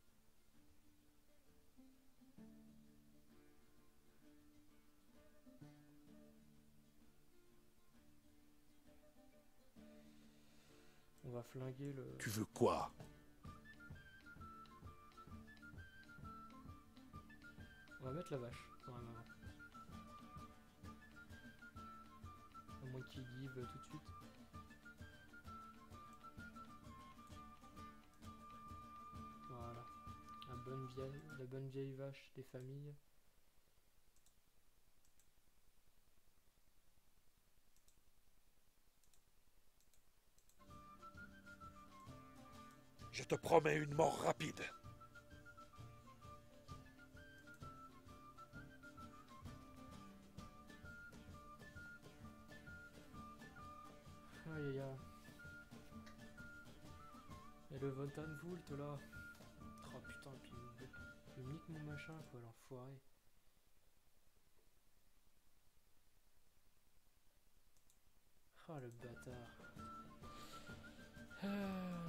On va flinguer le... Tu veux quoi? On va mettre la vache quand même avant. À moins qu'il give tout de suite. Voilà. La bonne vieille, la bonne vieille vache des familles. Je te promets une mort rapide. Aïe aïe aïe. Et le Von Tanvult là. Oh putain, et puis il me, il me nique mon machin quoi, l'enfoiré. Oh le bâtard. Ah.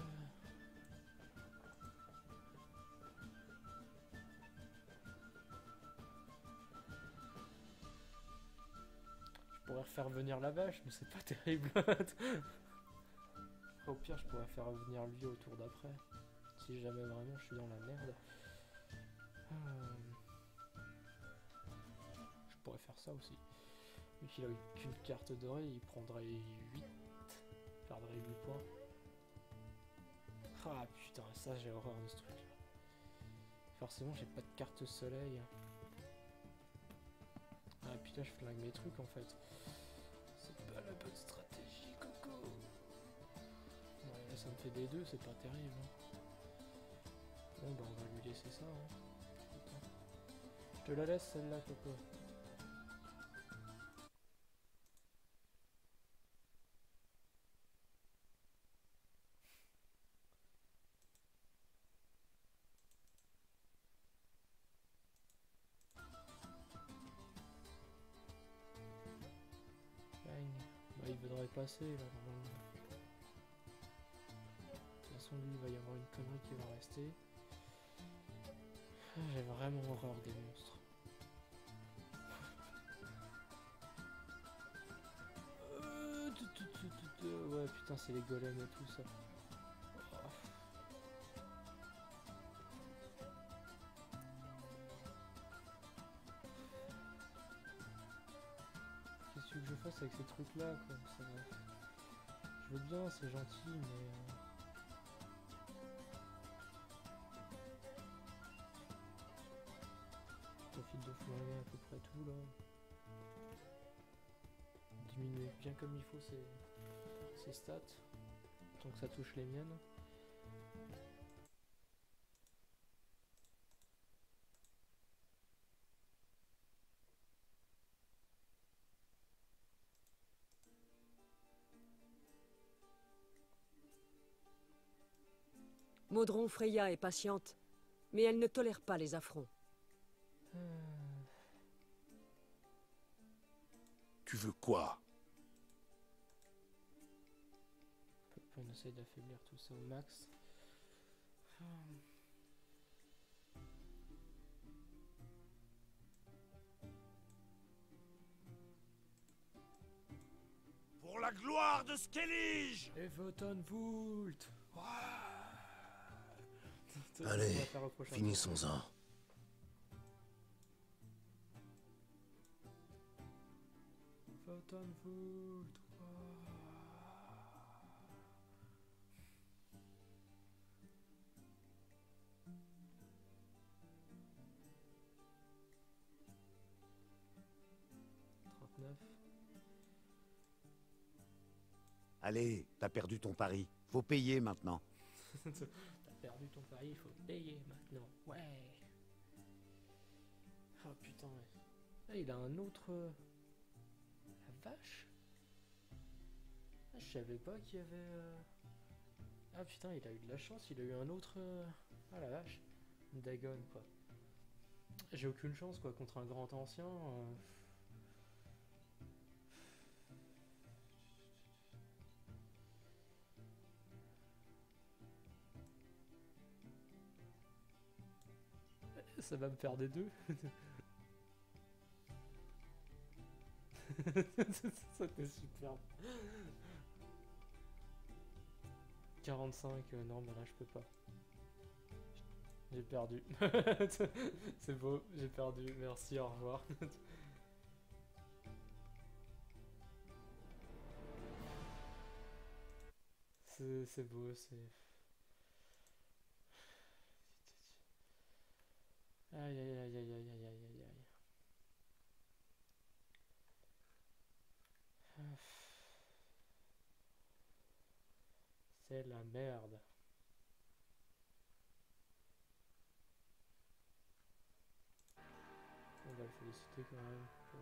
Je pourrais refaire venir la vache, mais c'est pas terrible. Au pire, je pourrais faire venir lui au tour d'après. Si jamais vraiment je suis dans la merde. Euh... Je pourrais faire ça aussi. Vu qu'il a qu'une carte dorée, il prendrait huit. Perdrait huit points. Ah putain, ça j'ai horreur de ce truc. Forcément, j'ai pas de carte soleil. Ah putain, je flingue mes trucs en fait. C'est pas la bonne stratégie, coco. Ouais, là ça me fait des deux, c'est pas terrible. Hein. Bon bah on va lui laisser ça. Hein. Putain. Je te la laisse celle-là, coco. Bah, il voudrait passer là normalement. De toute façon lui il va y avoir une connerie qui va rester. J'ai vraiment horreur des monstres. Euh, tu, tu, tu, tu, tu, ouais putain c'est les golems et tout ça. Oh. Qu'est-ce que je fasse avec ces trucs là quoi, ça va. Je veux bien, c'est gentil mais... Euh... Profite de flinguer à peu près tout là. Diminuer bien comme il faut ses, ses stats. Tant que ça touche les miennes. Maudron Freya est patiente, mais elle ne tolère pas les affronts. Hmm. Tu veux quoi? On essaye d'affaiblir tout ça au max. Hmm. Pour la gloire de Skellige! Et Von Tanvult! Allez, finissons-en. Photon trois. trente-neuf. Allez, t'as perdu ton pari. Faut payer maintenant. T'as perdu ton pari, il faut payer maintenant. Ouais. Oh putain, ouais. Ah, il a un autre... euh, La vache. Ah, je savais pas qu'il y avait... euh, Ah putain, il a eu de la chance, il a eu un autre... euh, Ah la vache. Dagon, quoi. J'ai aucune chance, quoi, contre un grand ancien. euh, Ça va me faire des deux. C'était superbe. quarante-cinq, euh, non mais là je peux pas. J'ai perdu. C'est beau, j'ai perdu. Merci, au revoir. C'est c'est beau, c'est... Aïe aïe aïe aïe aïe aïe aïe aïe aïe. C'est la merde. On va le féliciter quand même. Hop.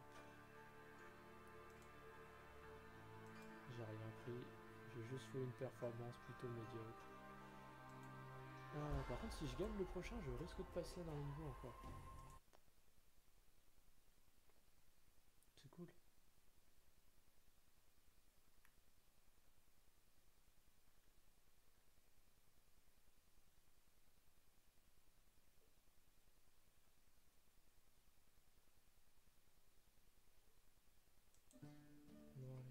J'ai rien pris. J'ai juste fait une performance plutôt médiocre. Ah, par contre, si je gagne le prochain, je risque de passer dans le niveau encore. C'est cool. Bon, allez.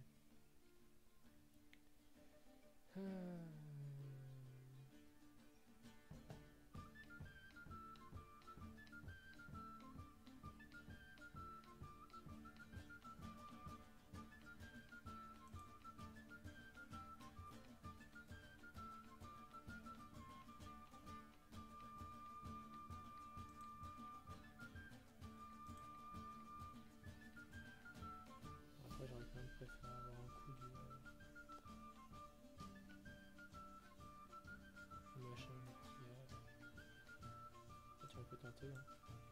Ah. Après, j'aurais quand même préféré avoir un coup du... euh, machin qui... Euh... Tiens, on peut tenter. Hein.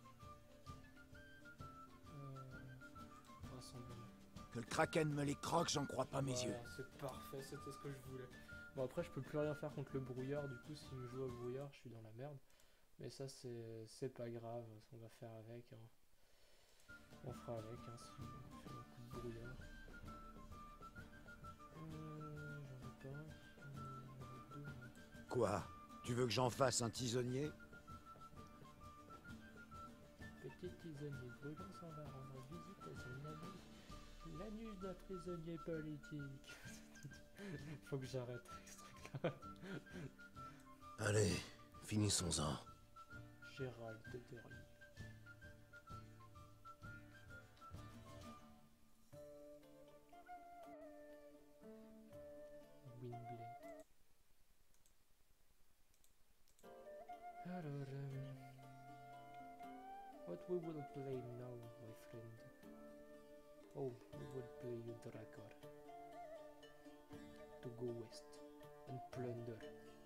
Euh... Rassemblement. Que le Kraken me les croque, j'en crois pas mes Voilà, yeux. c'est parfait, c'était ce que je voulais. Bon, après, je peux plus rien faire contre le brouillard, du coup, s'il me joue au brouillard, je suis dans la merde. Mais ça, c'est c'est pas grave, on va faire avec. Hein. On fera avec, hein, si on fait un coup de brouillard. Euh, j'en ai pas. Euh, j'en ai deux, hein. Quoi? Tu veux que j'en fasse un tisonnier? Petit tisonnier brûlant s'en va rendre visite à son ami, l'anus d'un prisonnier politique. Faut que j'arrête avec ce truc-là. Allez, finissons-en. Gérald de Derry. Windblade. Alors, um, what we will play now, my friend? Oh, we will play Drakar. To go west and plunder.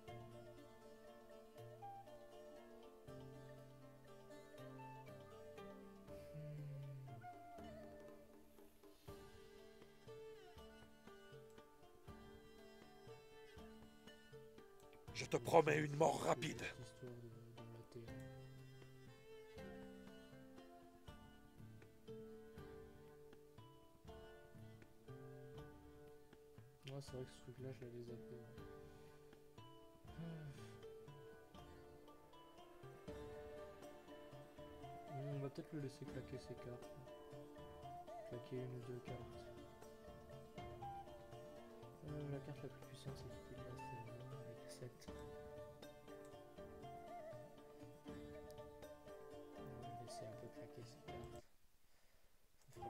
Je te promets une mort rapide. Histoire de, de mater. Ouais, c'est vrai que ce truc-là, je l'avais zappé. Ouais. On va peut-être le laisser claquer ses cartes. Claquer une ou deux cartes. Euh, la carte la plus puissante, c'est qui là? C'est avec sept.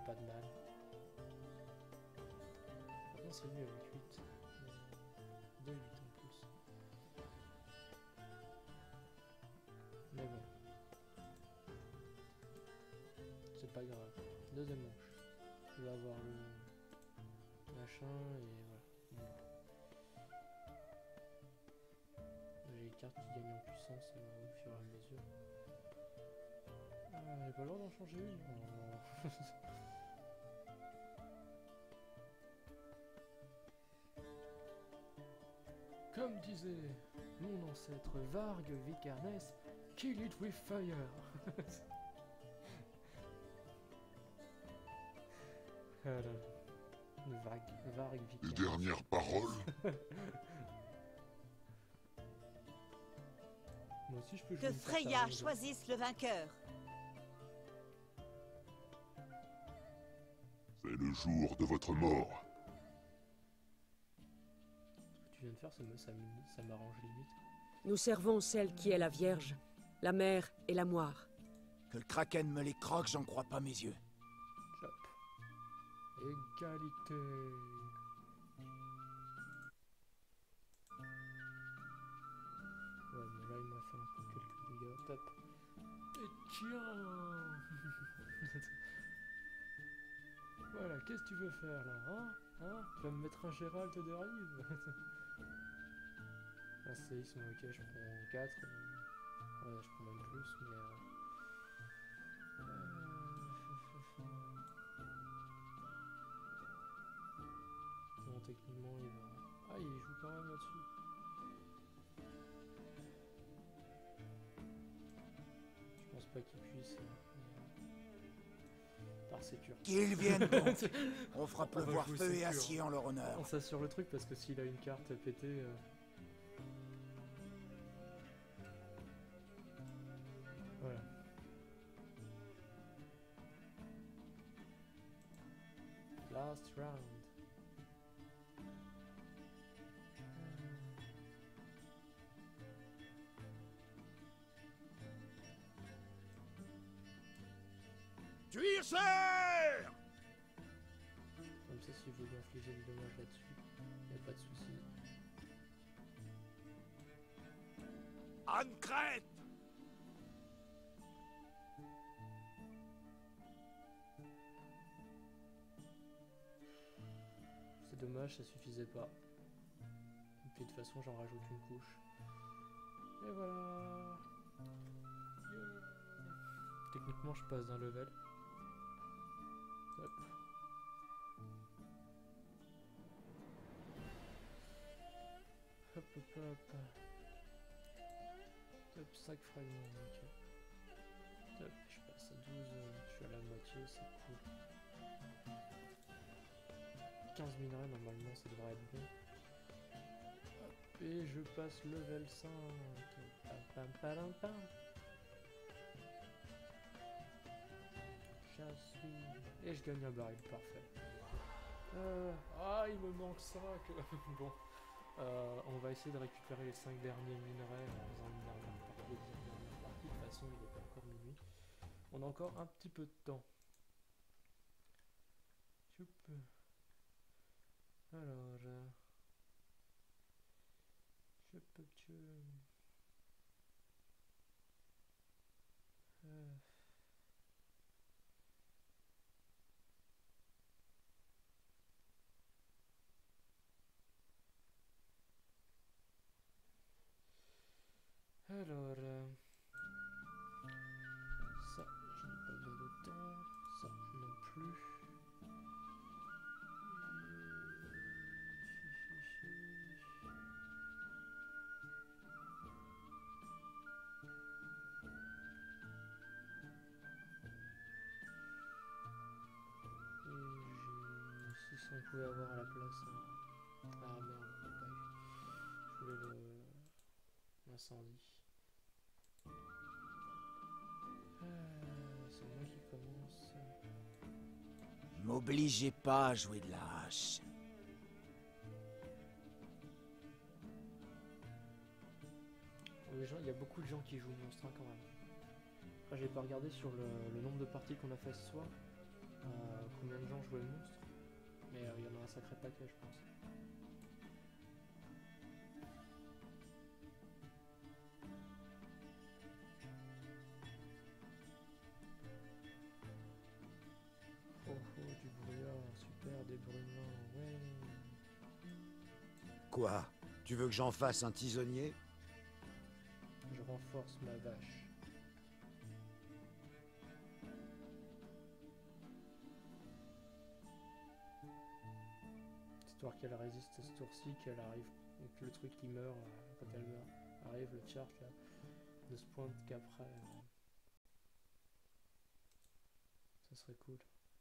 pas de mal. Maintenant c'est mieux avec huit. deux huit en plus. Mais bon. C'est pas grave. Deuxième manche. Je vais avoir le machin et voilà. J'ai les cartes qui gagnent en puissance euh, au fur et à mesure. Ah, j'ai pas le droit d'en changer une. Oh. Comme disait mon ancêtre Varg Vikernes, kill it with fire. Voilà. Varg, Varg Vikernes. Les dernières paroles. Moi aussi je peux jouer. Que Freya choisisse le vainqueur. C'est le jour de votre mort. Ce que tu viens de faire, ça me- ça me- ça m'arrange limite. Nous servons celle qui est la Vierge, la mère et la moire. Que le kraken me les croque, j'en crois pas mes yeux. Chop. Égalité. Ouais, mais là il m'a fait un peu quelques dégâts. Top. Et tiens. Voilà, qu'est-ce que tu veux faire là, hein? Hein? Tu vas me mettre un Gérald de rive. Un séisme, ok, je prends quatre. Ouais, je prends même plus, mais... Euh... euh, Bon, techniquement, il va... Ah, il joue quand même là-dessus. Je pense pas qu'il puisse... euh, Par sécure. Qu'ils viennent donc. On fera pleuvoir On va jouer feu et sécure. acier en leur honneur. On s'assure le truc parce que s'il a une carte pétée... Euh... Voilà. Last round. Cuirasseur! Comme ça, si vous voulez infliger du dommage là-dessus, y a pas de souci. Ancrète! C'est dommage, ça suffisait pas. Et puis de toute façon, j'en rajoute une couche. Et voilà. Yeah. Techniquement, je passe d'un level. Hop. Hop, hop, hop. Top, cinq fragments, ok. Top, je passe à douze, euh, je suis à la moitié, c'est cool. quinze minerais, normalement, ça devrait être bon. Hop, et je passe level cinq. Pam, pam, pam, pam. Je suis... Et je gagne un baril, parfait. Euh... Ah, il me manque ça. Que... bon. Euh, on va essayer de récupérer les cinq derniers minerais dans une dernière partie. Une dernière partie. De toute façon, il n'est pas encore minuit. On a encore un petit peu de temps. Choup. Alors... Euh... Je peux tuer... Euh... Alors, euh, ça, je n'ai pas besoin de temps, ça non plus. Et j'ai... Si on pouvait avoir à la place un... Ah merde, ouais. Je voulais le... L'incendie. Euh, c'est moi qui commence. M'obligez pas à jouer de la hache. Les gens, il y a beaucoup de gens qui jouent monstre hein, quand même. Après, j'ai pas regardé sur le, le nombre de parties qu'on a fait ce soir. Euh, combien de gens jouaient le monstre, mais euh, il y en a un sacré paquet, je pense. Oh oh, du brouillard, super, des brumins, ouais. Quoi? Tu veux que j'en fasse un tisonnier? Je renforce ma vache. Histoire qu'elle résiste à ce tour-ci, qu'elle arrive, donc le truc qui meurt, euh, quand elle meurt, arrive, le chart là, ne se pointe qu'après. Euh, ça serait cool.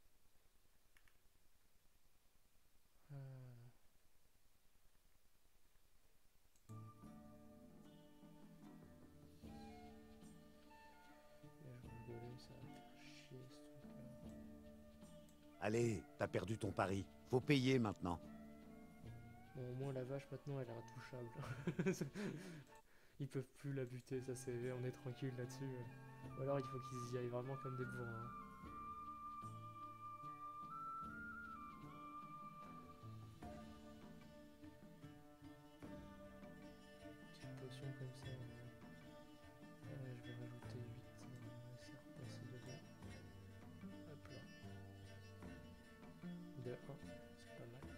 Euh... Ça va faire chier ce truc là. Allez, t'as perdu ton pari. Faut payer maintenant. Bon, au moins la vache maintenant elle est intouchable. Ils peuvent plus la buter, ça c'est. On est tranquille là-dessus. Ou alors il faut qu'ils y aillent vraiment comme des bourrins. Petite potion comme ça. Ouais, je vais rajouter huit. De un, c'est pas mal.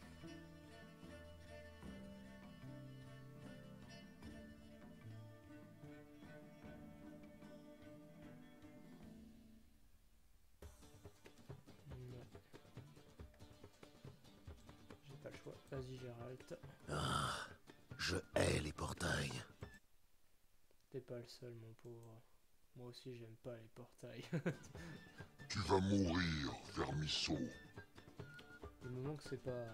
Non. J'ai pas le choix. Vas-y, Gérald. Ah, je hais les portails. T'es pas le seul, mon pauvre. Moi aussi, j'aime pas les portails. Tu vas mourir, vermisseau. Du moment que c'est pas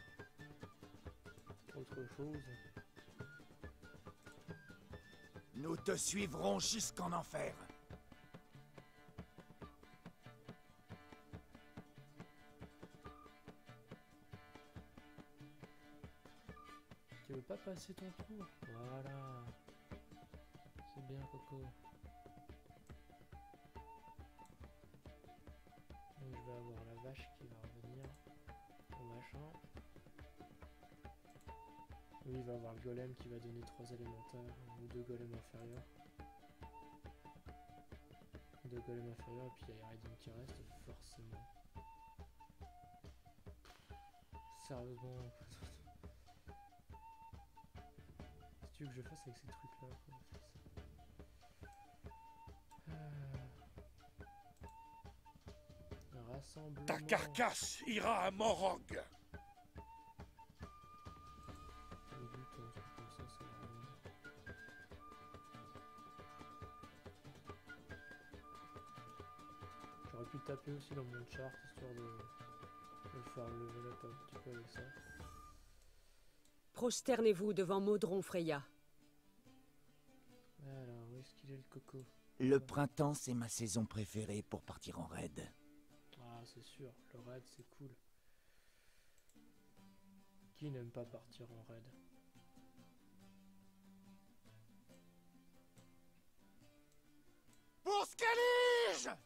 autre chose. Nous te suivrons jusqu'en enfer. Tu veux pas passer ton tour? Voilà. C'est bien, Coco. Donc je vais avoir la vache qui va revenir au machin. Lui il va avoir le golem qui va donner trois élémentaires ou deux golems inférieurs. Deux golems inférieurs et puis il y a Iridium qui reste forcément. Sérieusement. Si tu veux que je fasse avec ces trucs là quoi. Ta carcasse ira à Morog. J'aurais pu taper aussi dans mon chart histoire de, de faire le level up un petit peu avec ça. Prosternez-vous devant Maudron Freya. Alors, où est-ce qu'il est le coco? Le printemps, c'est ma saison préférée pour partir en raid. Ah, c'est sûr, le raid c'est cool. Qui n'aime pas partir en raid? Pour Scalige!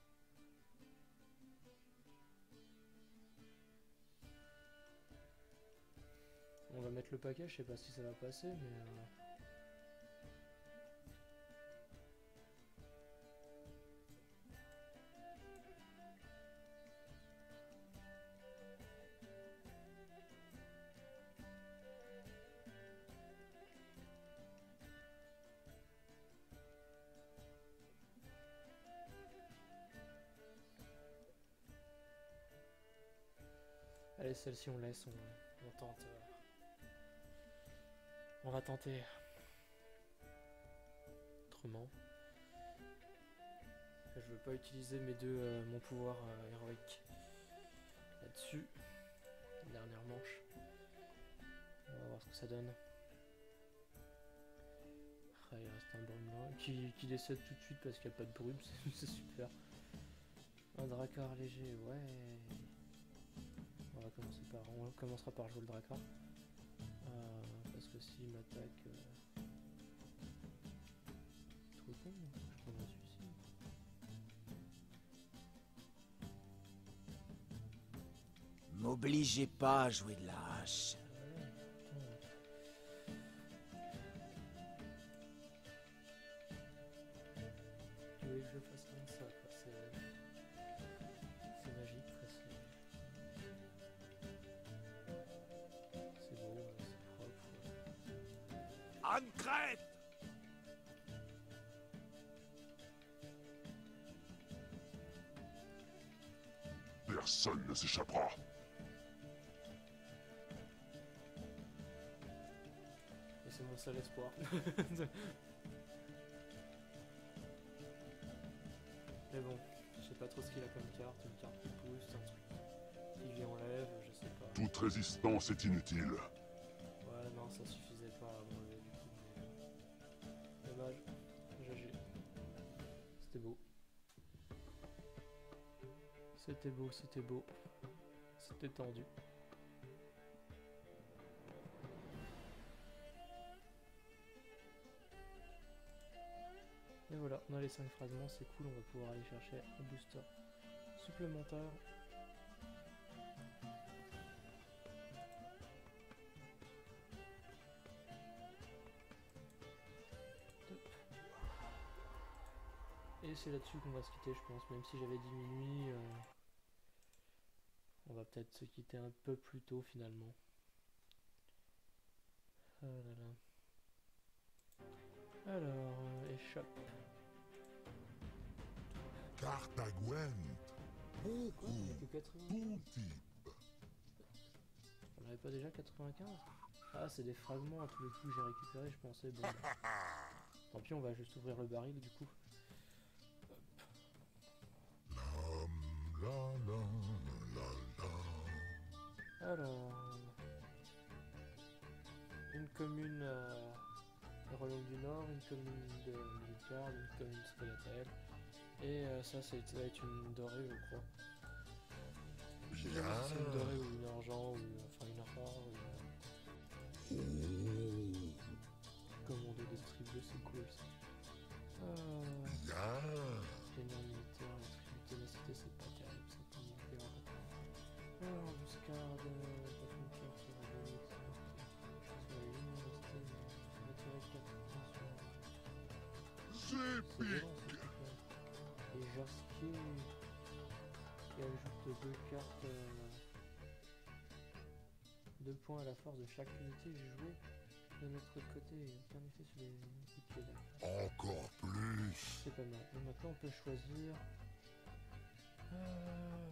On va mettre le paquet, je sais pas si ça va passer, mais... Euh... Allez, celle-ci on laisse, on, on tente. Euh... On va tenter. Autrement. Je veux pas utiliser mes deux, euh, mon pouvoir euh, héroïque là-dessus. Dernière manche. On va voir ce que ça donne. Ah, il reste un brume là. Qui, qui décède tout de suite parce qu'il n'y a pas de brume, c'est super. Un dracar léger, ouais. On va commencer par. On commencera par jouer le dracar. Euh, parce que s'il m'attaque. Euh... Trop con, je prends un suicide. M'obligez pas à jouer de la hache. Tu voulais que je fasse comme ça, quoi. C'est... C'est magique, presque. C'est beau, ouais, c'est propre. Ancrette! Personne ne s'échappera. Et c'est mon seul espoir. Mais bon, je sais pas trop ce qu'il a comme carte, une carte qui pousse, un truc qui lui enlève, je sais pas. Toute résistance est inutile. Ouais, non, ça suffisait pas à m'enlever du coup. Mais... Dommage, G G. C'était beau. C'était beau, c'était beau. C'était tendu. Et voilà, on a les cinq fragments, c'est cool, on va pouvoir aller chercher un booster supplémentaire. Et c'est là-dessus qu'on va se quitter, je pense, même si j'avais dit minuit, euh, on va peut-être se quitter un peu plus tôt finalement. Ah là là. Alors, euh, échappe. Carte à Gwent. Beaucoup. Tout type. On n'avait pas déjà quatre-vingt-quinze? Ah, c'est des fragments à tous les coups que j'ai récupéré, je pensais. Bon, bah. Tant pis, on va juste ouvrir le baril du coup. La, la, la, la. Alors, une commune euh, au Royaume du Nord, une commune de Midgard, une commune de Scoia'tael, et euh, ça, ça va être une dorée, je crois. Je sais pas si c'est une dorée ou une argent, ou enfin une rare, ou euh... commando de tribu, c'est cool ça. Euh... Seigneur militaire, la tribu ténacité, c'est pas terrible, c'est pas mon pire. Alors, embuscade, patron qui sur la limite, sur l'université, retirer quatre points sur... C'est épique. Et Jarski qui ajoute deux cartes, euh, deux points à la force de chaque unité jouée de notre côté, aucun effet sur les équipiers. Encore plus. C'est pas mal. Et maintenant on peut choisir. Euh...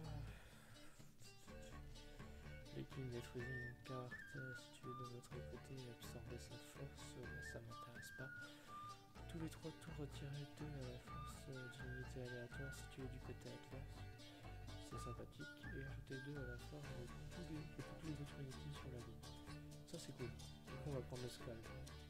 L'équipe détruisait une carte située de votre côté et absorber sa force, bah, ça m'intéresse pas. Tous les trois tours retirer deux à la force d'une unité aléatoire située du côté adverse. C'est sympathique. Et ajouter deux à la force de tous les, de toutes les autres unités sur la ligne. Ça c'est cool. Du coup on va prendre le squad.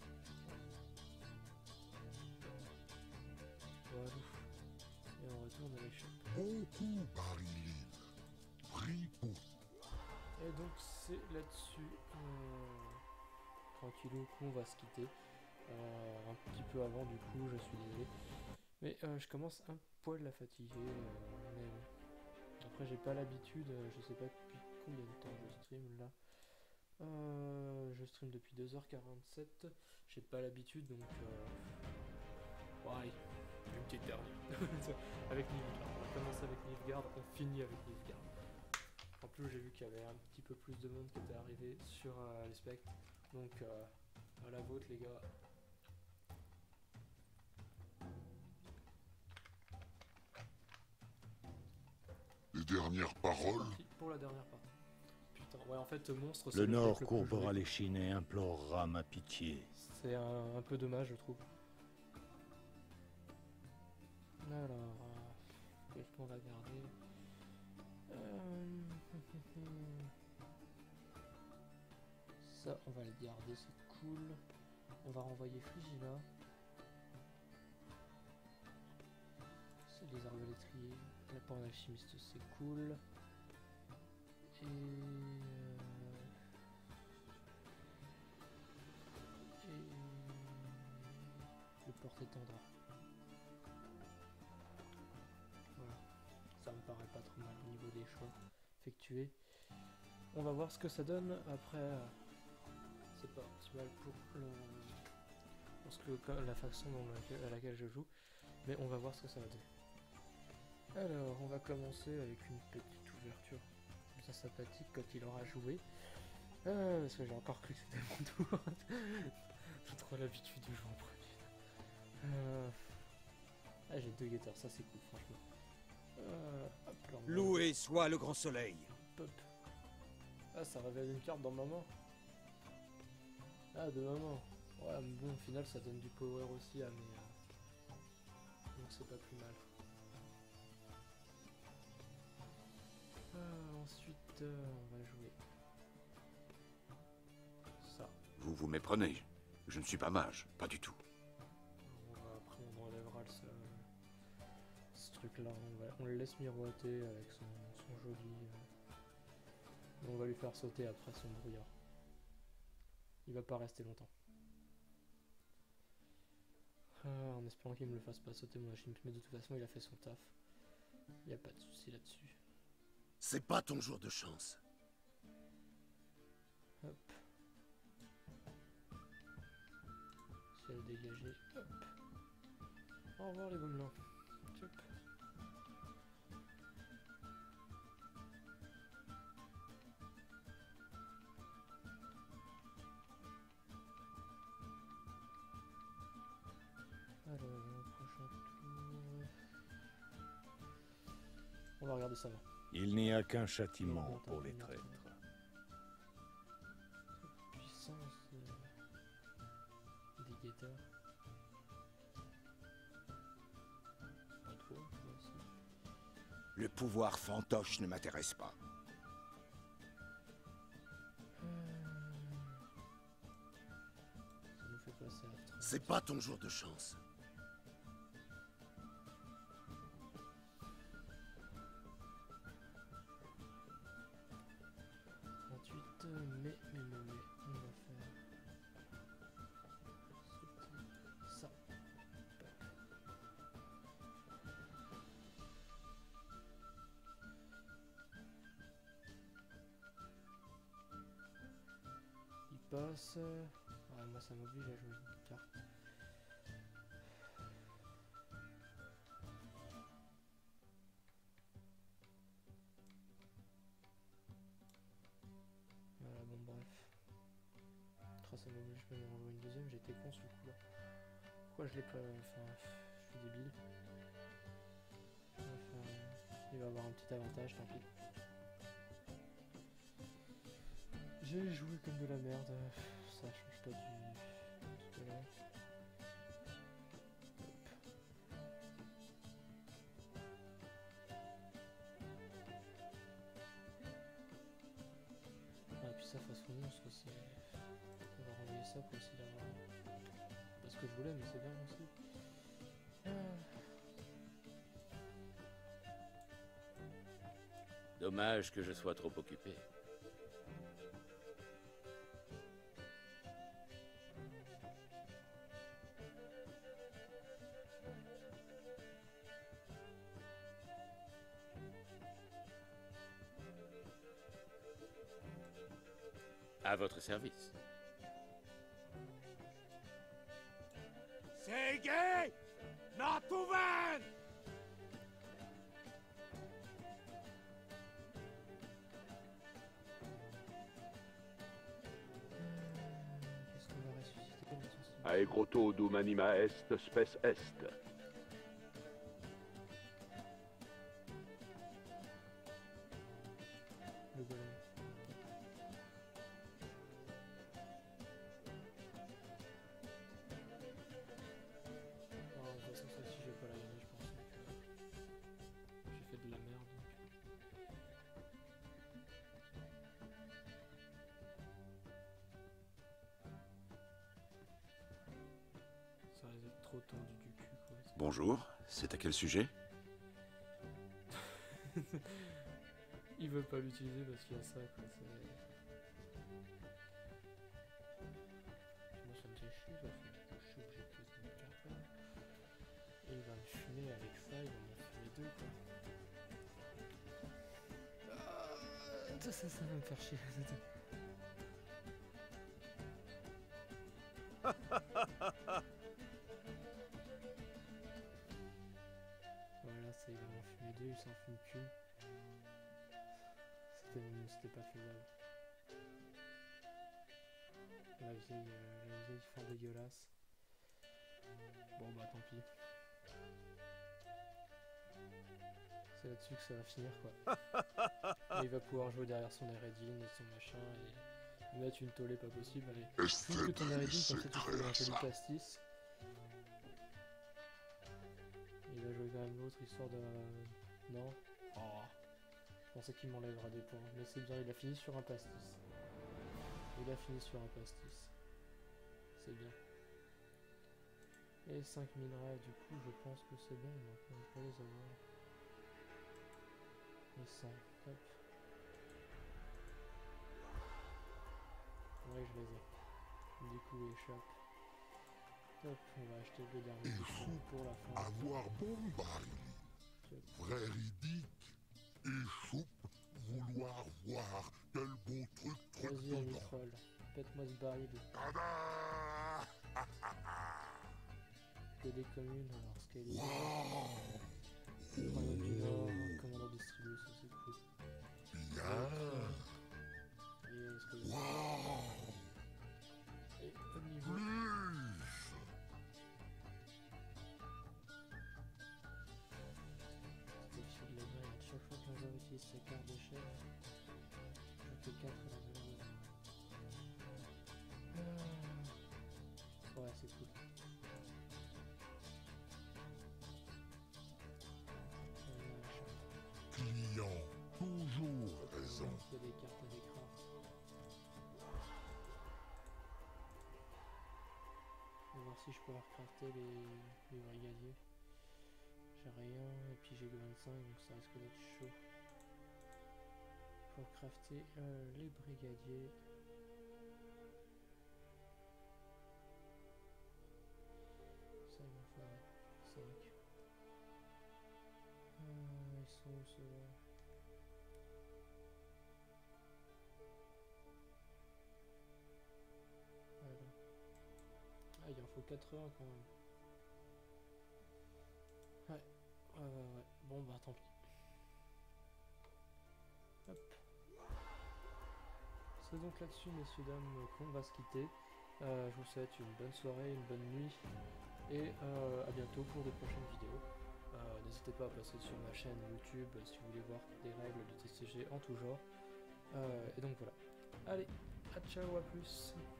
Voilà. Et on retourne à l'échelle. Beaucoup Barilyn. Pris pour. Et donc c'est là-dessus. Euh, tranquillou, on va se quitter. Euh, un petit peu avant du coup, je suis désolé. Mais euh, je commence un poil à fatiguer. Euh, mais bon. Après j'ai pas l'habitude, euh, je sais pas depuis combien de temps je stream là. Euh, je stream depuis deux heures quarante-sept. J'ai pas l'habitude donc... Euh... Ouais, une petite dernière. Avec Nilfgaard. On va commencer avec Nilfgaard, on finit avec Nilfgaard. En plus j'ai vu qu'il y avait un petit peu plus de monde qui était arrivé sur euh, les spectres. Donc euh, à la vôtre les gars. Les dernières paroles. Pour la dernière partie. Putain, ouais en fait monstre... Le Nord courbera l'échine et implorera ma pitié. C'est un, un peu dommage je trouve. Alors... Euh, qu'est-ce qu'on va garder? Euh... Ça on va le garder, c'est cool. On va renvoyer Frigila. C'est des arbalétriers. Lapin en alchimiste c'est cool. Et... Euh... Et... Le porte-étendard. Voilà. Ça me paraît pas trop mal au niveau des choix effectués. On va voir ce que ça donne après. euh, C'est pas optimal pour, le, pour ce que, la façon dans laquelle, à laquelle je joue, mais on va voir ce que ça va donner. Alors, on va commencer avec une petite ouverture comme ça sympathique quand il aura joué. Euh, parce que j'ai encore cru que c'était mon tour. J'ai trop l'habitude de jouer en premier. Euh... Ah, j'ai deux guetteurs, ça c'est cool, franchement. Euh, hop, là, on va- Loué soit le grand soleil. Hop. Ah, ça révèle une carte dans ma main. Ah, de ma main. Ouais, mais bon, au final, ça donne du power aussi à mes... euh, donc c'est pas plus mal. Ah, ensuite, euh, on va jouer ça. Vous vous méprenez. Je ne suis pas mage, pas du tout. On va, après, on enlèvera le, ce, ce truc-là. On, va- on le laisse miroiter avec son, son joli... euh, on va lui faire sauter après son brouillard. Il va pas rester longtemps. Ah, en espérant qu'il me le fasse pas sauter mon machine, mais de toute façon il a fait son taf. Il n'y a pas de souci là-dessus. C'est pas ton jour de chance. Hop. C'est à dégager. Hop. Au revoir les gobelins. Hop. Alors, prochain tour. On va regarder ça là. Il n'y a qu'un châtiment pour les traîtres. Puissance euh, des guetteurs. Pas trop, moi aussi. Le pouvoir fantoche ne m'intéresse pas. Ça nous fait passer à trente. C'est pas ton jour de chance. trente-huit, euh, mais, mais, mais, mais, on va faire sauter ça. Il passe. euh, Ah, moi ça m'oblige à jouer une carte. Voilà, bon bref. Oh, ça m'oblige même à en jouer une deuxième, j'étais con sur le coup là. Pourquoi je l'ai pas... Enfin, je suis débile. Enfin, il va avoir un petit avantage, tant pis. J'ai joué comme de la merde, ça change pas du... de là. Ah, et puis ça, face au monstre, c'est... On va renvoyer ça pour essayer d'avoir... Pas ce que je voulais, mais c'est bien aussi. Ah. Dommage que je sois trop occupé. À votre service. Sergei Natouven! Qu'est-ce qu'on va ressusciter là, ça, c'est- Aegroto dum anima est, spes est. Le golem. Oh, de toute façon, ça aussi, je vais pas la gagner, je pense. Donc, euh, j'ai fait de la merde. Donc. Ça risque d'être trop tendu du cul, quoi. Bonjour, c'est à quel sujet? Il veut pas l'utiliser parce qu'il y a ça, quoi. c'est- Moi, ça me fait chier, ça fait du coup, je suis obligé de poser une carte là. Et il va me fumer avec ça, il va m'en fumer deux, quoi. Ah, Ça, ça, ça va me faire chier. Voilà, ça il va m'en fumer deux, il s'en fume qu'une. C'était pas faisable. La vieille, euh, la vieille fin dégueulasse. Bon bah tant pis. C'est là-dessus que ça va finir quoi. Et il va pouvoir jouer derrière son Eredin et son machin et lui mettre une tollée pas possible. Allez, fout que ton Eredin, comme ça tu fais un joli pastis. Il va jouer quand même l'autre histoire de... Non. Oh. Je pensais qu'il m'enlèvera des points. Mais c'est bien, il a fini sur un pastis. Il a fini sur un pastis. C'est bien. Et cinq minerais, du coup je pense que c'est bon, maintenant on peut les avoir. Et cent, hop. Ouais, je les ai. Du coup, échappe. Hop, on va acheter le dernier Il faut pour la fin. avoir bon baril. Frère Idic, et choupe vouloir voir quel beau truc truc Vas-y, Amitrol, pète-moi ce baril. Que des communes, alors Scaly. Le royaume du Nord, commandant des stylos, ça c'est cool. Bien. Et ce que Et au niveau. C'était sur de la grille. Chaque fois qu'un joueur utilise sa carte de chef, je fais quatre à la valeur. Ouais, c'est cool. Client, toujours raison. Il y a des cartes avec craft. On va voir si je peux recrafter les, les brigadiers. J'ai rien, et puis j'ai que vingt-cinq, donc ça risque d'être chaud. Pour crafter euh, les brigadiers. Ça il m'en faut cinq. Euh, ils sont où ceux-là? Voilà. Ah, il en faut quatre-vingts quand même. Ouais, ouais, ouais, ouais. Bon, bah tant pis. Hop. C'est donc là-dessus, messieurs, dames, qu'on va se quitter. Euh, je vous souhaite une bonne soirée, une bonne nuit. Et euh, à bientôt pour de prochaines vidéos. Euh, N'hésitez pas à passer sur ma chaîne YouTube si vous voulez voir des règles de T C G en tout genre. Euh, et donc voilà. Allez, à ciao, à plus.